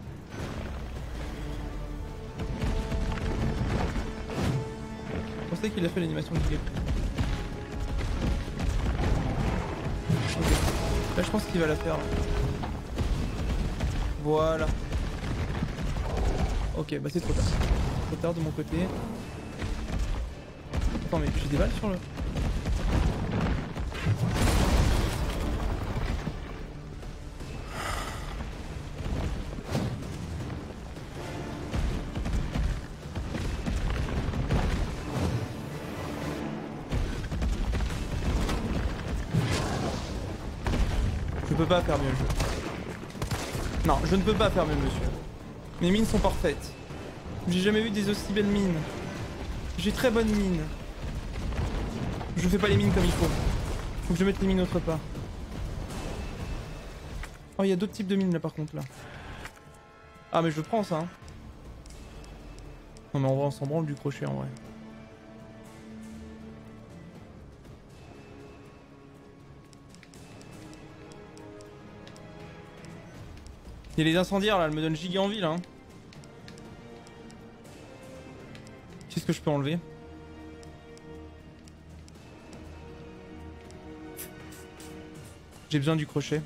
Je pensais qu'il a fait l'animation de giga course. Ok. Là je pense qu'il va la faire. Là. Voilà. Ok, bah c'est trop tard. Trop tard de mon côté. Attends, mais j'ai des balles sur le... Je peux pas faire mieux, je... Non, je ne peux pas faire mieux, monsieur. Mes mines sont parfaites. J'ai jamais vu des aussi belles mines. J'ai très bonnes mines. Je fais pas les mines comme il faut. Faut que je mette les mines autre part. Oh, il y a d'autres types de mines là par contre là. Ah mais je prends ça. Hein. Non mais en vrai on s'en branle du crochet en vrai. Il y a les incendiaires là, elles me donnent giga envie là. Hein. Qu'est-ce que je peux enlever? J'ai besoin du crochet.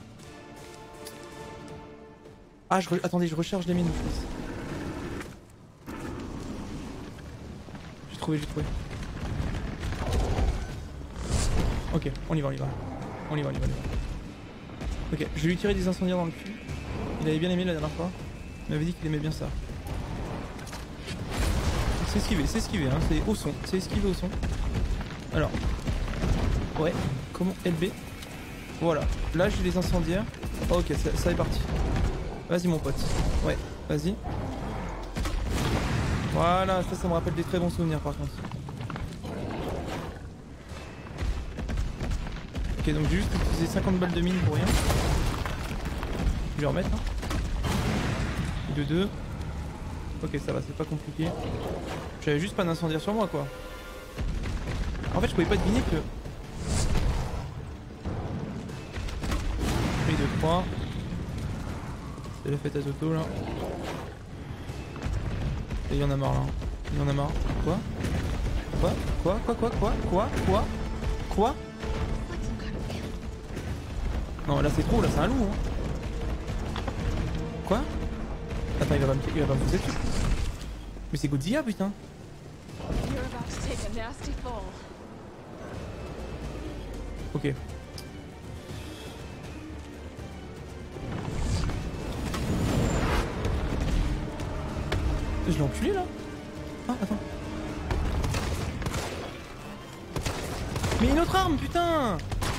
Ah, je re... attendez, je recharge les mines, je pense. J'ai trouvé, j'ai trouvé. Ok, on y va, on y va. On y va, on y va, on y va. Ok, je vais lui tirer des incendiaires dans le cul. Il avait bien aimé la dernière fois. Il m'avait dit qu'il aimait bien ça. C'est esquivé, c'est esquivé, hein. C'est au son. C'est esquivé au son. Alors. Ouais, comment L B. Voilà, là j'ai les incendiaires. Oh, ok, ça, ça est parti. Vas-y mon pote. Ouais, vas-y. Voilà, ça, ça me rappelle des très bons souvenirs par contre. Ok, donc j'ai juste utilisé cinquante balles de mine pour rien. Je vais remettre. Hein. De deux. Ok, ça va, c'est pas compliqué. J'avais juste pas d'incendiaire sur moi quoi. En fait, je pouvais pas deviner que... deux, trois. C'est la fête à Toto là. Et il y en a marre là. Il y en a marre. Quoi? Quoi? Quoi? Quoi? Quoi? Quoi? Quoi? Quoi? Quoi? Non là c'est trop, là c'est un loup hein. Quoi? Attends, il va pas me, il va pas me pousser dessus. Mais c'est Godzilla putain. Ok. Je l'ai enculé là. Ah attends. Mais une autre arme, putain.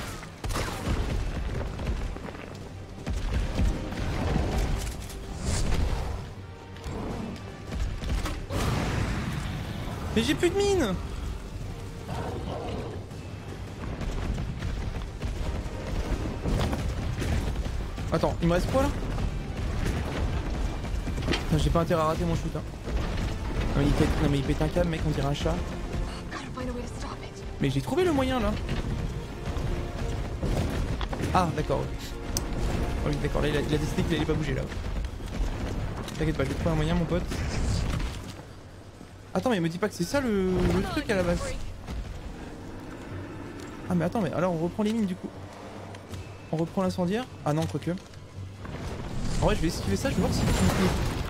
Mais j'ai plus de mine. Attends, il me reste quoi là? J'ai pas intérêt à rater mon shoot hein. Non mais il pète, non, mais il pète un câble mec, on dirait un chat. Mais j'ai trouvé le moyen là. Ah d'accord. Oh oui d'accord, là il a, il a décidé qu'il allait pas bouger là. T'inquiète pas, je vais trouver un moyen mon pote. Attends mais me dis pas que c'est ça le, le truc à la base. Ah mais attends mais alors on reprend les mines du coup. On reprend l'incendiaire. Ah non quoique. En vrai je vais esquiver ça, je vais voir si je peux.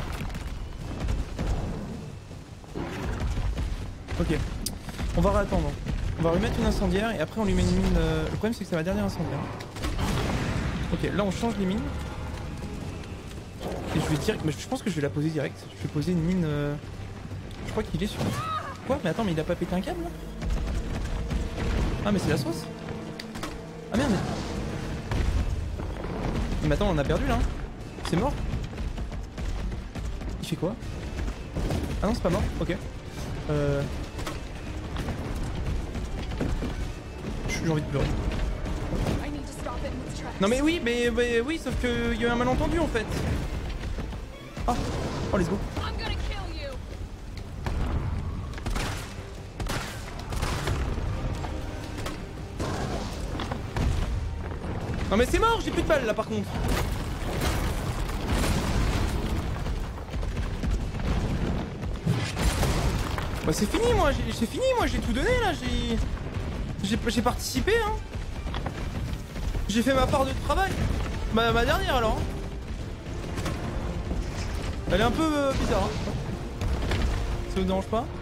Ok. On va réattendre. On va remettre une incendiaire et après on lui met une mine. Euh... Le problème c'est que c'est ma dernière incendiaire. Ok là on change les mines. Et je vais dire. Mais je pense que je vais la poser direct. Je vais poser une mine. Euh... Je crois qu'il est sur. Quoi? Mais attends mais il a pas pété un câble là? Ah mais c'est la sauce? Ah merde. Mais attends on a perdu là. C'est mort? Il fait quoi? Ah non c'est pas mort, ok. Euh... J'ai envie de pleurer. Non mais oui, mais, mais oui, sauf qu'il y a eu un malentendu en fait. Ah, oh let's go. Non mais c'est mort, j'ai plus de balles là par contre. Bah c'est fini moi, j'ai fini moi, j'ai tout donné là, j'ai... J'ai participé hein. J'ai fait ma part de travail. Bah ma dernière alors. Elle est un peu euh, bizarre hein. Ça vous dérange pas?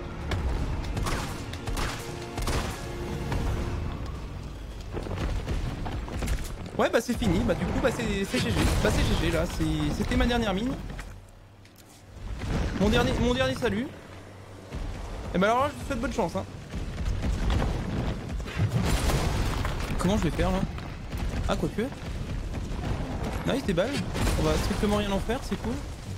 Ouais bah c'est fini, bah du coup bah c'est G G. Bah c'est G G là, c'était ma dernière mine. Mon dernier, mon dernier salut. Et bah alors là je vous souhaite bonne chance hein. Comment je vais faire là? Ah quoique. Nice des balles. On va strictement rien en faire, c'est cool.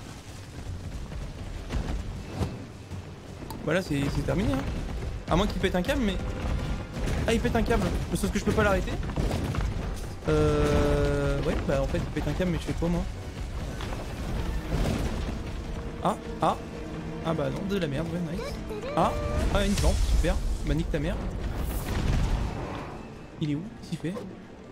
Bah là c'est terminé hein. À moins qu'il pète un câble mais... Ah il pète un câble, sauf que je peux pas l'arrêter. Euh... Ouais bah en fait il pète un câble mais je fais quoi moi? Ah ah. Ah bah non de la merde, ouais nice. Ah ah une plante, super. Bah nique ta mère. Il est où? Qu'est-ce qu'il fait?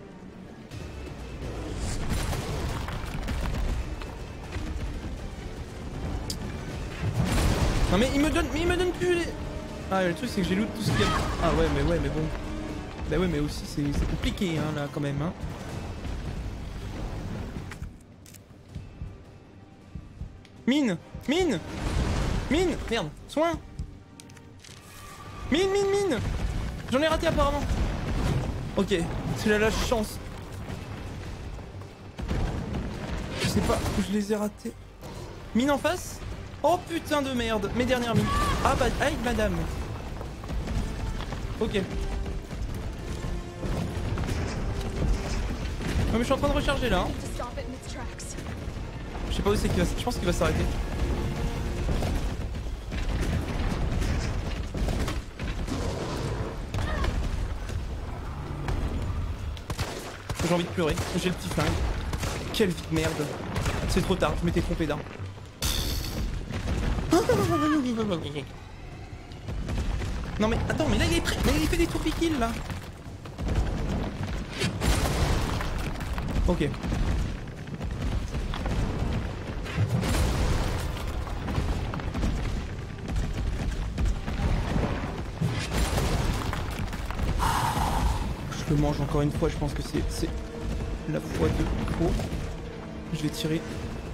Non mais il me donne, mais il me donne plus les... Ah le truc c'est que j'ai loot tout ce qu'il y a... Ah ouais mais ouais mais bon... Bah ouais mais aussi c'est compliqué hein là quand même hein. Mine! Mine! Mine! Merde! Soin! Mine, mine, mine! J'en ai raté apparemment. Ok, c'est la lâche chance. Je sais pas où je les ai ratés. Mine en face? Oh putain de merde, mes dernières mines. Ah bah, aïe madame. Ok. Non mais je suis en train de recharger là. Hein. Je sais pas où c'est qu'il va... Je pense qu'il va s'arrêter. J'ai envie de pleurer, j'ai le petit flingue. Quelle vie de merde. C'est trop tard, je m'étais trompé d'arme. Non mais attends, mais là il est prêt, mais il fait des tourpes kills là. Ok. Je le mange encore une fois, je pense que c'est la fois de trop. Je vais tirer.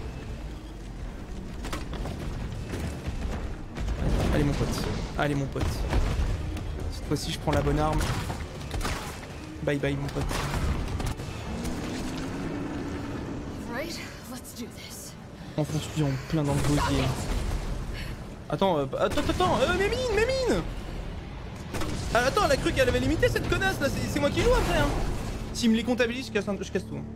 Allez mon pote, allez mon pote. Cette fois-ci je prends la bonne arme. Bye bye mon pote. Enfonce-lui en plein dans le gosier. Attends, euh, attends, attends, euh, mes mines, mes mines. Ah, attends, elle a cru qu'elle avait limité cette connasse là, c'est moi qui joue après hein. S'il me les comptabilise, je casse, un... je casse tout.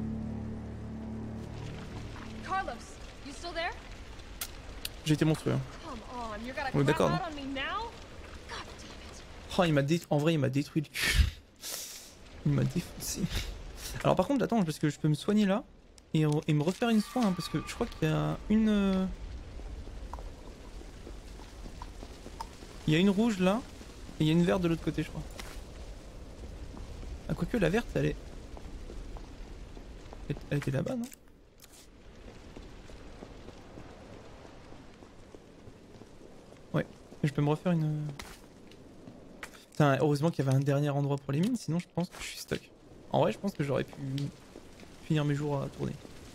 Carlos, you still there? J'ai été monstrueux. Hein. Come on, you're gonna On est d'accord. crap out on me now? God damn it. Oh, il m'a dé... En vrai, il m'a détruit le cul. Il m'a défoncé. Alors par contre, attends, parce que je peux me soigner là et, et me refaire une soin, hein, parce que je crois qu'il y a une... Euh... Il y a une rouge là, et il y a une verte de l'autre côté, je crois. Ah, quoique la verte, elle est... Elle était là-bas, non? Ouais, je peux me refaire une... Putain, heureusement qu'il y avait un dernier endroit pour les mines, sinon je pense que je suis stuck. En vrai, je pense que j'aurais pu finir mes jours à tourner.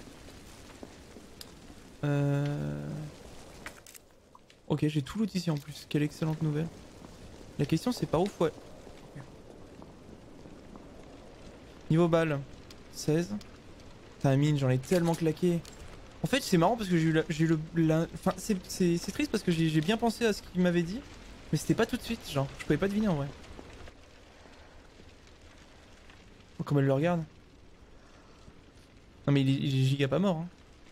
Euh... Ok, j'ai tout loot ici en plus. Quelle excellente nouvelle. La question c'est par où faut... Niveau balle, seize. Putain, mine, j'en ai tellement claqué. En fait, c'est marrant parce que j'ai eu, la, j'ai eu le... La... Enfin, c'est triste parce que j'ai bien pensé à ce qu'il m'avait dit. Mais c'était pas tout de suite, genre. Je pouvais pas deviner en vrai. Oh, comme elle le regarde. Non mais il est, il est giga pas mort. Hein.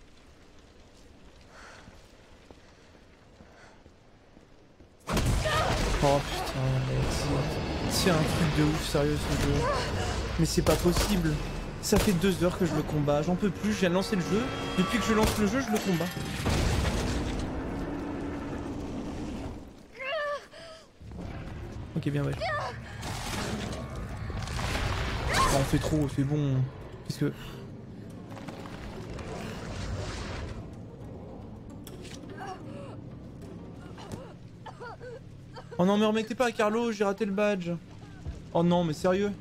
Oh putain, mec, c'est un truc de ouf, sérieux ce jeu. Mais c'est pas possible. Ça fait deux heures que je le combats, j'en peux plus, je viens de lancer le jeu. Depuis que je lance le jeu, je le combats. Ok, bien ouais. Oh, on fait trop, c'est bon. Qu'est-ce que... Oh non mais remettez pas à Carlo, j'ai raté le badge. Oh non mais sérieux.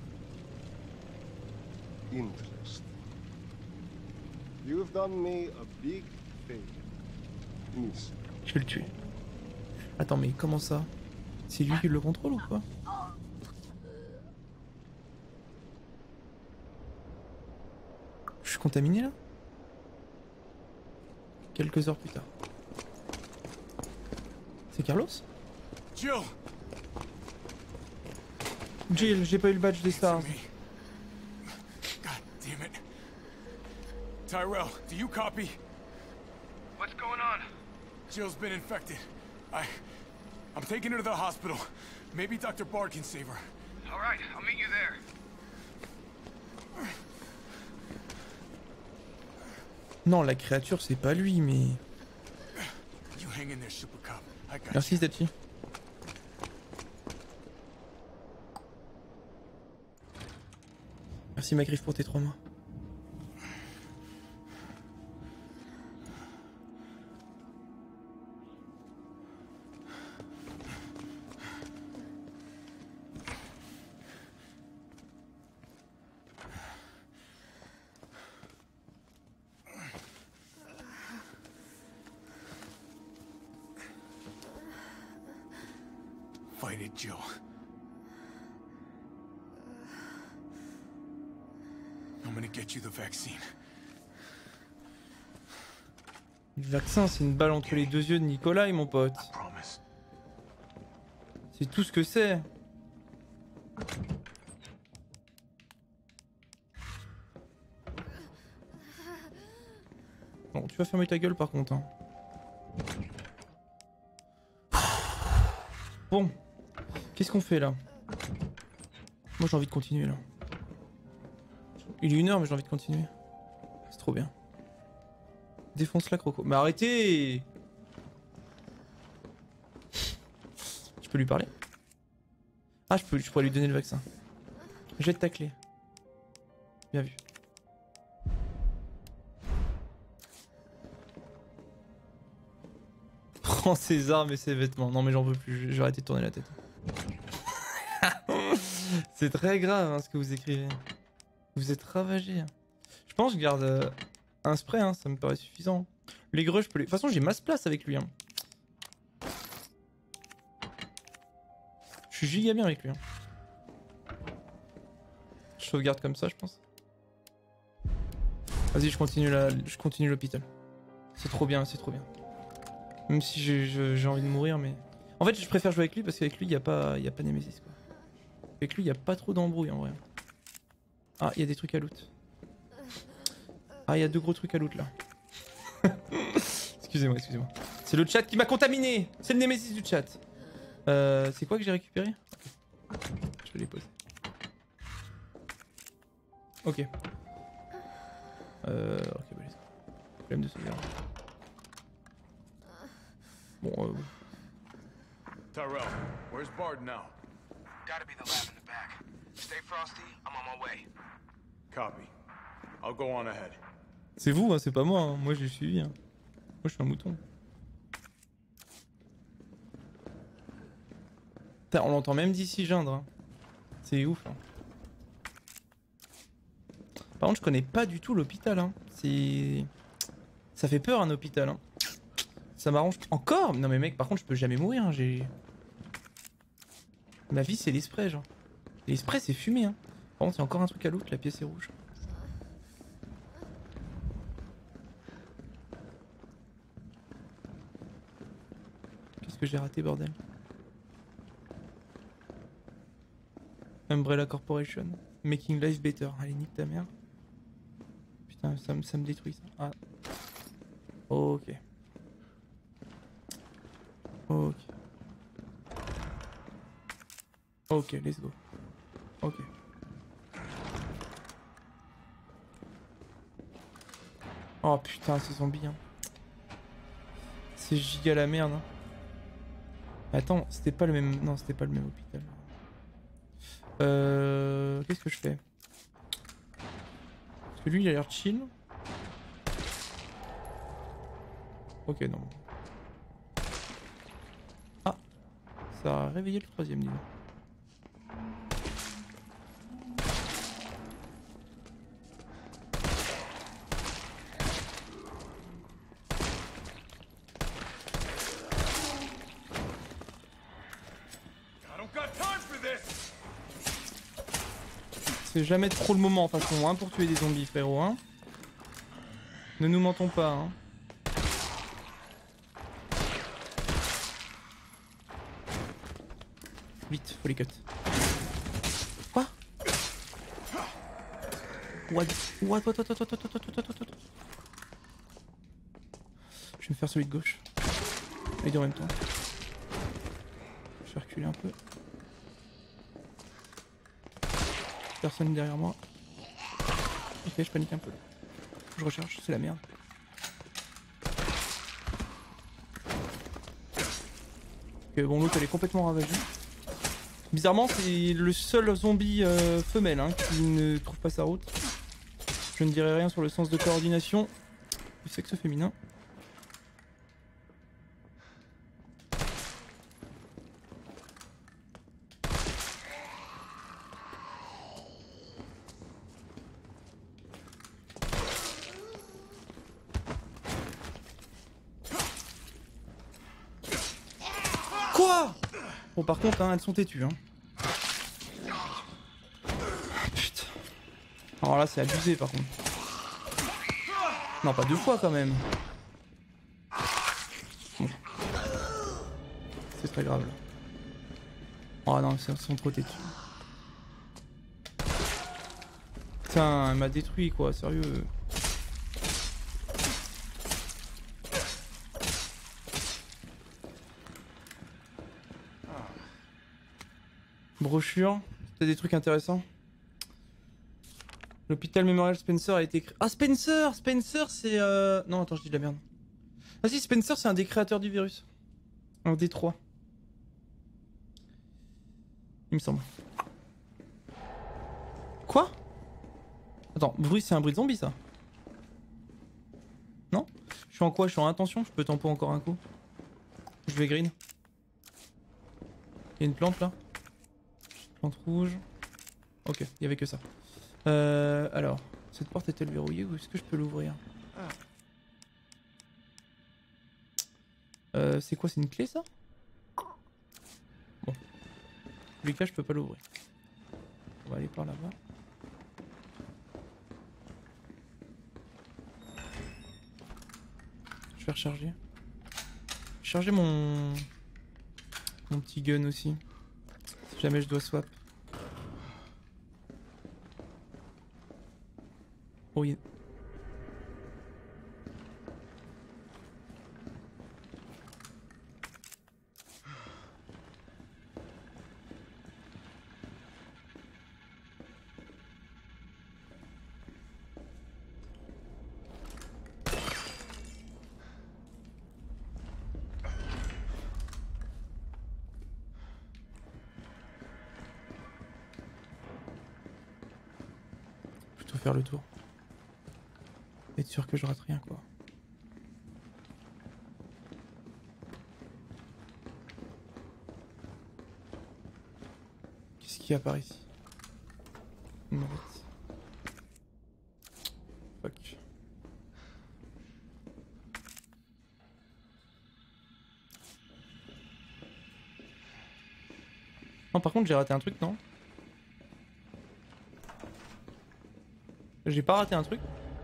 Interest. You've done me a big favor, miss. Je vais le tuer. Attends mais comment ça? C'est lui qui le contrôle ou quoi? Je suis contaminé là? Quelques heures plus tard. C'est Carlos? Jill! Jill, j'ai pas eu le badge des stars. God damn it. Tyrell, do you copy? What's going on? Jill's been infected. I... I'm taking her to the hospital. Maybe Doctor Bard can save her. All right, I'll meet you there. Non, la créature c'est pas lui, mais... You hang in there, Super Cop. I got Merci Stachi. Merci Macrif pour tes trois mois. Fight it, Jill. I'm gonna get you the vaccine. Le vaccin, c'est une balle entre les deux yeux de Nikolai, mon pote. C'est tout ce que c'est. Bon, tu vas fermer ta gueule par contre. Hein. Bon, qu'est-ce qu'on fait là? Moi j'ai envie de continuer là. Il est une heure mais j'ai envie de continuer. C'est trop bien. Défonce la croco. Mais arrêtez! Je peux lui parler? Ah je peux, je pourrais lui donner le vaccin. Jette ta clé. Bien vu. Prends ses armes et ses vêtements. Non mais j'en veux plus, je vais arrêter de tourner la tête. C'est très grave hein, ce que vous écrivez. Vous êtes ravagé. Je pense que je garde euh, un spray, hein, ça me paraît suffisant. Les greux, je peux les... De toute façon, j'ai masse place avec lui. Hein. Je suis giga bien avec lui. Hein. Je sauvegarde comme ça, je pense. Vas-y, je continue la... je continue l'hôpital. C'est trop bien, c'est trop bien. Même si j'ai envie de mourir, mais... En fait, je préfère jouer avec lui parce qu'avec lui, il n'y a pas, y a pas Nemesis quoi. Avec lui, il n'y a pas trop d'embrouille en vrai. Ah, il y a des trucs à loot. Ah, il y a deux gros trucs à loot là. Excusez-moi, excusez-moi. C'est le chat qui m'a contaminé. C'est le Nemesis du chat. Euh, c'est quoi que j'ai récupéré? Je vais les poser. Ok. Euh, ok, bah let's go. Problème de sauvegarde. Bon, euh... Tyrell, where's Bard now? Gotta be the lab in the back. Stay frosty, I'm on my way. Copy. I'll go on ahead. c'est vous, hein, c'est pas moi. Hein. Moi, j'ai suivi. Hein. Moi, je suis un mouton. Putain, on l'entend même d'ici geindre. Hein. C'est ouf. Hein. Par contre, je connais pas du tout l'hôpital. Hein. C'est... Ça fait peur un hôpital. Hein. Ça m'arrange. Encore? Non mais mec, par contre, je peux jamais mourir. Hein. J'ai... Ma vie, c'est l'esprit, genre. L'esprit, c'est fumé. Hein. Par contre, il y a encore un truc à loot. La pièce est rouge. Qu'est-ce que j'ai raté, bordel? Umbrella Corporation. Making life better. Allez, nique ta mère. Putain, ça, me- ça me détruit ça. Ah. Ok. Ok. Ok, let's go. Ok. Oh putain, ces zombies. Hein. C'est giga la merde. Hein. Attends, c'était pas le même. Non, c'était pas le même hôpital. Euh. Qu'est-ce que je fais? Parce que lui, il a l'air chill. Ok, non. Ah, ça a réveillé le troisième, dis donc. I don't got time for this. C'est jamais trop le moment, en façon, hein, pour tuer des zombies, frérot, hein. Ne nous mentons pas, hein. Vite, faut les cut. Quoi? What? What? What? What? What? What? What? What? What? What? What? Je vais me faire celui de gauche. Les deux en même temps. Je vais reculer un peu. Personne derrière moi. Ok, je panique un peu. Je recharge, c'est la merde. Ok, bon, l'autre elle est complètement ravagée. Bizarrement, c'est le seul zombie euh, femelle hein, qui ne trouve pas sa route. Je ne dirai rien sur le sens de coordination du sexe féminin. Quoi? Bon, par contre, hein, elles sont têtues. Hein. Putain. Alors là, c'est abusé par contre. Non, pas deux fois quand même. Bon. C'est très grave là. Oh non, elles sont trop têtues. Putain, elle m'a détruit quoi, sérieux. Brochure, t'as des trucs intéressants. L'hôpital Memorial Spencer a été créé. Ah Spencer, Spencer c'est euh... non attends je dis de la merde. Ah si Spencer c'est un des créateurs du virus. Un des trois. Il me semble. Quoi? Attends, bruit c'est un bruit de zombie ça? Non? Je suis en quoi? Je suis en intention? Je peux tempo encore un coup? Je vais green. Il y a une plante là? Plante rouge. Ok, il y avait que ça. Euh, alors, cette porte est-elle verrouillée ou est-ce que je peux l'ouvrir? euh, C'est quoi? C'est une clé ça? Bon. Le cas, je peux pas l'ouvrir. On va aller par là-bas. Je vais recharger. Charger mon... Mon petit gun aussi. Si jamais je dois swap. Oh yeah. Plutôt faire le tour. Être sûr que je rate rien quoi. Qu'est-ce qu'il y a par ici? Une mallette. Fuck. Non par contre j'ai raté un truc non? J'ai pas raté un truc?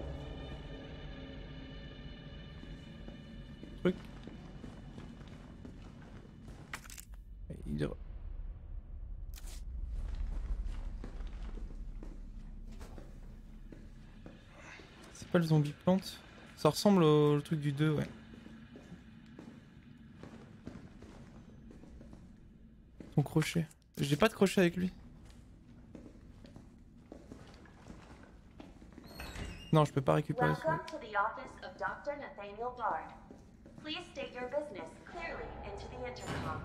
Truc. Il devrait... C'est pas le zombie plante? Ça ressemble au, au truc du deux, ouais. Son crochet. J'ai pas de crochet avec lui. Non, je peux pas récupérer ça. Welcome to the office of Doctor Nathaniel Bard. Please state your business clearly into the intercom.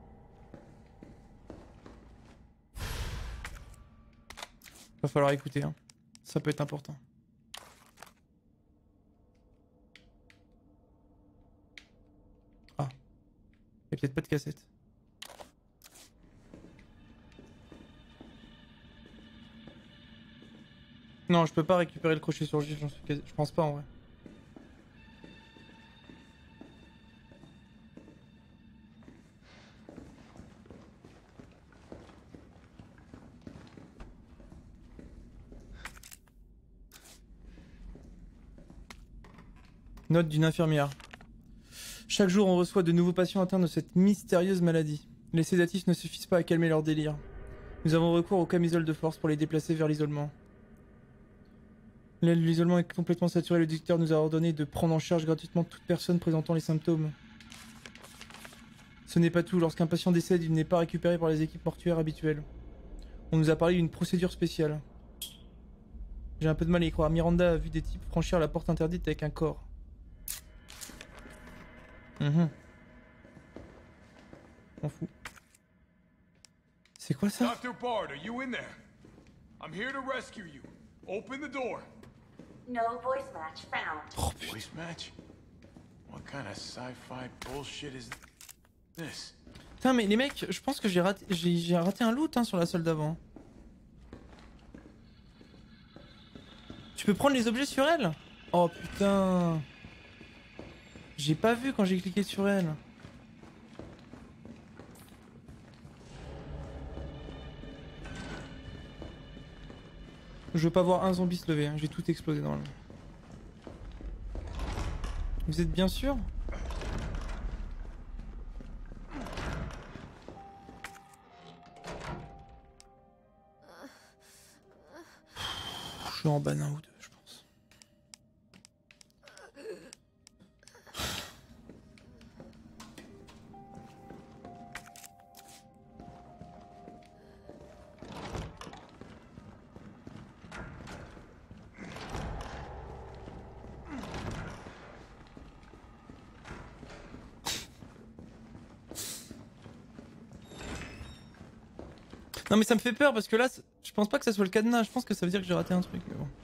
Va falloir écouter, hein. Ça peut être important. Ah. Il y a peut-être pas de cassette. Non, je peux pas récupérer le crochet sur Gilles, j'en suis quasi... je pense pas en vrai. Note d'une infirmière. Chaque jour, on reçoit de nouveaux patients atteints de cette mystérieuse maladie. Les sédatifs ne suffisent pas à calmer leur délire. Nous avons recours aux camisoles de force pour les déplacer vers l'isolement. L'isolement est complètement saturé. Le docteur nous a ordonné de prendre en charge gratuitement toute personne présentant les symptômes. Ce n'est pas tout. Lorsqu'un patient décède, il n'est pas récupéré par les équipes mortuaires habituelles. On nous a parlé d'une procédure spéciale. J'ai un peu de mal à y croire. Miranda a vu des types franchir la porte interdite avec un corps. Mhm. M'en fous. C'est quoi ça? Doctor Bard, are you in there? I'm here to rescue you. Open the door. No voice match found. Oh, putain. Voice match? What kind of sci-fi bullshit is this? Putain mais les mecs, je pense que j'ai raté, j'ai raté un loot hein, sur la salle d'avant. Tu peux prendre les objets sur elle? Oh putain. J'ai pas vu quand j'ai cliqué sur elle. Je veux pas voir un zombie se lever, hein. J'ai tout explosé dans le... Vous êtes bien sûr? Je suis en bas d'un ou deux, je pense. Non mais ça me fait peur parce que là, je pense pas que ça soit le cadenas, je pense que ça veut dire que j'ai raté un truc, mais bon.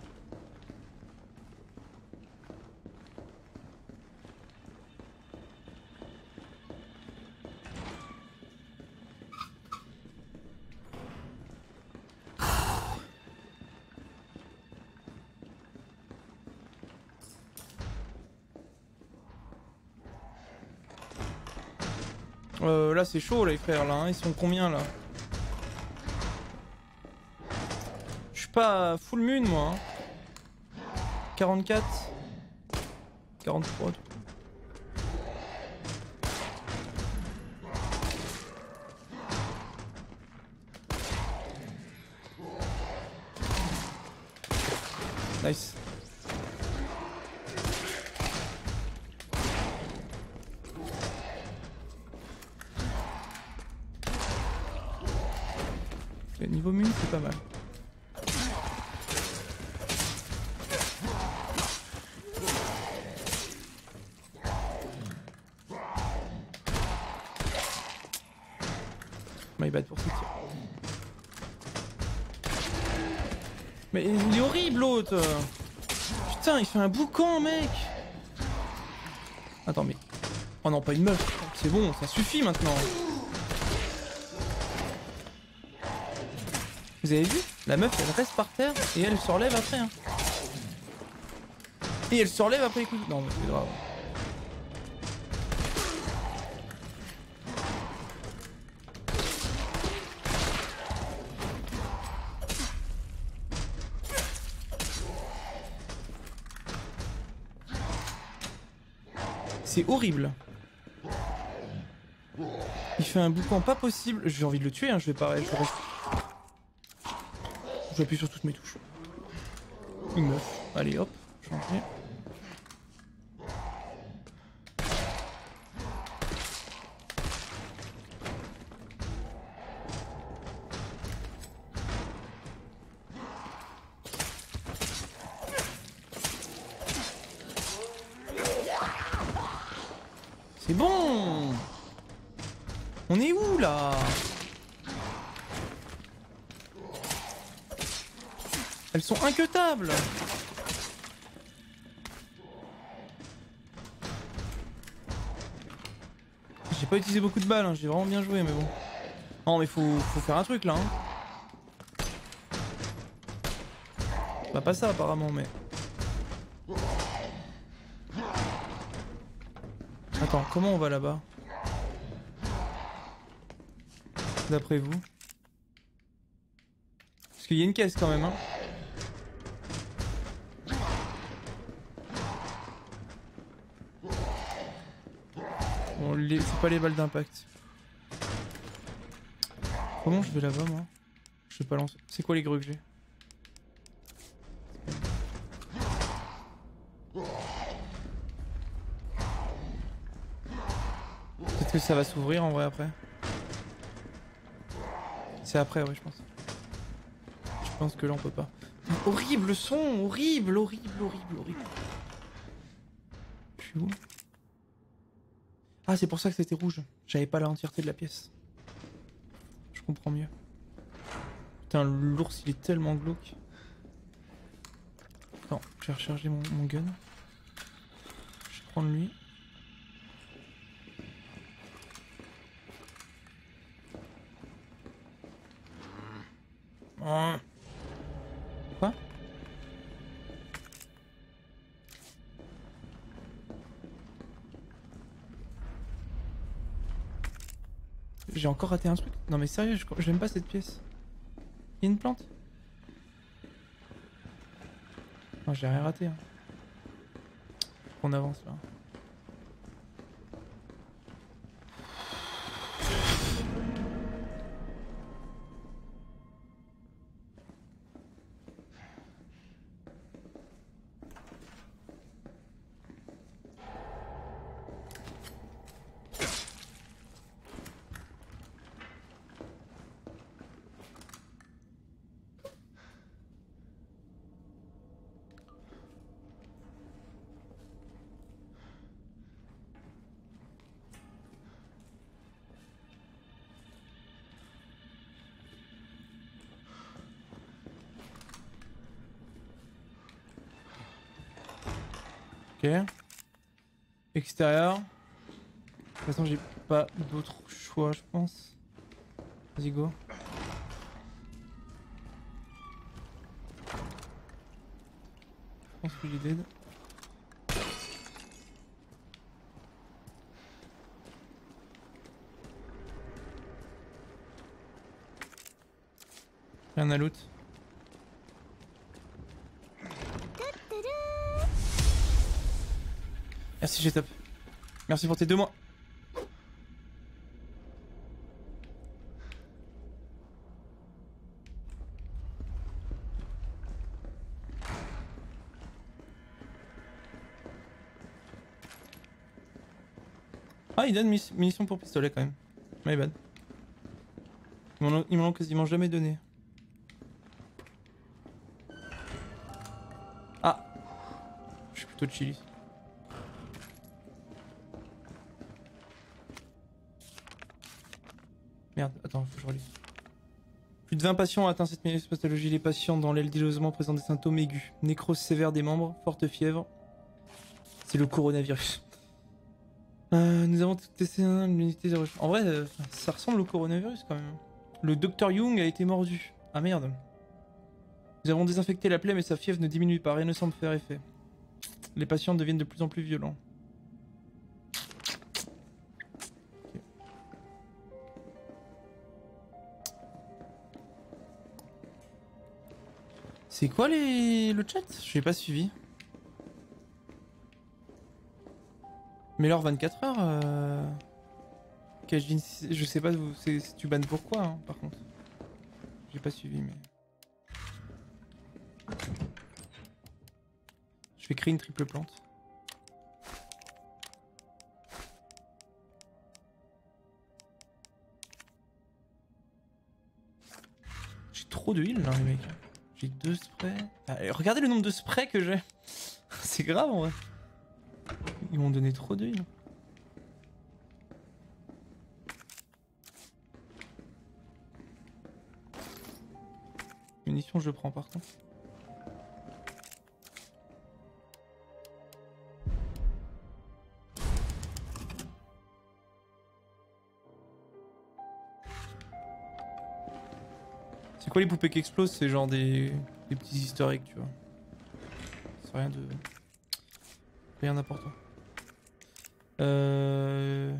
Euh, là c'est chaud les frères là, hein. Ils sont combien là? Je suis pas full moon moi. Hein. quarante-quatre. quarante-trois. Nice. Ok, niveau mine, c'est pas mal. My bad pour ce tir. Mais il est horrible l'autre. Putain, il fait un boucan, mec. Attends, mais... Oh non, pas une meuf. C'est bon, ça suffit maintenant. Vous avez vu? La meuf, elle reste par terre et elle se relève après. Hein. Et elle se relève après les coups. Non, mais c'est grave. C'est horrible. Il fait un boucan pas possible. J'ai envie de le tuer, hein. Je vais pas... Je vais... J'appuie sur toutes mes touches. Une meuf. Allez hop, changer. C'est bon. On est où là? Elles sont inquetables. J'ai pas utilisé beaucoup de balles, hein. J'ai vraiment bien joué, mais bon. Non mais faut, faut faire un truc là. Hein. Bah pas ça apparemment, mais... Attends, comment on va là-bas? D'après vous? Parce qu'il y a une caisse quand même, hein. Bon, les... c'est pas les balles d'impact. Comment je vais là-bas, moi? Je sais pas lancer. C'est quoi les greux que j'ai? Peut-être que ça va s'ouvrir en vrai après. C'est après, ouais, je pense. Je pense que là on peut pas. Horrible son, horrible, horrible, horrible, horrible. Je suis où? Ah, c'est pour ça que c'était rouge. J'avais pas l'entièreté de la pièce. Je comprends mieux. Putain, l'ours il est tellement glauque. Attends, je vais recharger mon, mon gun. Je vais prendre lui. Quoi? J'ai encore raté un truc. Non mais sérieux, je j'aime pas cette pièce. Il y a une plante? Non, j'ai rien raté. Hein. On avance là. Ok. Extérieur. De toute façon, j'ai pas d'autre choix, je pense. Vas-y, go. Je pense que j'ai dead. Rien à loot. Merci G-Top. Merci pour tes deux mois. Ah, il donne mis munitions pour pistolet quand même. My bad. Ils m'en ont, ils m'en ont quasiment jamais donné. Ah, je suis plutôt chili. Merde, attends, faut que je relise. Plus de vingt patients ont atteint cette pathologie. Les patients dans l'aile d'isolation présentent des symptômes aigus. Nécrose sévère des membres, forte fièvre. C'est le coronavirus. Euh, nous avons testé l'unité zéro. En vrai, euh, ça ressemble au coronavirus quand même. Le docteur Young a été mordu. Ah merde. Nous avons désinfecté la plaie mais sa fièvre ne diminue pas. Rien ne semble faire effet. Les patients deviennent de plus en plus violents. C'est quoi les... le chat? Je l'ai pas suivi. Mais alors vingt-quatre heures... Euh... Je sais pas, c'est tu bannes pourquoi hein, par contre. J'ai pas suivi mais... Je vais créer une triple plante. J'ai trop de heal là les mecs. J'ai deux sprays. Ah, regardez le nombre de sprays que j'ai. C'est grave en vrai. Ils m'ont donné trop de heal. Munitions je prends par contre. C'est quoi les poupées qui explosent? C'est genre des, des petits historiques tu vois. C'est rien de... Rien d'important. Euh...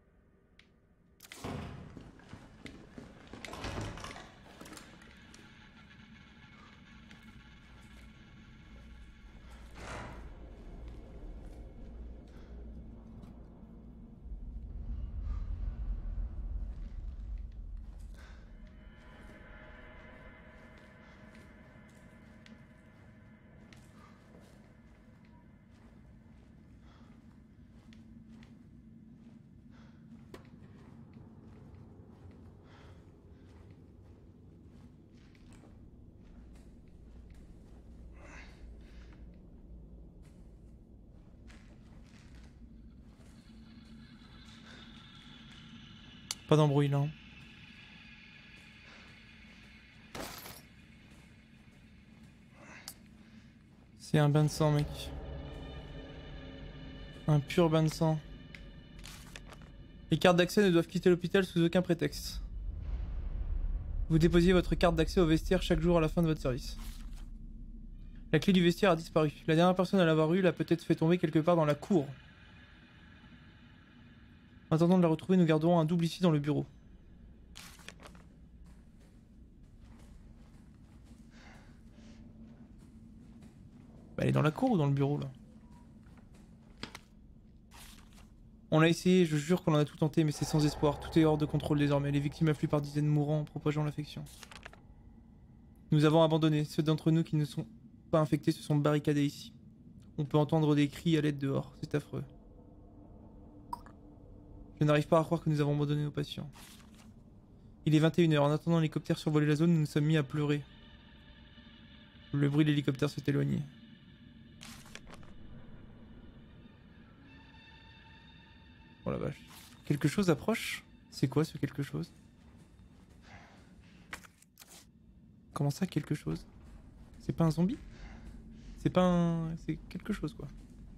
Pas d'embrouille là. C'est un bain de sang mec. Un pur bain de sang. Les cartes d'accès ne doivent quitter l'hôpital sous aucun prétexte. Vous déposiez votre carte d'accès au vestiaire chaque jour à la fin de votre service. La clé du vestiaire a disparu. La dernière personne à l'avoir eue l'a peut-être fait tomber quelque part dans la cour. En attendant de la retrouver, nous garderons un double ici dans le bureau. Bah, elle est dans la cour ou dans le bureau là? On a essayé, je jure qu'on en a tout tenté, mais c'est sans espoir. Tout est hors de contrôle désormais. Les victimes affluent par dizaines mourant en propageant l'infection. Nous avons abandonné. Ceux d'entre nous qui ne sont pas infectés se sont barricadés ici. On peut entendre des cris à l'aide dehors. C'est affreux. Je n'arrive pas à croire que nous avons abandonné nos patients. Il est vingt et une heures. En attendant l'hélicoptère survoler la zone, nous nous sommes mis à pleurer. Le bruit de l'hélicoptère s'est éloigné. Oh la vache. Quelque chose approche? C'est quoi ce quelque chose? Comment ça quelque chose? C'est pas un zombie? C'est pas un... C'est quelque chose quoi.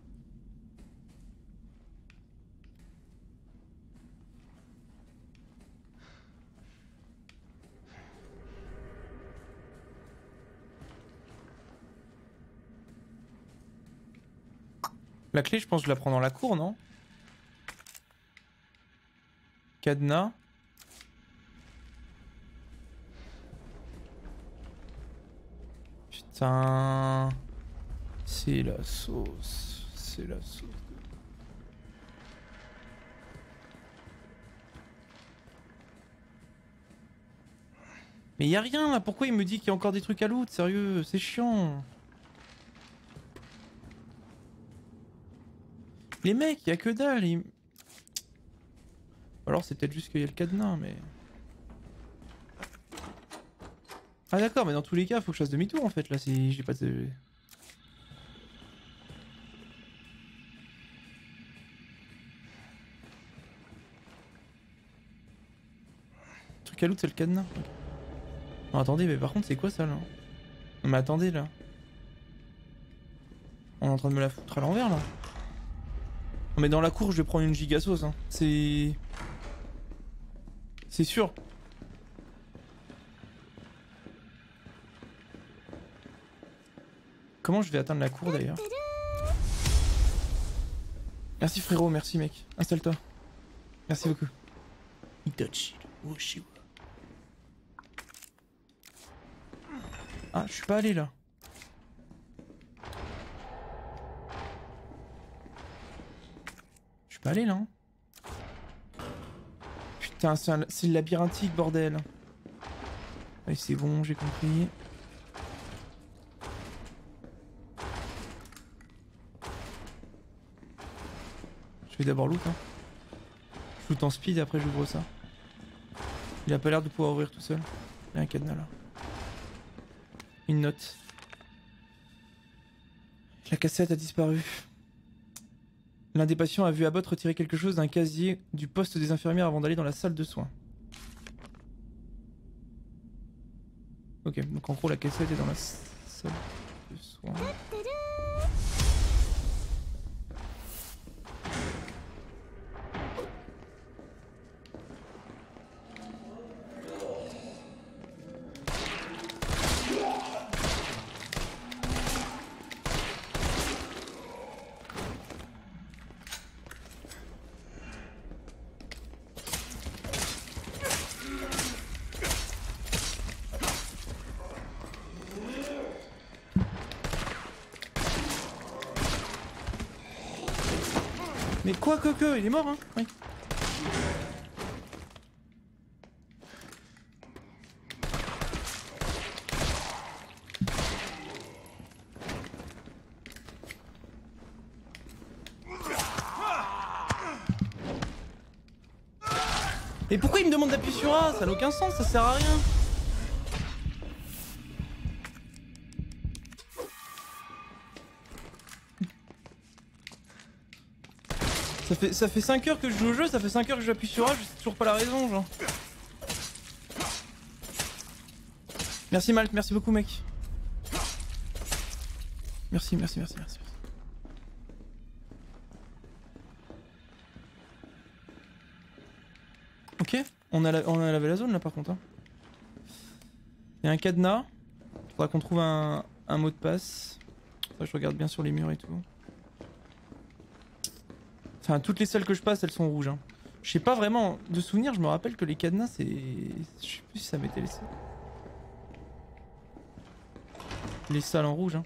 La clé, je pense que je la prends dans la cour, non? Cadenas. Putain. C'est la sauce. C'est la sauce. Mais y a rien là. Pourquoi il me dit qu'il y a encore des trucs à loot? Sérieux, c'est chiant. Les mecs, y a que dalle. Ils... Alors c'est peut-être juste qu'il y a le cadenas, mais... Ah d'accord, mais dans tous les cas, faut que je fasse demi-tour en fait, là, si j'ai pas de... Le truc à loot, c'est le cadenas. Non, attendez, mais par contre, c'est quoi ça, là? Non mais attendez, là. On est en train de me la foutre à l'envers, là. Non mais dans la cour, je vais prendre une giga sauce, hein. C'est... C'est sûr. Comment je vais atteindre la cour d'ailleurs? Merci frérot, merci mec. Installe-toi. Merci beaucoup. Itachi. Ah, je suis pas allé là. Je suis pas allé là. Hein. Putain, c'est un... le labyrinthique, bordel. Allez, c'est bon, j'ai compris. Je vais d'abord loot. Hein. Je loot en speed et après j'ouvre ça. Il a pas l'air de pouvoir ouvrir tout seul. Il y a un cadenas là. Une note. La cassette a disparu. L'un des patients a vu Abbott retirer quelque chose d'un casier du poste des infirmières avant d'aller dans la salle de soins. Ok, donc en gros la cassette est dans la salle de soins. Mais quoi que que, il est mort hein. Oui. Et pourquoi il me demande d'appuyer sur A? Ça n'a aucun sens, ça sert à rien. Ça fait, ça fait cinq heures que je joue au jeu, ça fait cinq heures que j'appuie sur A, je sais toujours pas la raison, genre. Merci Malte, merci beaucoup mec. Merci, merci, merci, merci. Ok, on a, la, on a lavé la zone là par contre. Hein. Il y a un cadenas. Faudra qu'on trouve un, un mot de passe. Ça, je regarde bien sur les murs et tout. Enfin, toutes les salles que je passe, elles sont rouges. Hein. Je sais pas vraiment de souvenir, je me rappelle que les cadenas, c'est... Je sais plus si ça m'était laissé. Les salles en rouge. Hein.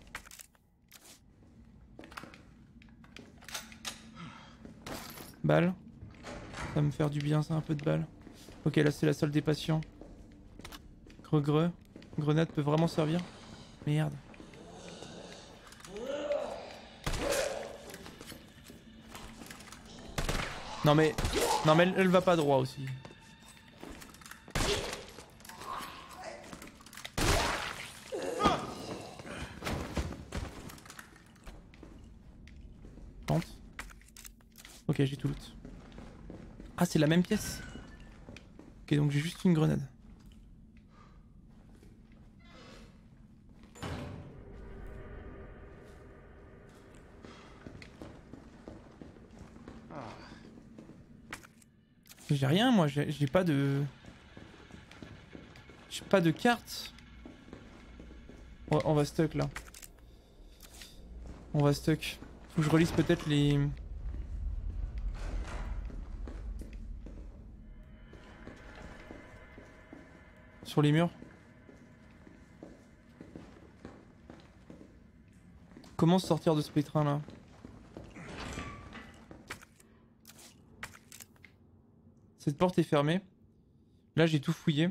Balle. Ça va me faire du bien, ça, un peu de balle. Ok, là, c'est la salle des patients. Gre-gre. Grenade peut vraiment servir. Merde. Non mais... Non mais elle, elle va pas droit aussi. Tente. Ok, j'ai tout loot. Ah, c'est la même pièce. Ok, donc j'ai juste une grenade. J'ai rien moi, j'ai pas de... J'ai pas de carte. Ouais, on va stuck là. On va stuck. Faut que je relise peut-être les... Sur les murs. Comment sortir de ce pétrin là? Cette porte est fermée. Là j'ai tout fouillé.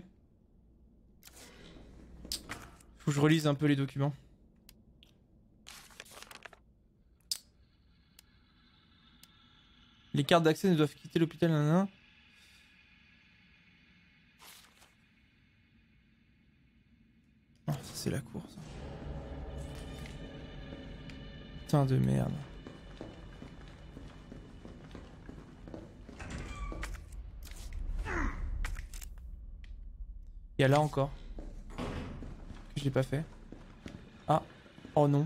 Faut que je relise un peu les documents. Les cartes d'accès ne doivent quitter l'hôpital. Nanana. c'est la course. Putain de merde. Il y a là encore. Que j'ai pas fait. Ah. Oh non.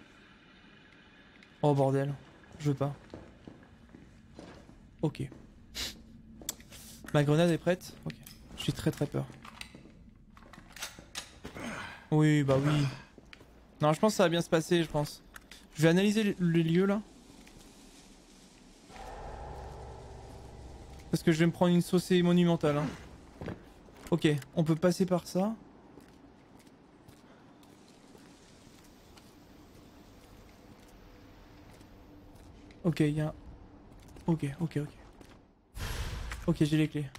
Oh bordel. Je veux pas. Ok. Ma grenade est prête. Ok. J'ai très très peur. Oui, bah oui. Non, je pense que ça va bien se passer, je pense. Je vais analyser les lieux là. Parce que je vais me prendre une saucée monumentale. Hein. Ok, on peut passer par ça. Ok, il y a... Ok, ok, ok. Ok, j'ai les clés.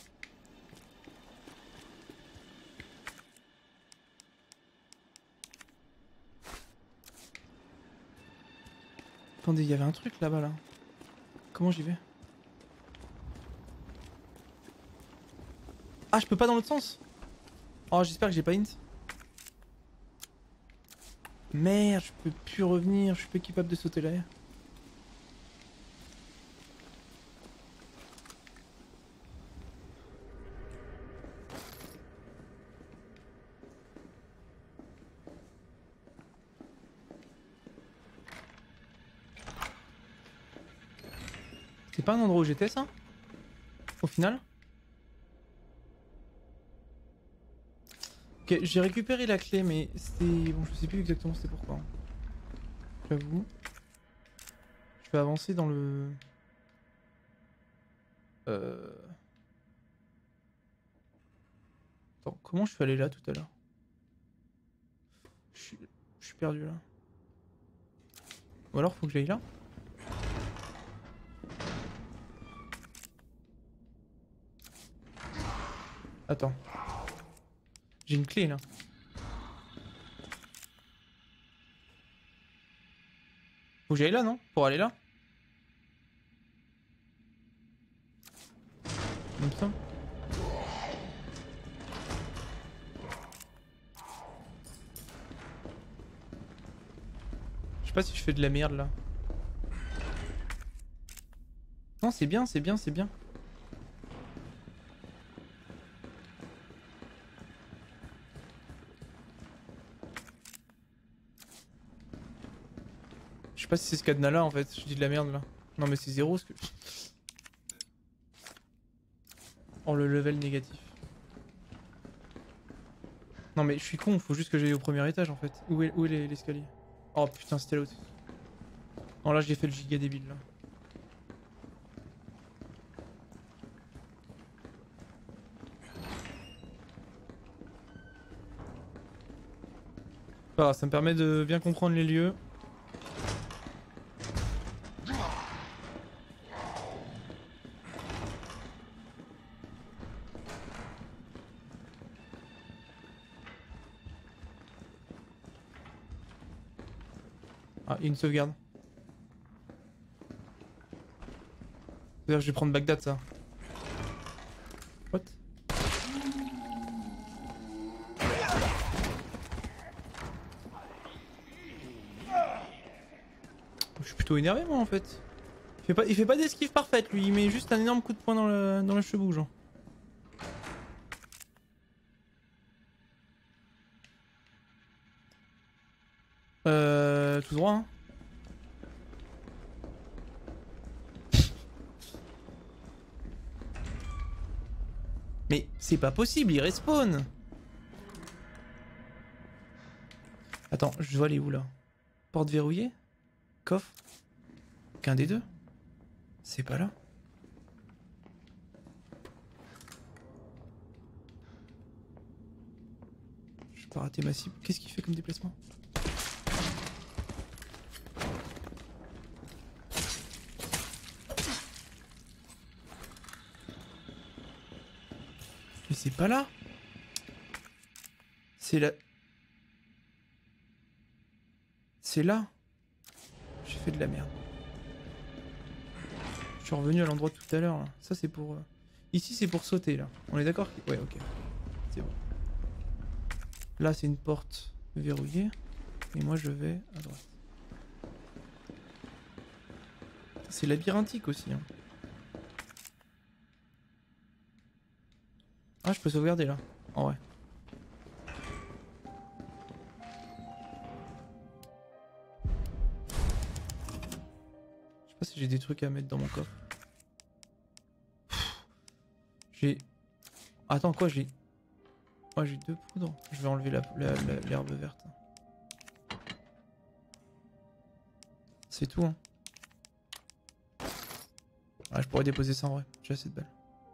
Attendez, il y avait un truc là-bas là. Comment j'y vais? Ah, je peux pas dans l'autre sens? Oh, j'espère que j'ai pas int. Merde, je peux plus revenir, je suis plus capable de sauter là. C'est pas un endroit où j'étais ça? Au final? Ok, j'ai récupéré la clé mais c'était... Bon, je sais plus exactement c'était pourquoi. J'avoue. Je vais avancer dans le... Euh... Attends, comment je suis allé là tout à l'heure? Je suis... je suis perdu là. Ou alors faut que j'aille là? Attends. J'ai une clé là. Faut que j'aille là, non? Pour aller là? Comme ça. Je sais pas si je fais de la merde là. Non, c'est bien, c'est bien, c'est bien. Je sais pas si c'est ce cadenas là en fait, je dis de la merde là. Non mais c'est zéro ce que... Oh le level négatif. Non mais je suis con, faut juste que j'aille au premier étage en fait. Où est, où est l'escalier? Oh putain c'était l'autre. Non là j'ai fait le giga débile là. Ah, ça me permet de bien comprendre les lieux. Ah, il y a une sauvegarde. D'ailleurs, je vais prendre Bagdad, ça. What? Je suis plutôt énervé, moi, en fait. Il fait pas, il fait pas d'esquive parfaite, lui. Il met juste un énorme coup de poing dans le, dans le cheveu, genre. Euh... Tout droit, hein. Mais c'est pas possible, il respawn. Attends, je dois aller où là? Porte verrouillée? Coffre? Qu'un des deux? C'est pas là? Je vais pas rater ma cible. Qu'est-ce qu'il fait comme déplacement? Mais c'est pas là. C'est là. C'est là. J'ai fait de la merde. Je suis revenu à l'endroit de tout à l'heure. Ça c'est pour... Euh... Ici c'est pour sauter là. On est d'accord? Ouais ok. C'est bon. Là c'est une porte verrouillée. Et moi je vais à droite. C'est labyrinthique aussi. Hein. Ah, je peux sauvegarder là. En vrai. Je sais pas si j'ai des trucs à mettre dans mon coffre. J'ai... Attends, quoi, j'ai... Oh, j'ai deux poudres. Je vais enlever la, la, la, l'herbe verte. C'est tout, hein. Ah, je pourrais déposer ça en vrai. J'ai assez de balles.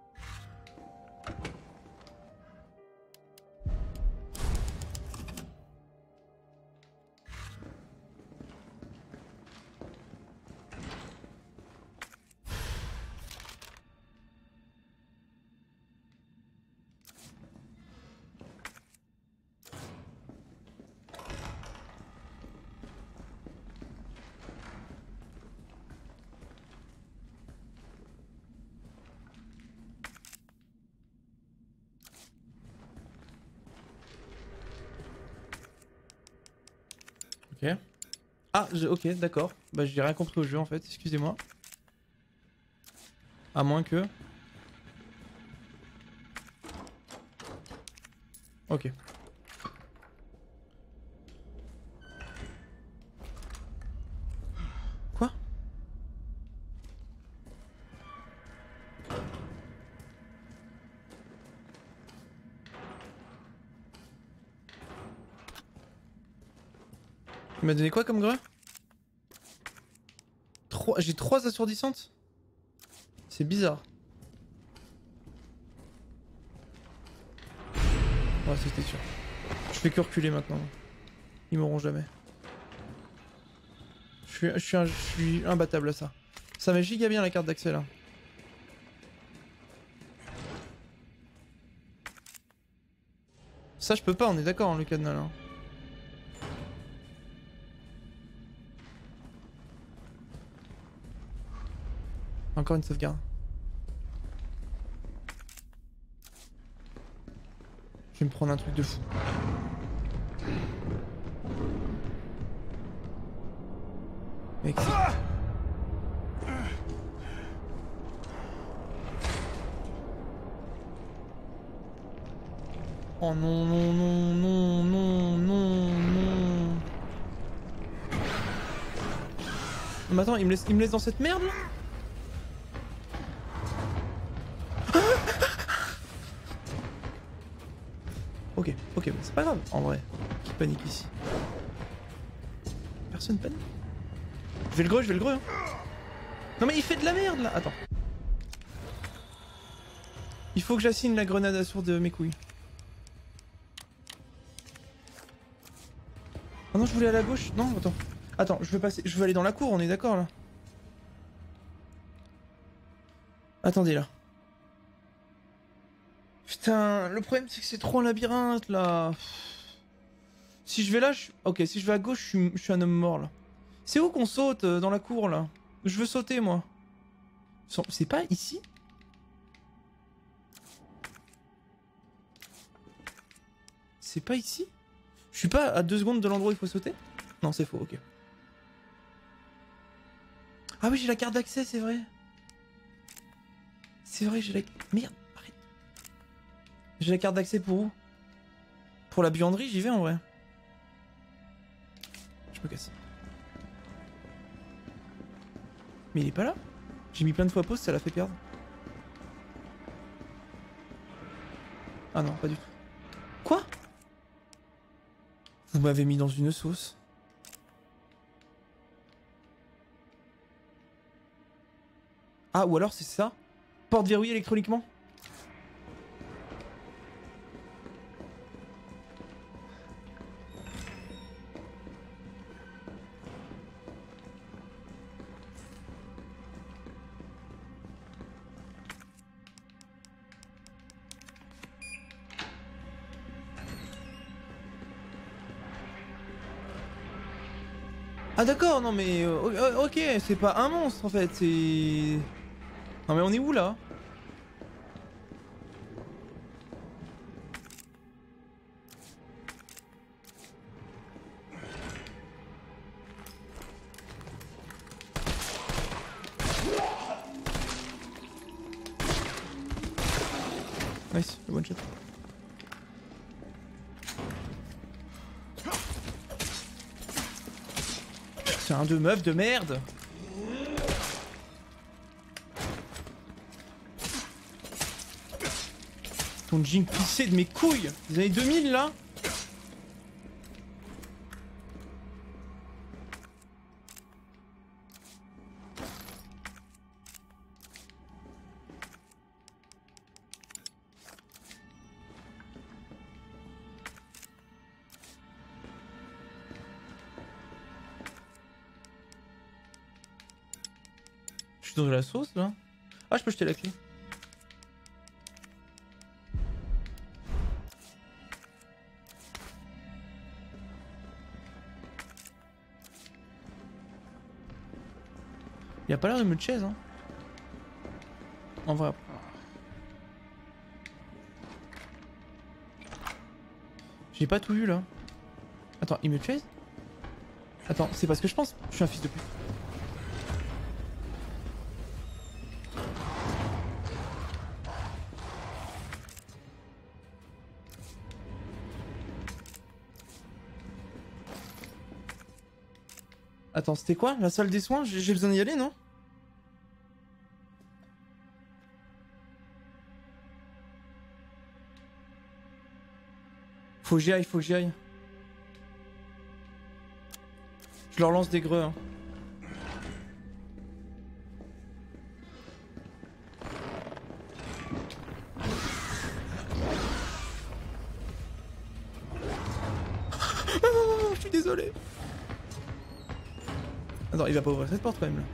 Ok. Ah, ok, d'accord. Bah, j'ai rien compris au jeu en fait, excusez-moi. À moins que... Ok. Quoi? Il m'a donné quoi comme greu? trois... J'ai trois assourdissantes? C'est bizarre. Ouais, c'était sûr. Je fais que reculer maintenant. Ils m'auront jamais. Je suis, je suis, un, je suis imbattable à ça. Ça met giga bien la carte d'accès là. Ça je peux pas, on est d'accord hein, le cadenas là. Encore une sauvegarde. Je vais me prendre un truc de fou. Mec, c'est... Oh non, non, non, non, non, non, non. Mais attends, il me laisse, il me laisse dans cette merde là? Ok, ok, mais c'est pas grave, en vrai. Qui panique ici? Personne panique. Je vais le greu, je vais le greu. Hein. Non mais il fait de la merde là. Attends. Il faut que j'assigne la grenade à sourde de mes couilles. Oh non, je voulais aller à gauche. Non, attends. Attends, je veux passer. Je veux aller dans la cour, on est d'accord là. Attendez là. Putain, le problème c'est que c'est trop un labyrinthe là. Si je vais là, je... ok, si je vais à gauche, je suis, je suis un homme mort là. C'est où qu'on saute euh, dans la cour là? Je veux sauter moi. C'est pas ici? C'est pas ici? Je suis pas à deux secondes de l'endroit où il faut sauter? Non, c'est faux, ok. Ah oui, j'ai la carte d'accès, c'est vrai. C'est vrai, j'ai la... Merde, arrête. J'ai la carte d'accès pour où? Pour la buanderie, j'y vais en vrai. Je me casse. Mais il est pas là? J'ai mis plein de fois pause, ça l'a fait perdre. Ah non, pas du tout. Quoi? Vous m'avez mis dans une sauce. Ah, ou alors c'est ça? Porte verrouillée électroniquement? Ah d'accord, non mais... Euh, ok, c'est pas un monstre en fait, c'est... Non mais on est où là? le chat. C'est un de meuf de merde. Ton jean pissé de mes couilles. Des années deux mille là. Je suis dans de la sauce là. Ah, je peux jeter la clé. Il a pas l'air de me chaise hein. En vrai. J'ai pas tout vu là. Attends, il me chase? Attends, c'est parce que je pense. Je suis un fils de pute. Attends, c'était quoi? La salle des soins? J'ai besoin d'y aller, non? Faut que j'y aille, faut que j'y aille. Je leur lance des greux. Hein. Je suis désolé. Attends, il va pas ouvrir cette porte quand même là.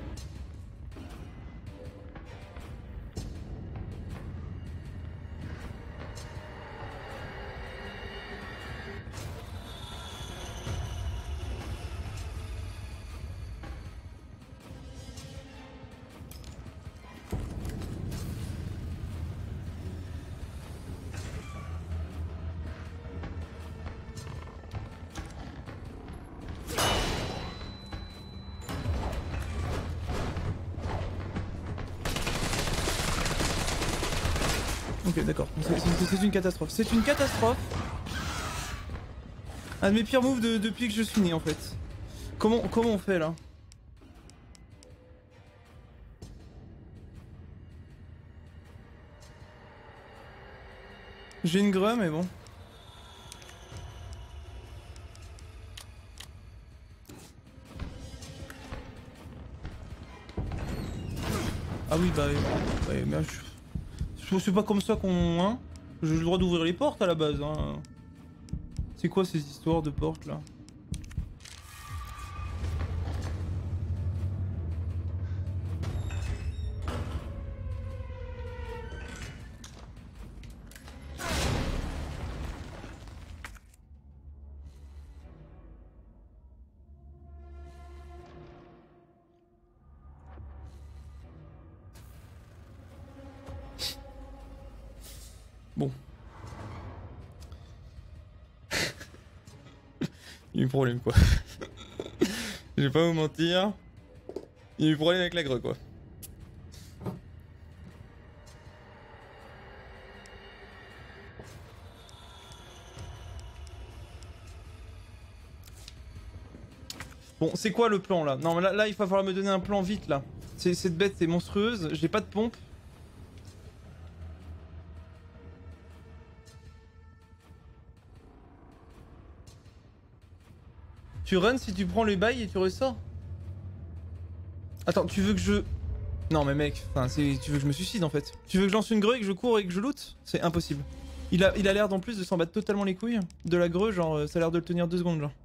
Ok, d'accord. C'est une catastrophe. C'est une catastrophe. Un de mes pires moves de, depuis que je suis né en fait. Comment, comment on fait là? J'ai une grue mais bon. Ah oui bah... bah mais je... C'est pas comme ça qu'on... Hein, j'ai le droit d'ouvrir les portes à la base. Hein. C'est quoi ces histoires de portes là? Bon. Il y a eu problème quoi. Je vais pas vous mentir. Il y a eu problème avec la grue quoi. Bon, c'est quoi le plan là? Non mais là, là il va falloir me donner un plan vite là. Cette bête est monstrueuse, j'ai pas de pompe. Tu runs si tu prends le bail et tu ressors. Attends, tu veux que je... Non mais mec, enfin, tu veux que je me suicide en fait. Tu veux que je lance une grue et que je cours et que je loot? C'est impossible. Il a il a l'air en plus de s'en battre totalement les couilles de la grue, genre ça a l'air de le tenir deux secondes genre.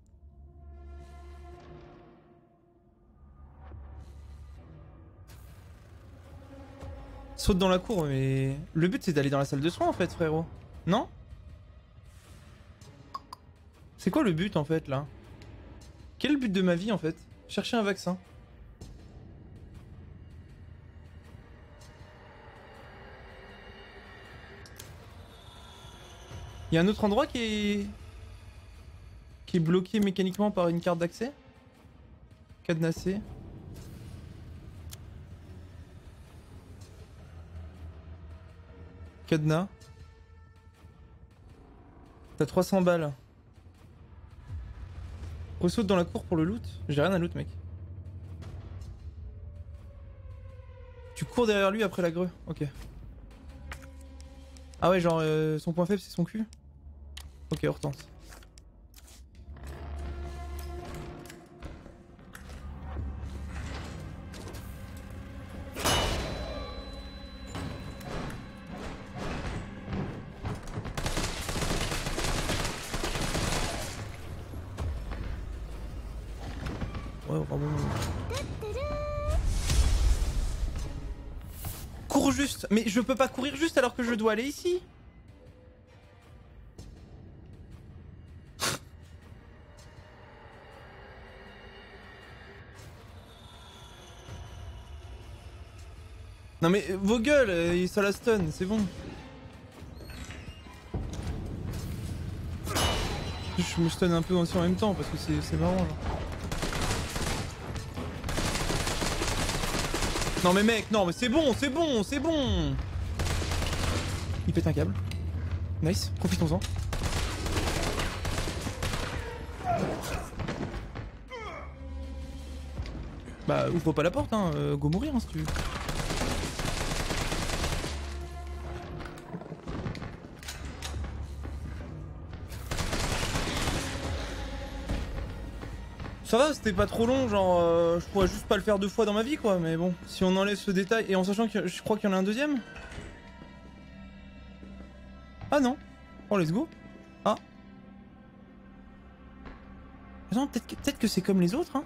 Saute dans la cour mais... Le but c'est d'aller dans la salle de soins en fait frérot. Non? C'est quoi le but en fait là? Quel est le but de ma vie en fait? Chercher un vaccin. Il y a un autre endroit qui est... qui est bloqué mécaniquement par une carte d'accès? Cadenassé. Cadenas. T'as trois cents balles. Ressaute dans la cour pour le loot. J'ai rien à loot, mec. Tu cours derrière lui après la grue. Ok. Ah ouais, genre euh, son point faible c'est son cul. Ok, on retente. Ouais, vraiment. Cours juste. Mais je peux pas courir juste alors que je dois aller ici. Non mais vos gueules, ça la stun, c'est bon. Je me stun un peu aussi en même temps parce que c'est marrant genre. Non mais mec, non mais c'est bon, c'est bon, c'est bon. Il pète un câble. Nice, profitons-en. Bah ouvre pas la porte hein, euh, go mourir hein, si tu veux. Ça va, c'était pas trop long, genre euh, je pourrais juste pas le faire deux fois dans ma vie quoi, mais bon, si on enlève ce détail, et en sachant que je crois qu'il y en a un deuxième. Ah non. Oh let's go. Ah. Attends, peut-être que, peut-être que c'est comme les autres hein.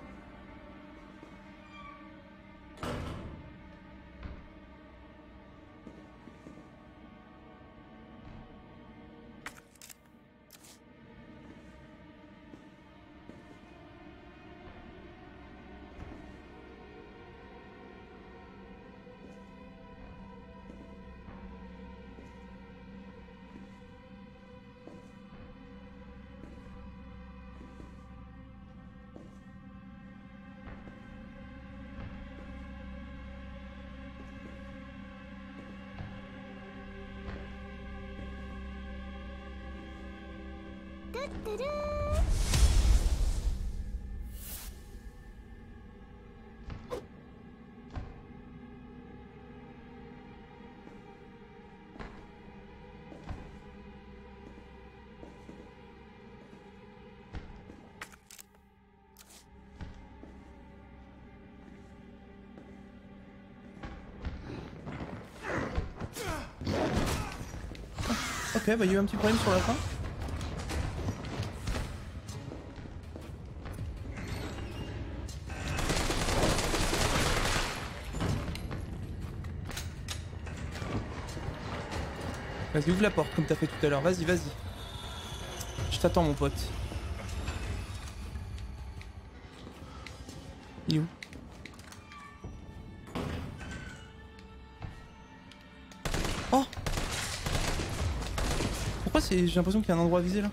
Ok, bah il y a eu un petit problème sur la fin. Vas-y, ouvre la porte comme t'as fait tout à l'heure. Vas-y, vas-y. Je t'attends, mon pote. Il est où? Oh! Pourquoi c'est... J'ai l'impression qu'il y a un endroit à viser là.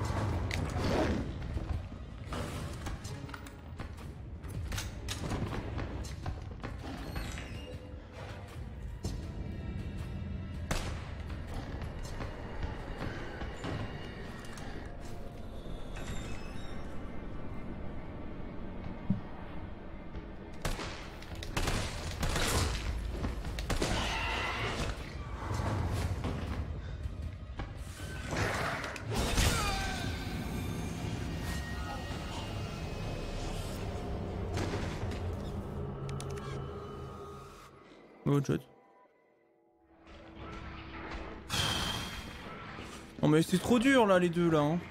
Autre chose. Non mais c'est trop dur là les deux là hein.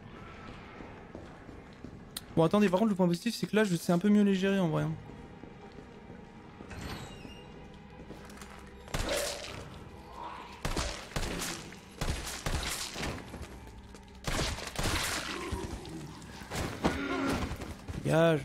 Bon attendez, par contre le point positif c'est que là je sais un peu mieux les gérer en vrai hein. Dégage.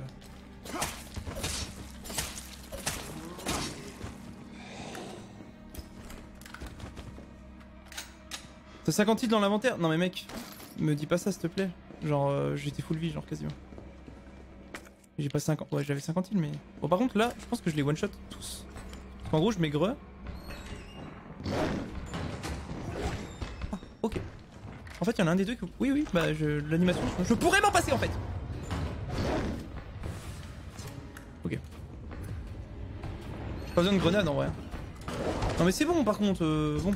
T'as cinquante îles dans l'inventaire? Non mais mec, me dis pas ça s'il te plaît. Genre euh, j'étais full vie genre quasiment. J'ai pas cinquante, ouais j'avais cinquante îles mais... Bon par contre là, je pense que je les one shot tous. Parce qu'en gros je mets greu. Ah ok. En fait, il y en a un des deux que... Oui, oui, bah je... l'animation, je... je pourrais m'en passer en fait. Ok. J'ai pas besoin de grenade en vrai. Non mais c'est bon par contre, euh, bon.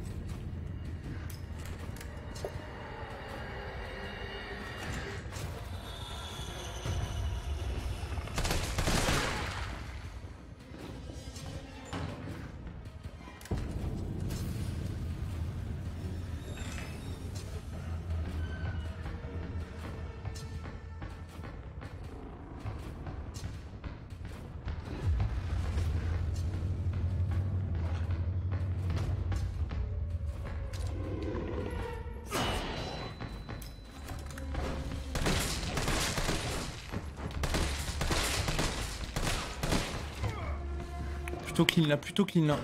Plutôt clean là, plutôt clean là.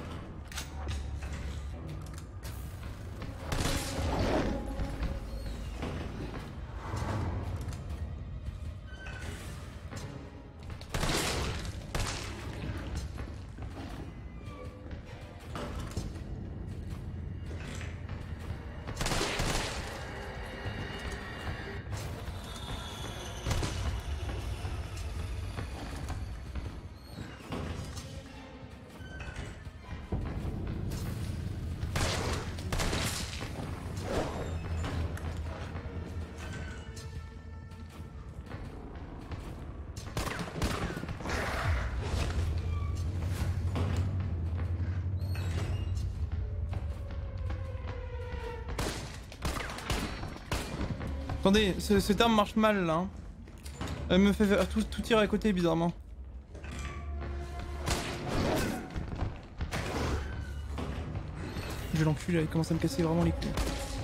Attendez, ce, cette arme marche mal là. Hein. Elle me fait faire tout, tout tirer à côté bizarrement. Je l'encule, elle commence à me casser vraiment les couilles.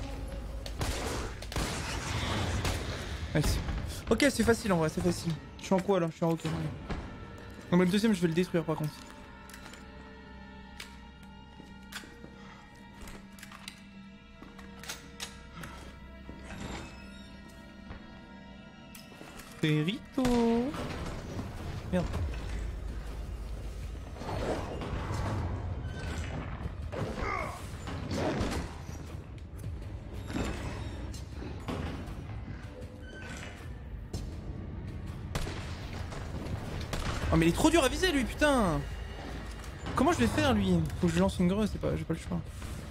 Ouais, ok, c'est facile en vrai, c'est facile. Je suis en quoi là? Je suis en ok. Ouais. Non mais le deuxième je vais le détruire par contre. Perito. Merde. Oh mais il est trop dur à viser lui, putain. Comment je vais faire lui? Faut que je lance une greu, c'est pas, j'ai pas le choix.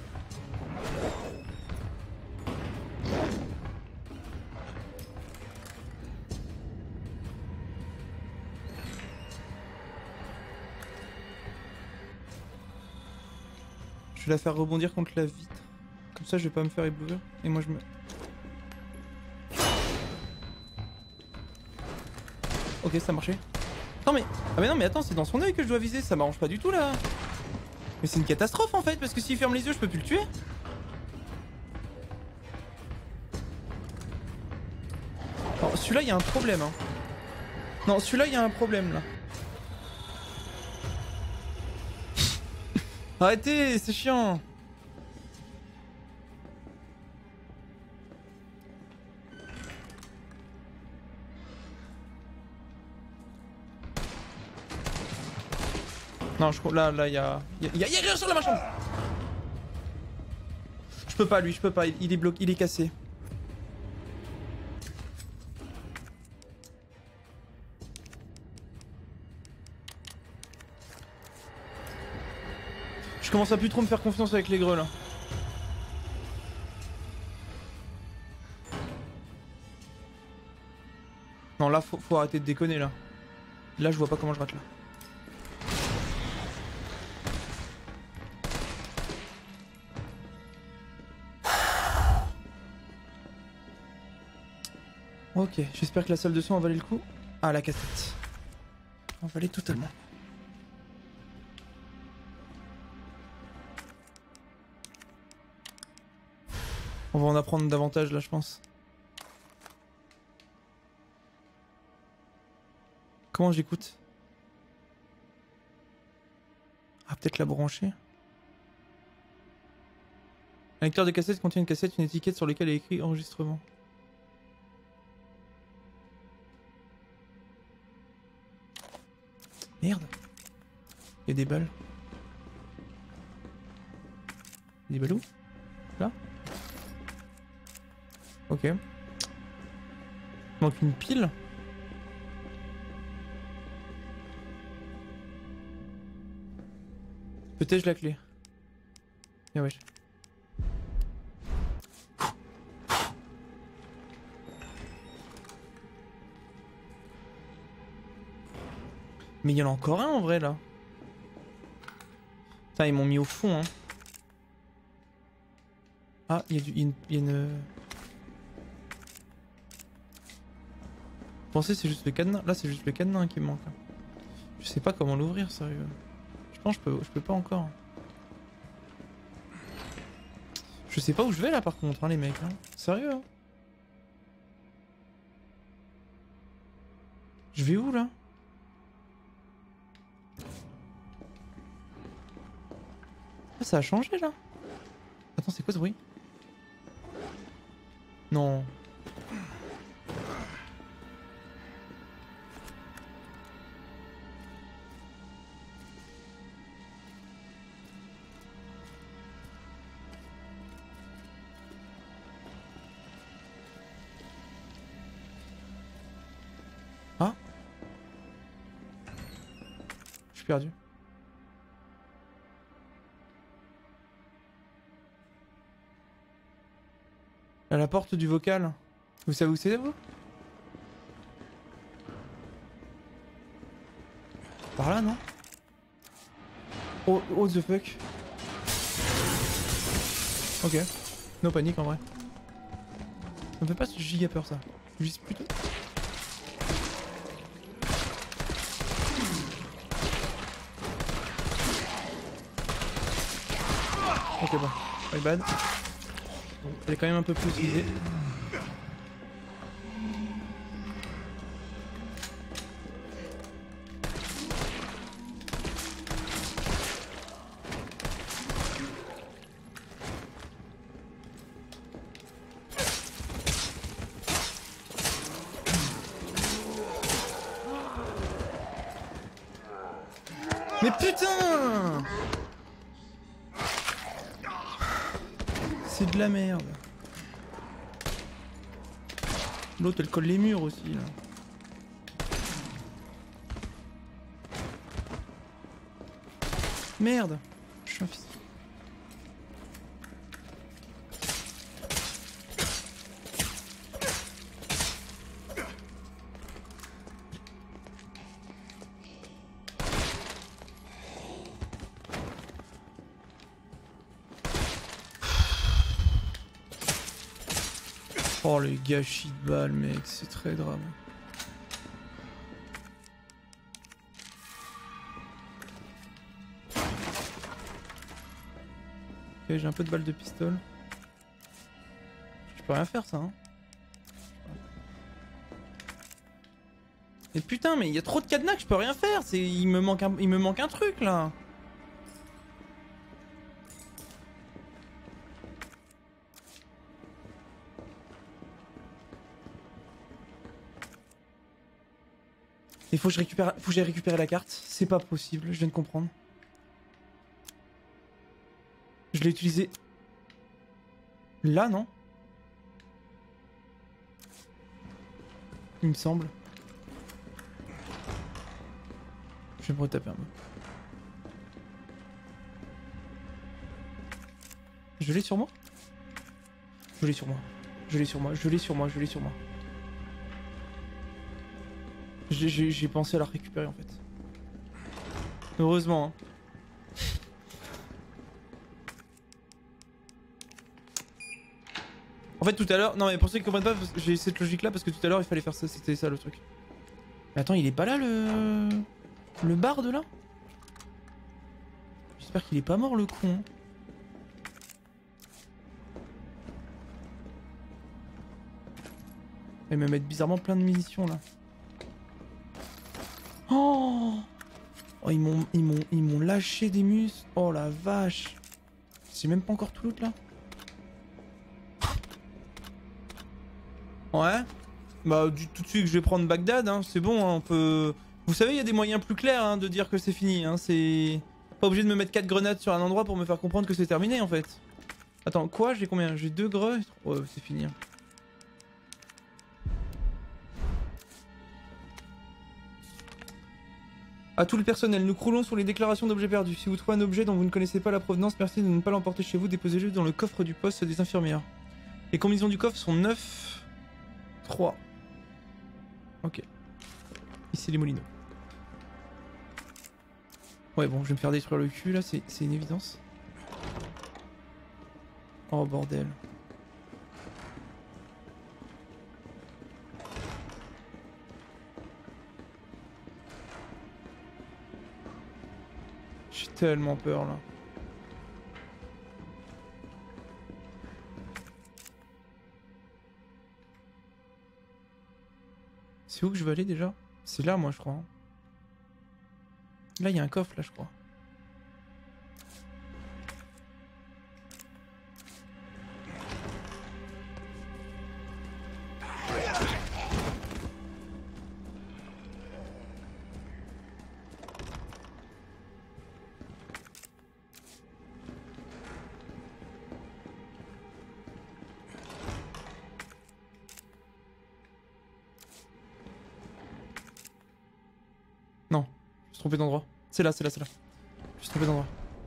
Je vais la faire rebondir contre la vitre. Comme ça je vais pas me faire éblouir. Et moi je me... Ok, ça a marché. Non mais... Ah mais non mais attends, c'est dans son œil que je dois viser, ça m'arrange pas du tout là. Mais c'est une catastrophe en fait, parce que s'il ferme les yeux je peux plus le tuer. Alors celui-là il y a un problème hein. Non, celui-là il y a un problème là. Arrêtez, c'est chiant. Non, je crois là, là, il y a, il y a, il y a rien sur la marchande. Je peux pas, lui, je peux pas. Il, il est bloqué, il est cassé. Je commence à plus trop me faire confiance avec les greux là. Non, là, faut, faut arrêter de déconner là. Là, je vois pas comment je rate là. Ok, j'espère que la salle de soins en valait le coup. Ah, la cassette. En valait totalement. On va en apprendre davantage là, je pense. Comment j'écoute? Ah, peut-être la brancher. Un lecteur de cassette contient une cassette, une étiquette sur laquelle est écrit enregistrement. Merde. Il y a des balles. Il y a des balles où? Là? Ok. Il manque une pile. Peut-être la clé. Ah ouais. Mais il y en a encore un en vrai là. Putain, ils m'ont mis au fond hein. Ah, il y a du. Il y a une. Il y a une... Je pensais c'est juste le cadenas. Là c'est juste le cadenas qui me manque. Je sais pas comment l'ouvrir sérieux. Je pense que je peux, je peux pas encore. Je sais pas où je vais là par contre hein, les mecs. Hein. Sérieux hein. Je vais où là? Ah, ça a changé là. Attends, c'est quoi ce bruit? Non. Ah. Je suis perdu. À la porte du vocal. Vous savez où c'est vous? Par là non? Oh, what the fuck? Ok. No panique en vrai. Ça me fait pas ce giga peur ça. Juste plutôt. Ok bon. My bad. Elle est quand même un peu plus utilisée. Mais putain! C'est de la merde. L'autre elle colle les murs aussi là. Merde. Je suis un fils. Oh les gâchis de balles mec, c'est très drame. Ok, j'ai un peu de balles de pistolet. Je peux rien faire ça hein. Et putain mais il y a trop de cadenas que je peux rien faire, c'est il me manque un... il me manque un truc là. Il faut que je récupère, faut que j'aille récupérer la carte. C'est pas possible, je viens de comprendre. Je l'ai utilisé là, non? Il me semble. Je vais me retaper un peu. Je l'ai sur moi? Je l'ai sur moi. Je l'ai sur moi. Je l'ai sur moi. Je l'ai sur moi. J'ai pensé à la récupérer en fait. Heureusement. Hein. En fait tout à l'heure... Non mais pour ceux qui comprennent pas, j'ai cette logique là parce que tout à l'heure il fallait faire ça, c'était ça le truc. Mais attends, il est pas là le... Le barde là? J'espère qu'il est pas mort le con. Il va me mettre bizarrement plein de munitions là. Oh, oh ils m'ont ils m'ont ils m'ont lâché des mus. Oh la vache. J'ai même pas encore tout l'autre là. Ouais. Bah du, tout de suite que je vais prendre Bagdad hein, c'est bon hein, on peut. Vous savez il y a des moyens plus clairs hein, de dire que c'est fini hein, c'est pas obligé de me mettre quatre grenades sur un endroit pour me faire comprendre que c'est terminé en fait. Attends quoi, j'ai combien? J'ai deux greux. Oh c'est fini. Hein. À tout le personnel, nous croulons sur les déclarations d'objets perdus. Si vous trouvez un objet dont vous ne connaissez pas la provenance, merci de ne pas l'emporter chez vous, déposez-le dans le coffre du poste des infirmières. Les combinaisons du coffre sont neuf, trois. Ok. Ici les molinos. Ouais bon, je vais me faire détruire le cul là, c'est une évidence. Oh bordel. J'ai tellement peur là. C'est où que je veux aller déjà? C'est là moi je crois. Là il y a un coffre là je crois. Non, je me suis trompé d'endroit. C'est là, c'est là, c'est là. Je me suis trompé d'endroit.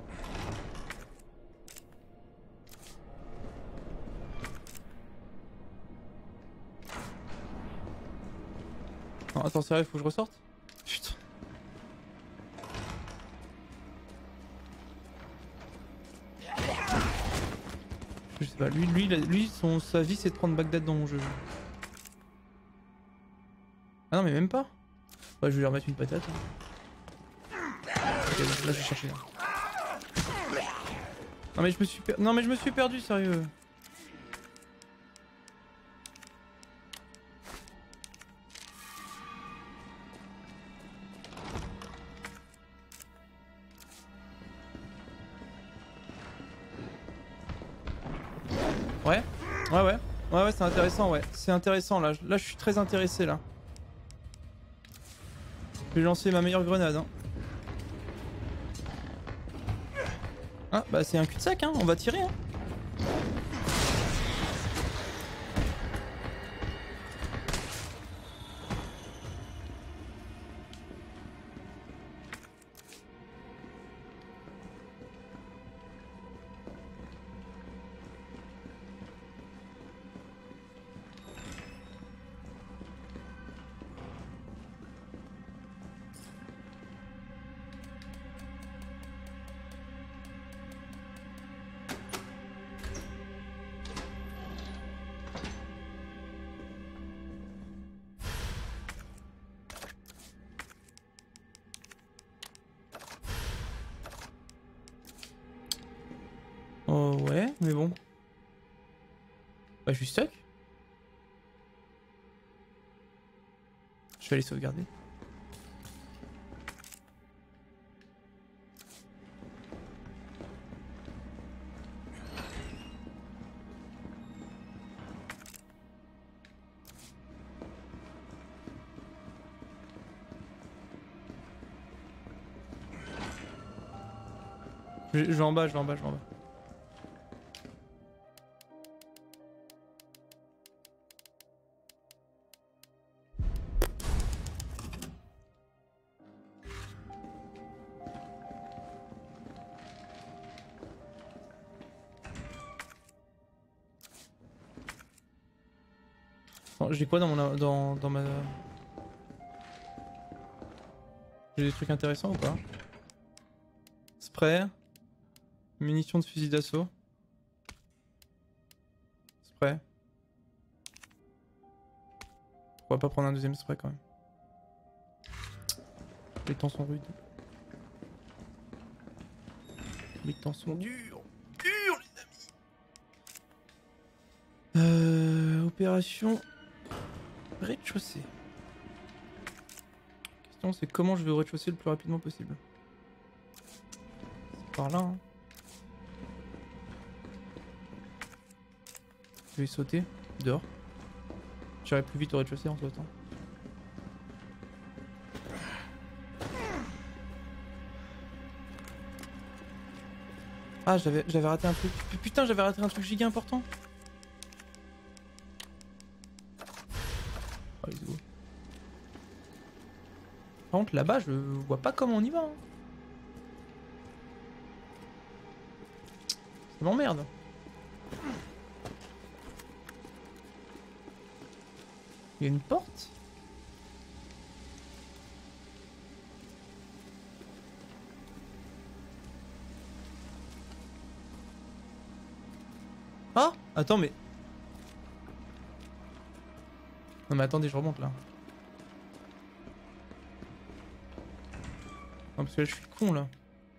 Non, attends, c'est vrai, il faut que je ressorte? Putain. Je sais pas, lui, lui, lui son, sa vie c'est de prendre Bagdad dans mon jeu. Ah non mais même pas. Ouais, je vais lui remettre une patate. Ok, là je vais chercher. Non mais je me suis per... non mais je me suis perdu sérieux. Ouais, ouais, ouais, ouais, ouais, c'est intéressant, ouais, c'est intéressant là. Là, je suis très intéressé là. Je vais lancer ma meilleure grenade. Hein. Ah, bah c'est un cul-de-sac, hein, on va tirer. Hein. Oh ouais, mais bon. Bah je suis stuck. Je vais aller sauvegarder. Je, je vais en bas, je vais en bas, je vais en bas. J'ai quoi dans mon dans, dans ma... J'ai des trucs intéressants ou pas? Spray. Munitions de fusil d'assaut. Spray. On va pas prendre un deuxième spray quand même. Les temps sont rudes. Les temps sont durs. Durs les amis. Euh... Opération... Rez-de-chaussée. La question c'est comment je vais au rez-de-chaussée le plus rapidement possible. C'est par là hein. Je vais sauter dehors. J'irai plus vite au rez-de-chaussée entre temps. Ah j'avais j'avais raté un truc. Putain j'avais raté un truc giga important. Oh, let's go. Par contre là-bas je vois pas comment on y va. Hein. Ça m'emmerde. Il y a une porte? Ah! Attends mais... Non mais attendez, je remonte là. Non parce que là je suis con là.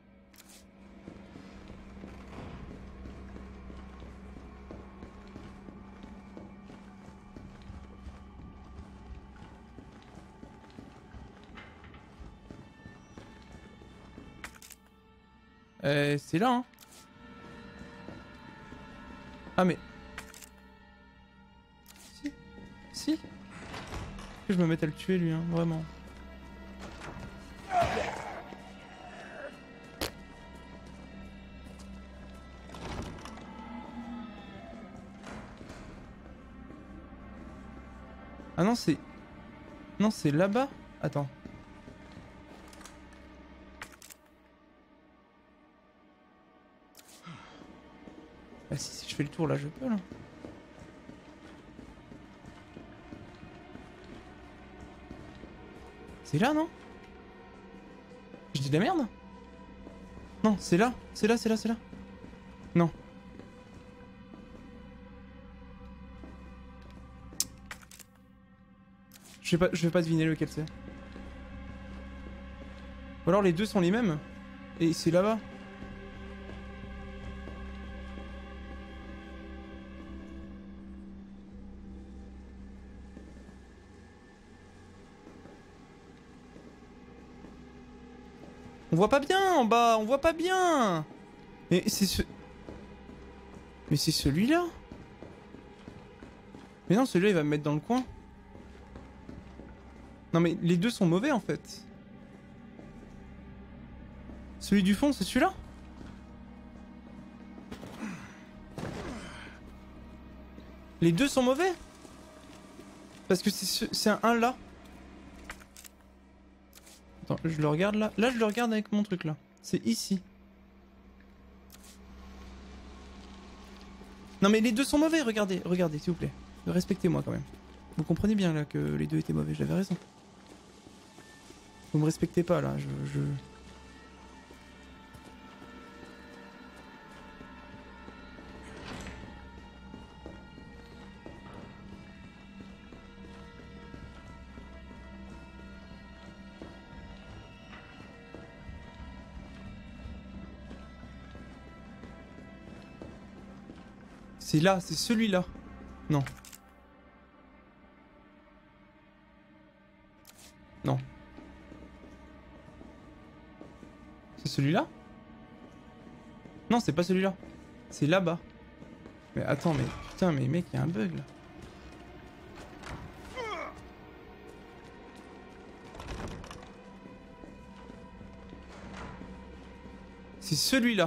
Euh, c'est là hein. Ah mais... Si. Si. Que je me mette à le tuer lui hein, vraiment. Ah non c'est... Non c'est là-bas. Attends. Ah si, si je fais le tour là je peux là. C'est là non? Je dis de la merde? Non c'est là, c'est là, c'est là, c'est là. Non. Je vais pas, je vais pas deviner lequel c'est. Ou alors les deux sont les mêmes. Et c'est là-bas. On voit pas bien en bas, on voit pas bien. Mais c'est ce... Mais c'est celui-là. Mais non, celui-là il va me mettre dans le coin. Non mais les deux sont mauvais en fait. Celui du fond c'est celui-là? Les deux sont mauvais? Parce que c'est ce... c'est un, un là. Attends, je le regarde là. Là, je le regarde avec mon truc là. C'est ici. Non mais les deux sont mauvais, regardez, regardez, s'il vous plaît. Respectez-moi quand même. Vous comprenez bien là que les deux étaient mauvais, j'avais raison. Vous me respectez pas là, je... je... C'est là, c'est celui-là. Non. Non. C'est celui-là? Non, c'est pas celui-là. C'est là-bas. Mais attends, mais putain, mais mec, il y a un bug là. C'est celui-là.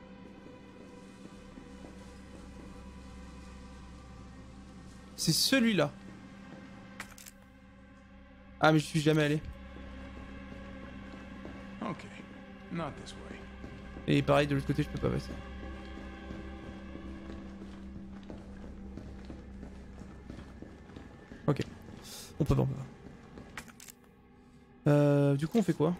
C'est celui-là. Ah mais je suis jamais allé. Okay, not this way. Et pareil de l'autre côté je peux pas passer. Ok. On peut pas, on peut pas. Euh, du coup on fait quoi?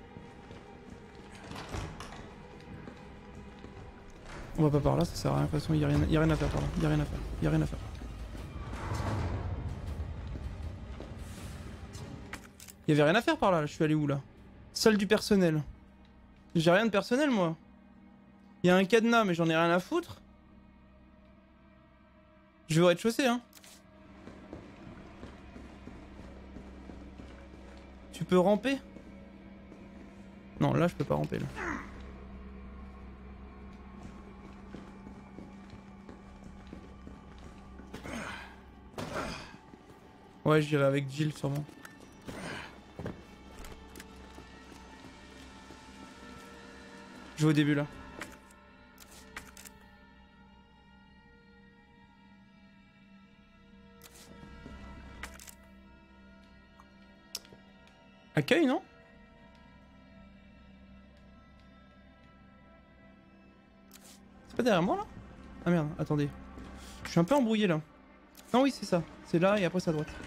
On va pas par là, ça sert à rien. De toute façon, il y a rien, y a rien à faire par là. Y a rien à faire. Y a rien à faire. Y avait rien à faire par là. Je suis allé où là? Salle du personnel. J'ai rien de personnel moi. Y a un cadenas mais j'en ai rien à foutre. Je vais au rez-de-chaussée hein. Tu peux ramper? Non là je peux pas ramper là. Ouais j'irai avec Jill sûrement. Je vais au début là. Accueil non? C'est pas derrière moi là? Ah merde, attendez. Je suis un peu embrouillé là. Non oui c'est ça. C'est là et après c'est à droite.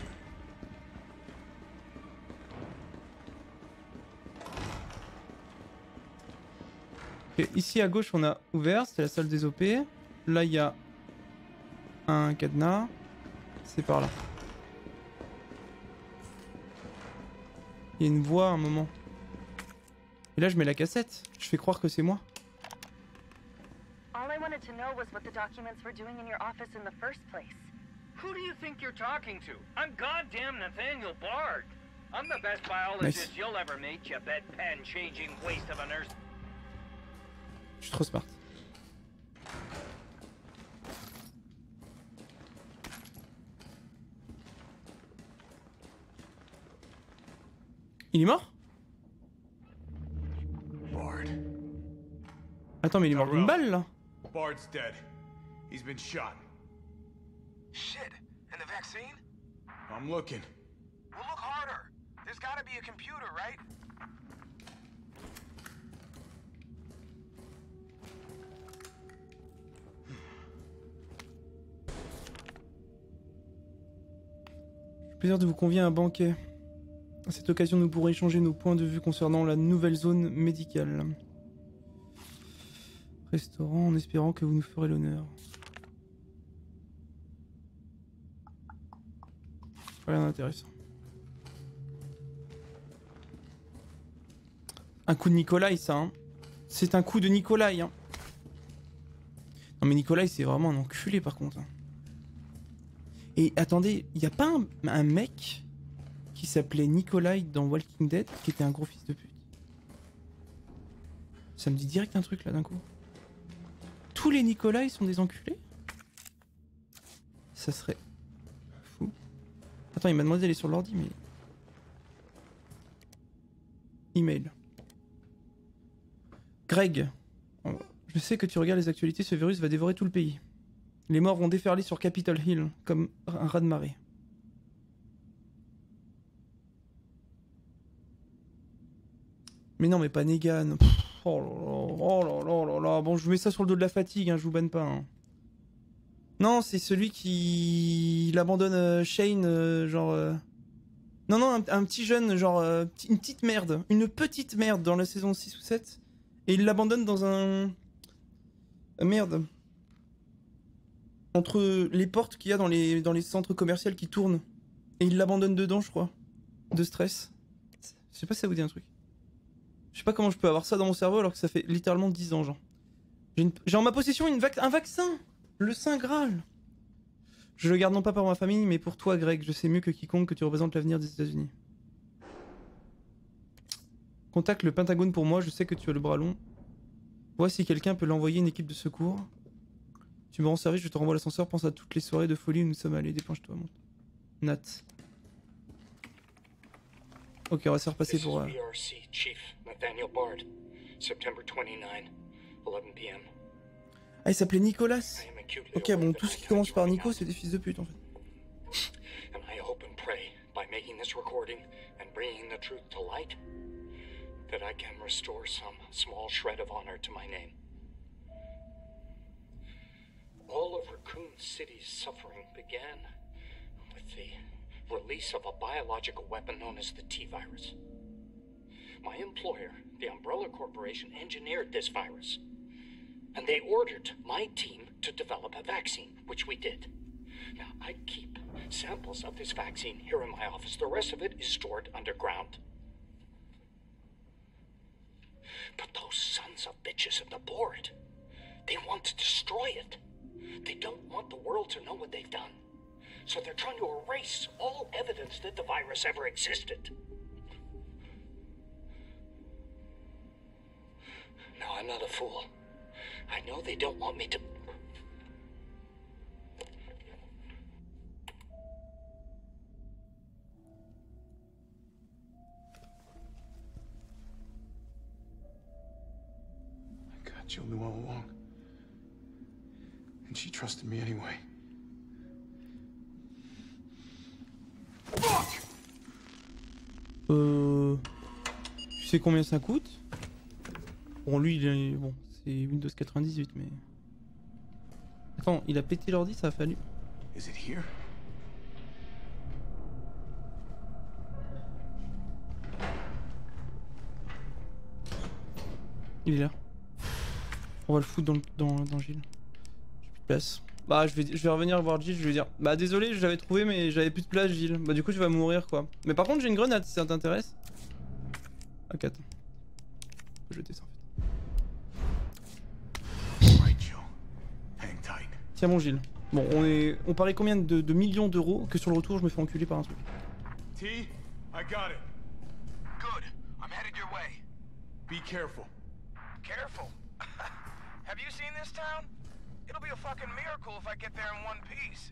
Ok, ici à gauche on a ouvert, c'est la salle des O P. Là il y a un cadenas. C'est par là. Il y a une voix à un moment. Et là je mets la cassette. Je fais croire que c'est moi. All I wanted to know was what the documents were doing in your office in the first place. Who do you think you're talking to? I'm goddamn Nathaniel Bard. I'm the best biologist Nice. you'll ever meet, you bedpan-changing waste of a nurse. Je suis trop smart. Il est mort? Bard. Attends, mais il est mort d'une balle là. Bard's dead. He's been shot. Shit. And the vaccine? I'm looking. Well, look harder. There's gotta be a computer, right? Plaisir de vous convier à un banquet. À cette occasion, nous pourrons échanger nos points de vue concernant la nouvelle zone médicale. Restaurant en espérant que vous nous ferez l'honneur. Rien d'intéressant. Un coup de Nikolai, ça. Hein. C'est un coup de Nikolai. Hein. Non mais Nikolai, c'est vraiment un enculé par contre. Hein. Et attendez, il n'y a pas un, un mec qui s'appelait Nikolai dans Walking Dead qui était un gros fils de pute? Ça me dit direct un truc là d'un coup. Tous les Nikolai sont des enculés? Ça serait fou. Attends, il m'a demandé d'aller sur l'ordi, mais... Email. Greg, je sais que tu regardes les actualités, ce virus va dévorer tout le pays. Les morts vont déferler sur Capitol Hill, comme un raz-de-marée. Mais non, mais pas Negan. Pff, oh là là, oh là là, là là. Bon, je vous mets ça sur le dos de la fatigue, hein, je vous banne pas. Hein. Non, c'est celui qui... Il abandonne euh, Shane, euh, genre... Euh... Non, non, un, un petit jeune, genre... Euh, une petite merde. Une petite merde dans la saison six ou sept. Et il l'abandonne dans un... Euh, merde. Entre les portes qu'il y a dans les, dans les centres commerciaux qui tournent. Et il l'abandonne dedans, je crois. De stress. Je sais pas si ça vous dit un truc. Je sais pas comment je peux avoir ça dans mon cerveau alors que ça fait littéralement dix ans, genre. J'ai une... en ma possession une vac... un vaccin. Le Saint Graal. Je le garde non pas pour ma famille, mais pour toi, Greg. Je sais mieux que quiconque que tu représentes l'avenir des États-Unis. Contacte le Pentagone pour moi, je sais que tu as le bras long. Vois si quelqu'un peut l'envoyer une équipe de secours. Tu me rends service, je te renvoie l'ascenseur. Pense à toutes les soirées de folie où nous sommes allés. Dépêche-toi, monte. Nat. Ok, on va se faire passer pour... Euh... V R C Chief Nathaniel Bard, September twenty-ninth, eleven p m Ah, il s'appelait Nicolas. Ok, bon, tout ce qui commence par Nico, c'est des fils de pute en fait. And I hope and pray by making this recording and bringing the truth to light that I can restore some small shred of honor to my name. All of Raccoon City's suffering began with the release of a biological weapon known as the T-virus. My employer, the Umbrella Corporation, engineered this virus. And they ordered my team to develop a vaccine, which we did. Now, I keep samples of this vaccine here in my office. The rest of it is stored underground. But those sons of bitches at the board, they want to destroy it. They don't want the world to know what they've done. So they're trying to erase all evidence that the virus ever existed. Now, I'm not a fool. I know they don't want me to... I got Jill knew all along. And she trusted me anyway. Fuck! Euh... Tu sais combien ça coûte? Bon, lui, il est... Bon, c'est Windows quatre-vingt-dix-huit, mais... Attends, il a pété l'ordi, ça a fallu. Is it here? Il est là. On va le foutre dans, le- dans, dans Gilles. J'ai plus de place. Bah je vais, je vais revenir voir Gilles, je vais dire bah désolé je l'avais trouvé mais j'avais plus de place Gilles. Bah du coup tu vas mourir quoi. Mais par contre j'ai une grenade si ça t'intéresse. Ok attends. Faut jeter ça en fait. Tiens mon Gilles. Bon on est. On paraît combien de, de millions d'euros que sur le retour je me fais enculer par un truc. T, I got it. Good. I'm headed your way. Be careful. Careful. Have you seen this town? It'll be a fucking miracle if I get there in one piece.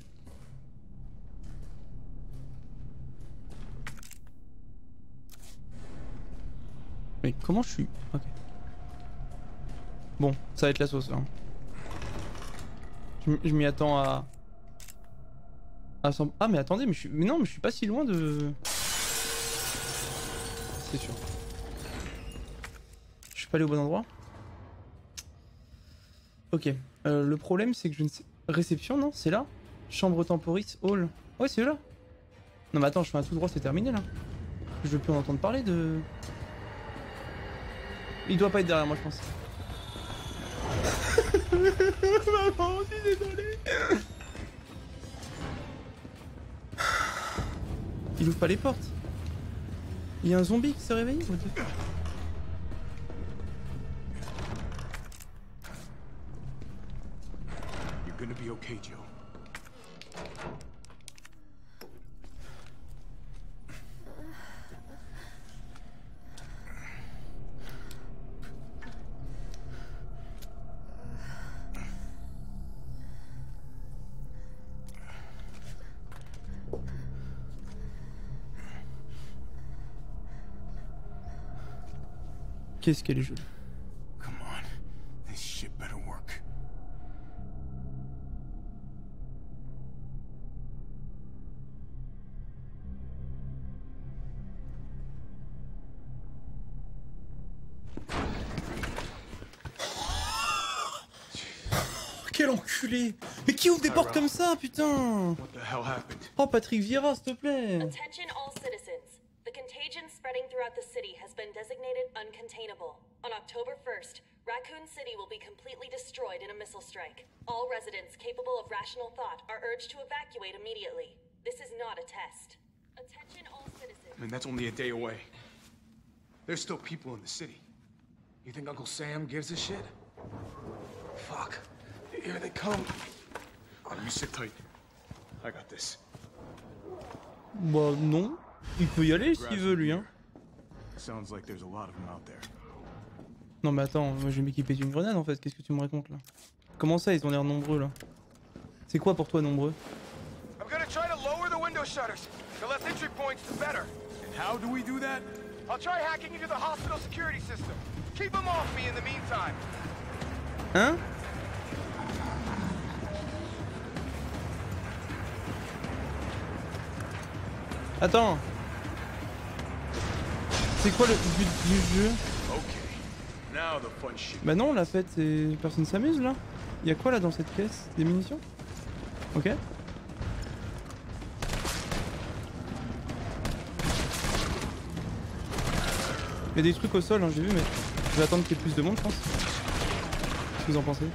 Mais comment je suis. Ok. Bon, ça va être la sauce là. Je, m- je m'y attends à. à cent- Ah mais attendez, mais je suis. Mais non, mais je suis pas si loin de. C'est sûr. Je suis pas allé au bon endroit. Ok. Euh, le problème c'est que je ne sais. Réception, non? C'est là? Chambre temporis, hall. Ouais, c'est là. Non mais attends, je fais un tout droit, c'est terminé là. Je veux plus en entendre parler de. Il doit pas être derrière moi, je pense. Maman, je suis désolé. Il ouvre pas les portes. Il y a un zombie qui s'est réveillé. What the fuck? You're gonna be okay, Joe. Qu'est-ce qu'elle est jolie. Come on. This shit better work. Quel enculé! Mais qui ouvre des portes comme ça, putain? What the hell happened? Oh, Patrick Vieira, s'il te plaît! Attention all citizens. The contagion spreading throughout the city has been designated uncontainable. On October first, Raccoon City will be completely destroyed in a missile strike. All residents capable of rational thought are urged to evacuate immediately. This is not a test. Attention all citizens. I mean, that's only a day away. There's still people in the city. You think Uncle Sam gives a shit? Fuck. Here they come. Let me sit tight. I got this. Bah non. Il peut y aller s'il veut lui hein. Sounds like there's a lot of them out there. Non mais attends, moi je vais m'équiper d'une grenade en fait, qu'est-ce que tu me racontes là? Comment ça ils ont l'air nombreux là? C'est quoi pour toi nombreux? I'm gonna try to lower the window shutters. The less entry points, the better. And how do we do that? I'll try hacking into the hospital security system. Keep them off me in the meantime. Hein? Attends. C'est quoi le but du jeu? Okay. Now the fun shit. Bah non, la fête, c'est... Personne s'amuse là? Y'a quoi là dans cette caisse? Des munitions? Ok. Y'a des trucs au sol, hein, j'ai vu, mais je vais attendre qu'il y ait plus de monde, je pense. Qu'est-ce que vous en pensez?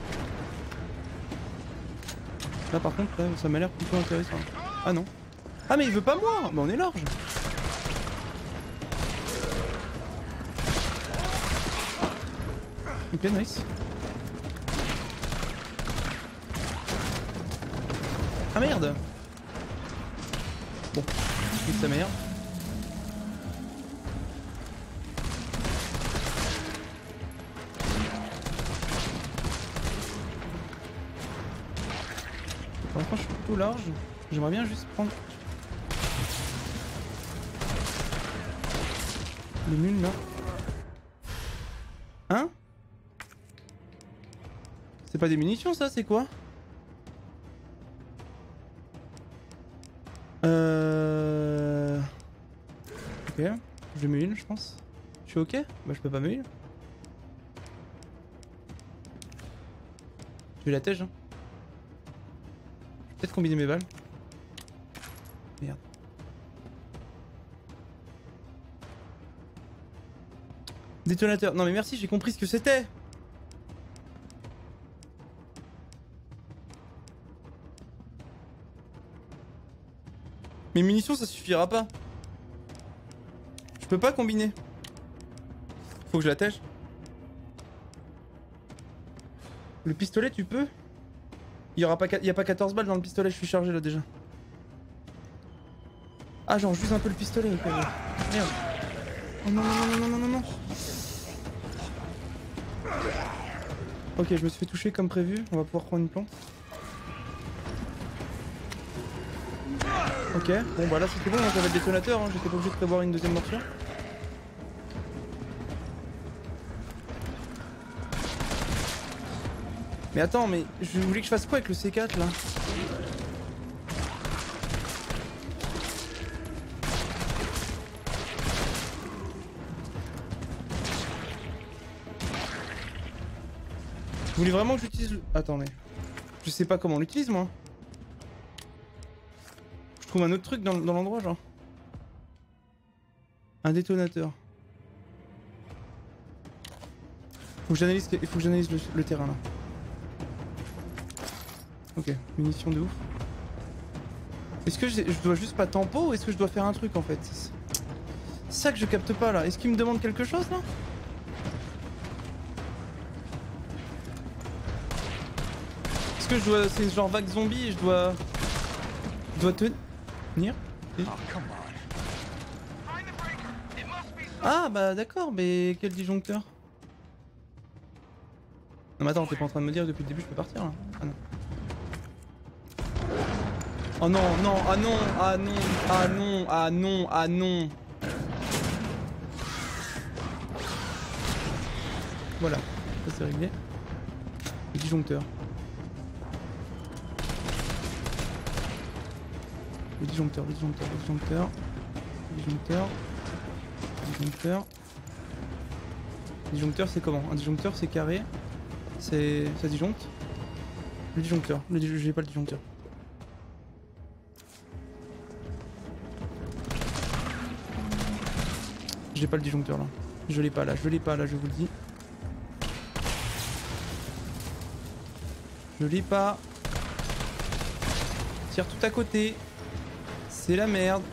Là par contre, là, ça m'a l'air plutôt intéressant. Ah non. Ah mais il veut pas moi! Bah on est large! Ok, nice. Ah merde! Bon, nique sa mère. Pour l'instant je suis plutôt large. J'aimerais bien juste prendre... le mule là. Hein? C'est pas des munitions ça, c'est quoi? Euh... Ok, je me heal je pense. Je suis ok? Bah je peux pas me heal. J'ai la tège hein. Peut-être combiner mes balles. Merde. Détonateur. Non mais merci, j'ai compris ce que c'était. Mes munitions ça suffira pas. Je peux pas combiner. Faut que je l'attèche. Le pistolet tu peux? Il y aura pas, il y a pas quatorze balles dans le pistolet, je suis chargé là déjà. Ah genre juste un peu le pistolet. Okay, ouais. Merde. Oh non non non non non non non. Ok, je me suis fait toucher comme prévu, on va pouvoir prendre une plante. Ok, bon bah là c'était bon, j'avais le détonateur, hein. J'étais pas obligé de prévoir une deuxième morsure. Mais attends, mais je voulais que je fasse quoi avec le C quatre là? Vous voulez vraiment que j'utilise le... Attends mais... Je sais pas comment on l'utilise moi. Je trouve un autre truc dans, dans l'endroit genre. Un détonateur. Faut que j'analyse, il faut que j'analyse le, le terrain là. Ok, munitions de ouf. Est-ce que je, je dois juste pas tempo ou est-ce que je dois faire un truc en fait? C'est ça que je capte pas là. Est-ce qu'il me demande quelque chose là? Est-ce que je dois... C'est genre vague zombie et je dois... Je dois tenir? Ah bah d'accord, mais quel disjoncteur? Non mais attends, t'es pas en train de me dire que depuis le début je peux partir là? Ah non. Oh non, non, ah non, ah non, ah non, ah non, ah non. Voilà, ça c'est réglé. Le disjoncteur. Le disjoncteur, le disjoncteur, le disjoncteur. Le disjoncteur. Le disjoncteur. Le disjoncteur c'est comment? Un disjoncteur c'est carré. C'est... ça disjoncte. Le disjoncteur, le dis... j'ai pas le disjoncteur. J'ai pas le disjoncteur là. Je l'ai pas là, je l'ai pas là, je vous le dis. Je l'ai pas. Tire tout à côté. C'est la merde.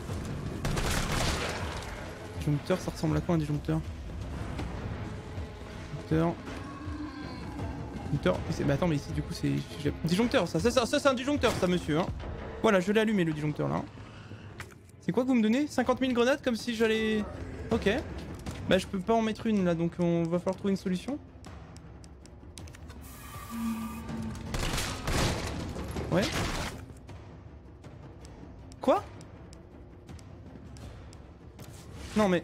Disjoncteur, ça ressemble à quoi un disjoncteur? Disjoncteur. Disjoncteur. Mais attends, mais ici du coup c'est... Disjoncteur, ça, ça, ça, ça c'est un disjoncteur ça monsieur hein. Voilà, je l'ai allumé le disjoncteur là. C'est quoi que vous me donnez? cinquante mille grenades comme si j'allais... Ok. Bah je peux pas en mettre une là donc on va falloir trouver une solution. Ouais. Quoi? Non mais...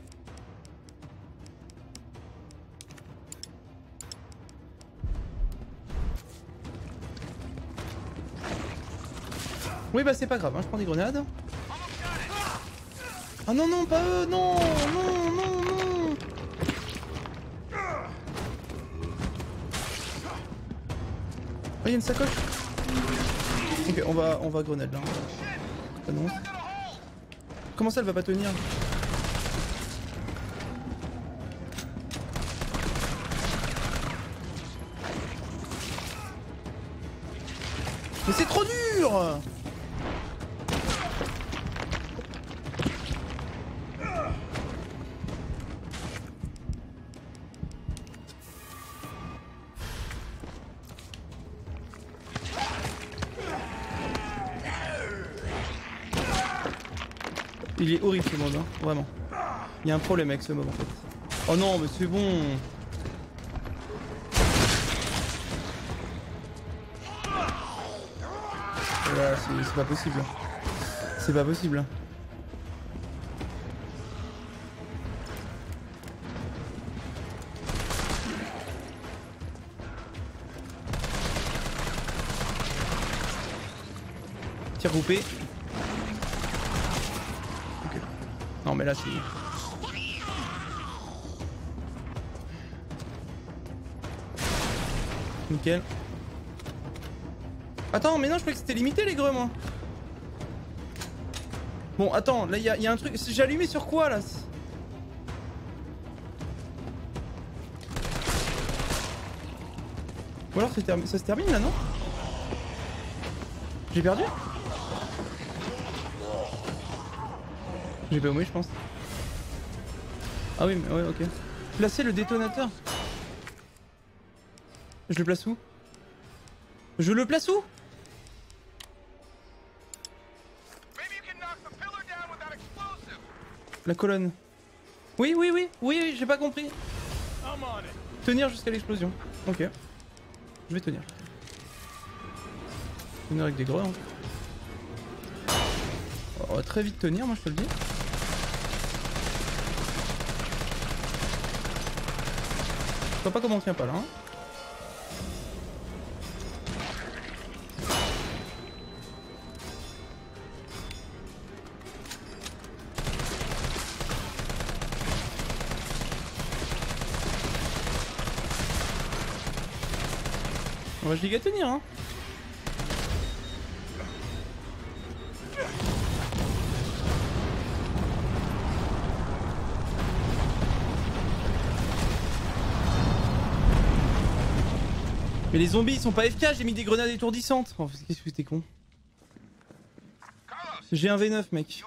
Oui bah c'est pas grave, hein, je prends des grenades. Ah non non pas eux, non non non non. Oh y'a une sacoche. Ok on va on va grenade là. Ah non. Comment ça elle va pas tenir? Mais c'est trop dur. Il est horrible ce mode, hein, vraiment. Il y a un problème avec ce mode en fait. Oh non, mais c'est bon. Voilà, c'est pas possible. C'est pas possible. Tir groupé. Ok. Non mais là c'est... Nickel. Attends, mais non, je croyais que c'était limité les greux, moi. Bon, attends, là, il y, y a un truc. J'ai allumé sur quoi, là? Ou alors ça se, termine, ça se termine, là, non? J'ai perdu? J'ai pas oublié, je pense. Ah oui, mais ouais, ok. Placer le détonateur. Je le place où? Je le place où? La colonne. Oui, oui, oui, oui, oui, j'ai pas compris. Tenir jusqu'à l'explosion. Ok. Je vais tenir. Tenir avec des greux. Hein. On va très vite tenir, moi je te le dis. Je vois pas comment on tient pas là. Hein. On va giga tenir hein. Mais les zombies ils sont pas F K, j'ai mis des grenades étourdissantes. Oh, qu'est-ce que t'es con. J'ai un V neuf mec.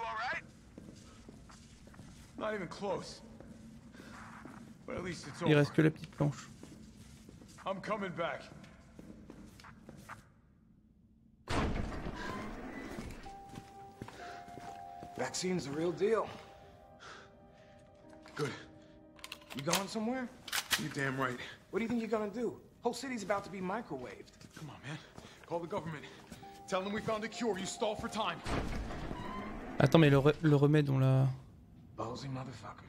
Il reste que la petite planche. I'm coming back. Vaccine's the real deal. Good. You going somewhere? You're damn right. What do you think you're gonna do? Whole city's about to be microwaved. Come on, man. Call the government. Tell them we found a cure. You stall for time. Attends, mais le, re le remède, on l'a... Ballsy motherfucker.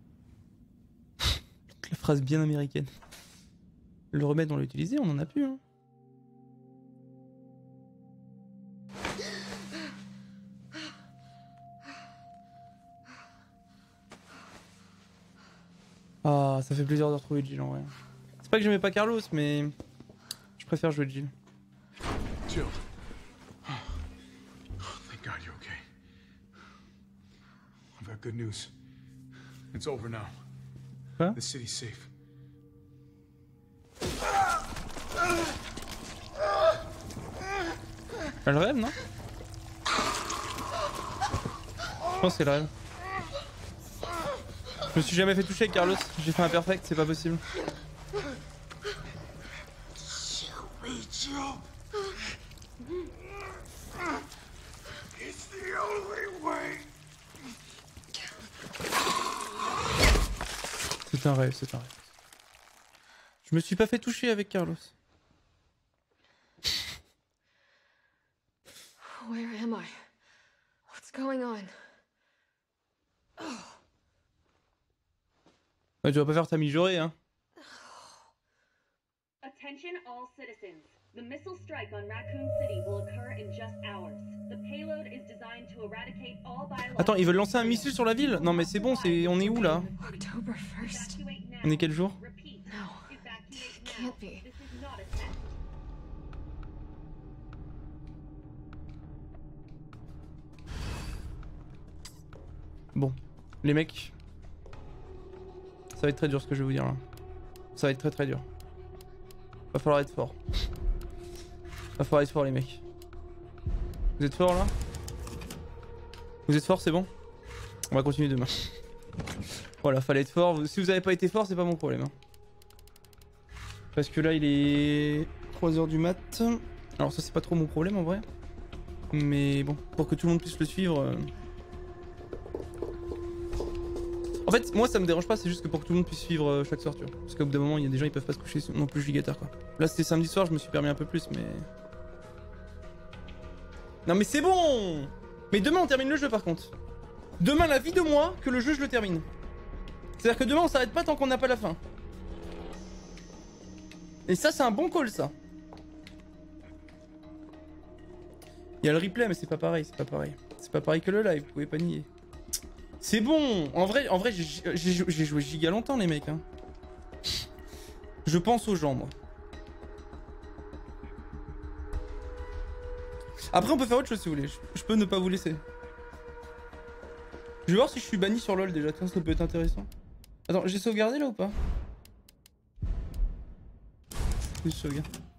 La phrase bien américaine. Le remède, on l'a utilisé, on en a plus. Hein. Ah, ça fait plaisir de retrouver Jill en vrai. C'est pas que j'aimais pas Carlos, mais je préfère jouer Jill. Jill. Oh, thank God you're okay. I've got good news. It's over now. Quoi? The city's safe. Elle rêve, non? Je pense qu'elle rêve. Je me suis jamais fait toucher avec Carlos, j'ai fait un perfect, c'est pas possible. C'est un rêve, c'est un rêve. Je me suis pas fait toucher avec Carlos. Where am I? What's going on? Oh. Ouais, tu vas pas faire ta mijaurée, hein. Attention all citizens. The missile strike on Raccoon City will occur in just hours. The payload is designed to eradicate all biological... Attends, ils veulent lancer un missile sur la ville? Non mais c'est bon, c'est on est où là? October first. On est quel jour? No, it can't be. Bon, les mecs, ça va être très dur ce que je vais vous dire là. Ça va être très très dur. Va falloir être fort. Va falloir être fort les mecs. Vous êtes forts là? Vous êtes forts, c'est bon? On va continuer demain. Voilà, fallait être fort. Si vous avez pas été fort, c'est pas mon problème. Hein. Parce que là il est trois heures du mat. Alors ça c'est pas trop mon problème en vrai. Mais bon, pour que tout le monde puisse le suivre... Euh... En fait, moi ça me dérange pas, c'est juste que pour que tout le monde puisse suivre euh, chaque soir, tu vois. Parce qu'au bout d'un moment, il y a des gens ils peuvent pas se coucher non plus giga tard quoi. Là c'était samedi soir, je me suis permis un peu plus, mais... Non mais c'est bon! Mais demain on termine le jeu par contre. Demain la vie de moi, que le jeu je le termine. C'est-à-dire que demain on s'arrête pas tant qu'on n'a pas la fin. Et ça c'est un bon call ça. Il y a le replay mais c'est pas pareil, c'est pas pareil. C'est pas pareil que le live, vous pouvez pas nier. C'est bon. En vrai, en vrai j'ai joué giga longtemps les mecs. Hein. Je pense aux gens moi. Après on peut faire autre chose si vous voulez, je, je peux ne pas vous laisser. Je vais voir si je suis banni sur LoL déjà, tiens ça peut être intéressant. Attends, j'ai sauvegardé là ou pas? Oui, je sauvegarde.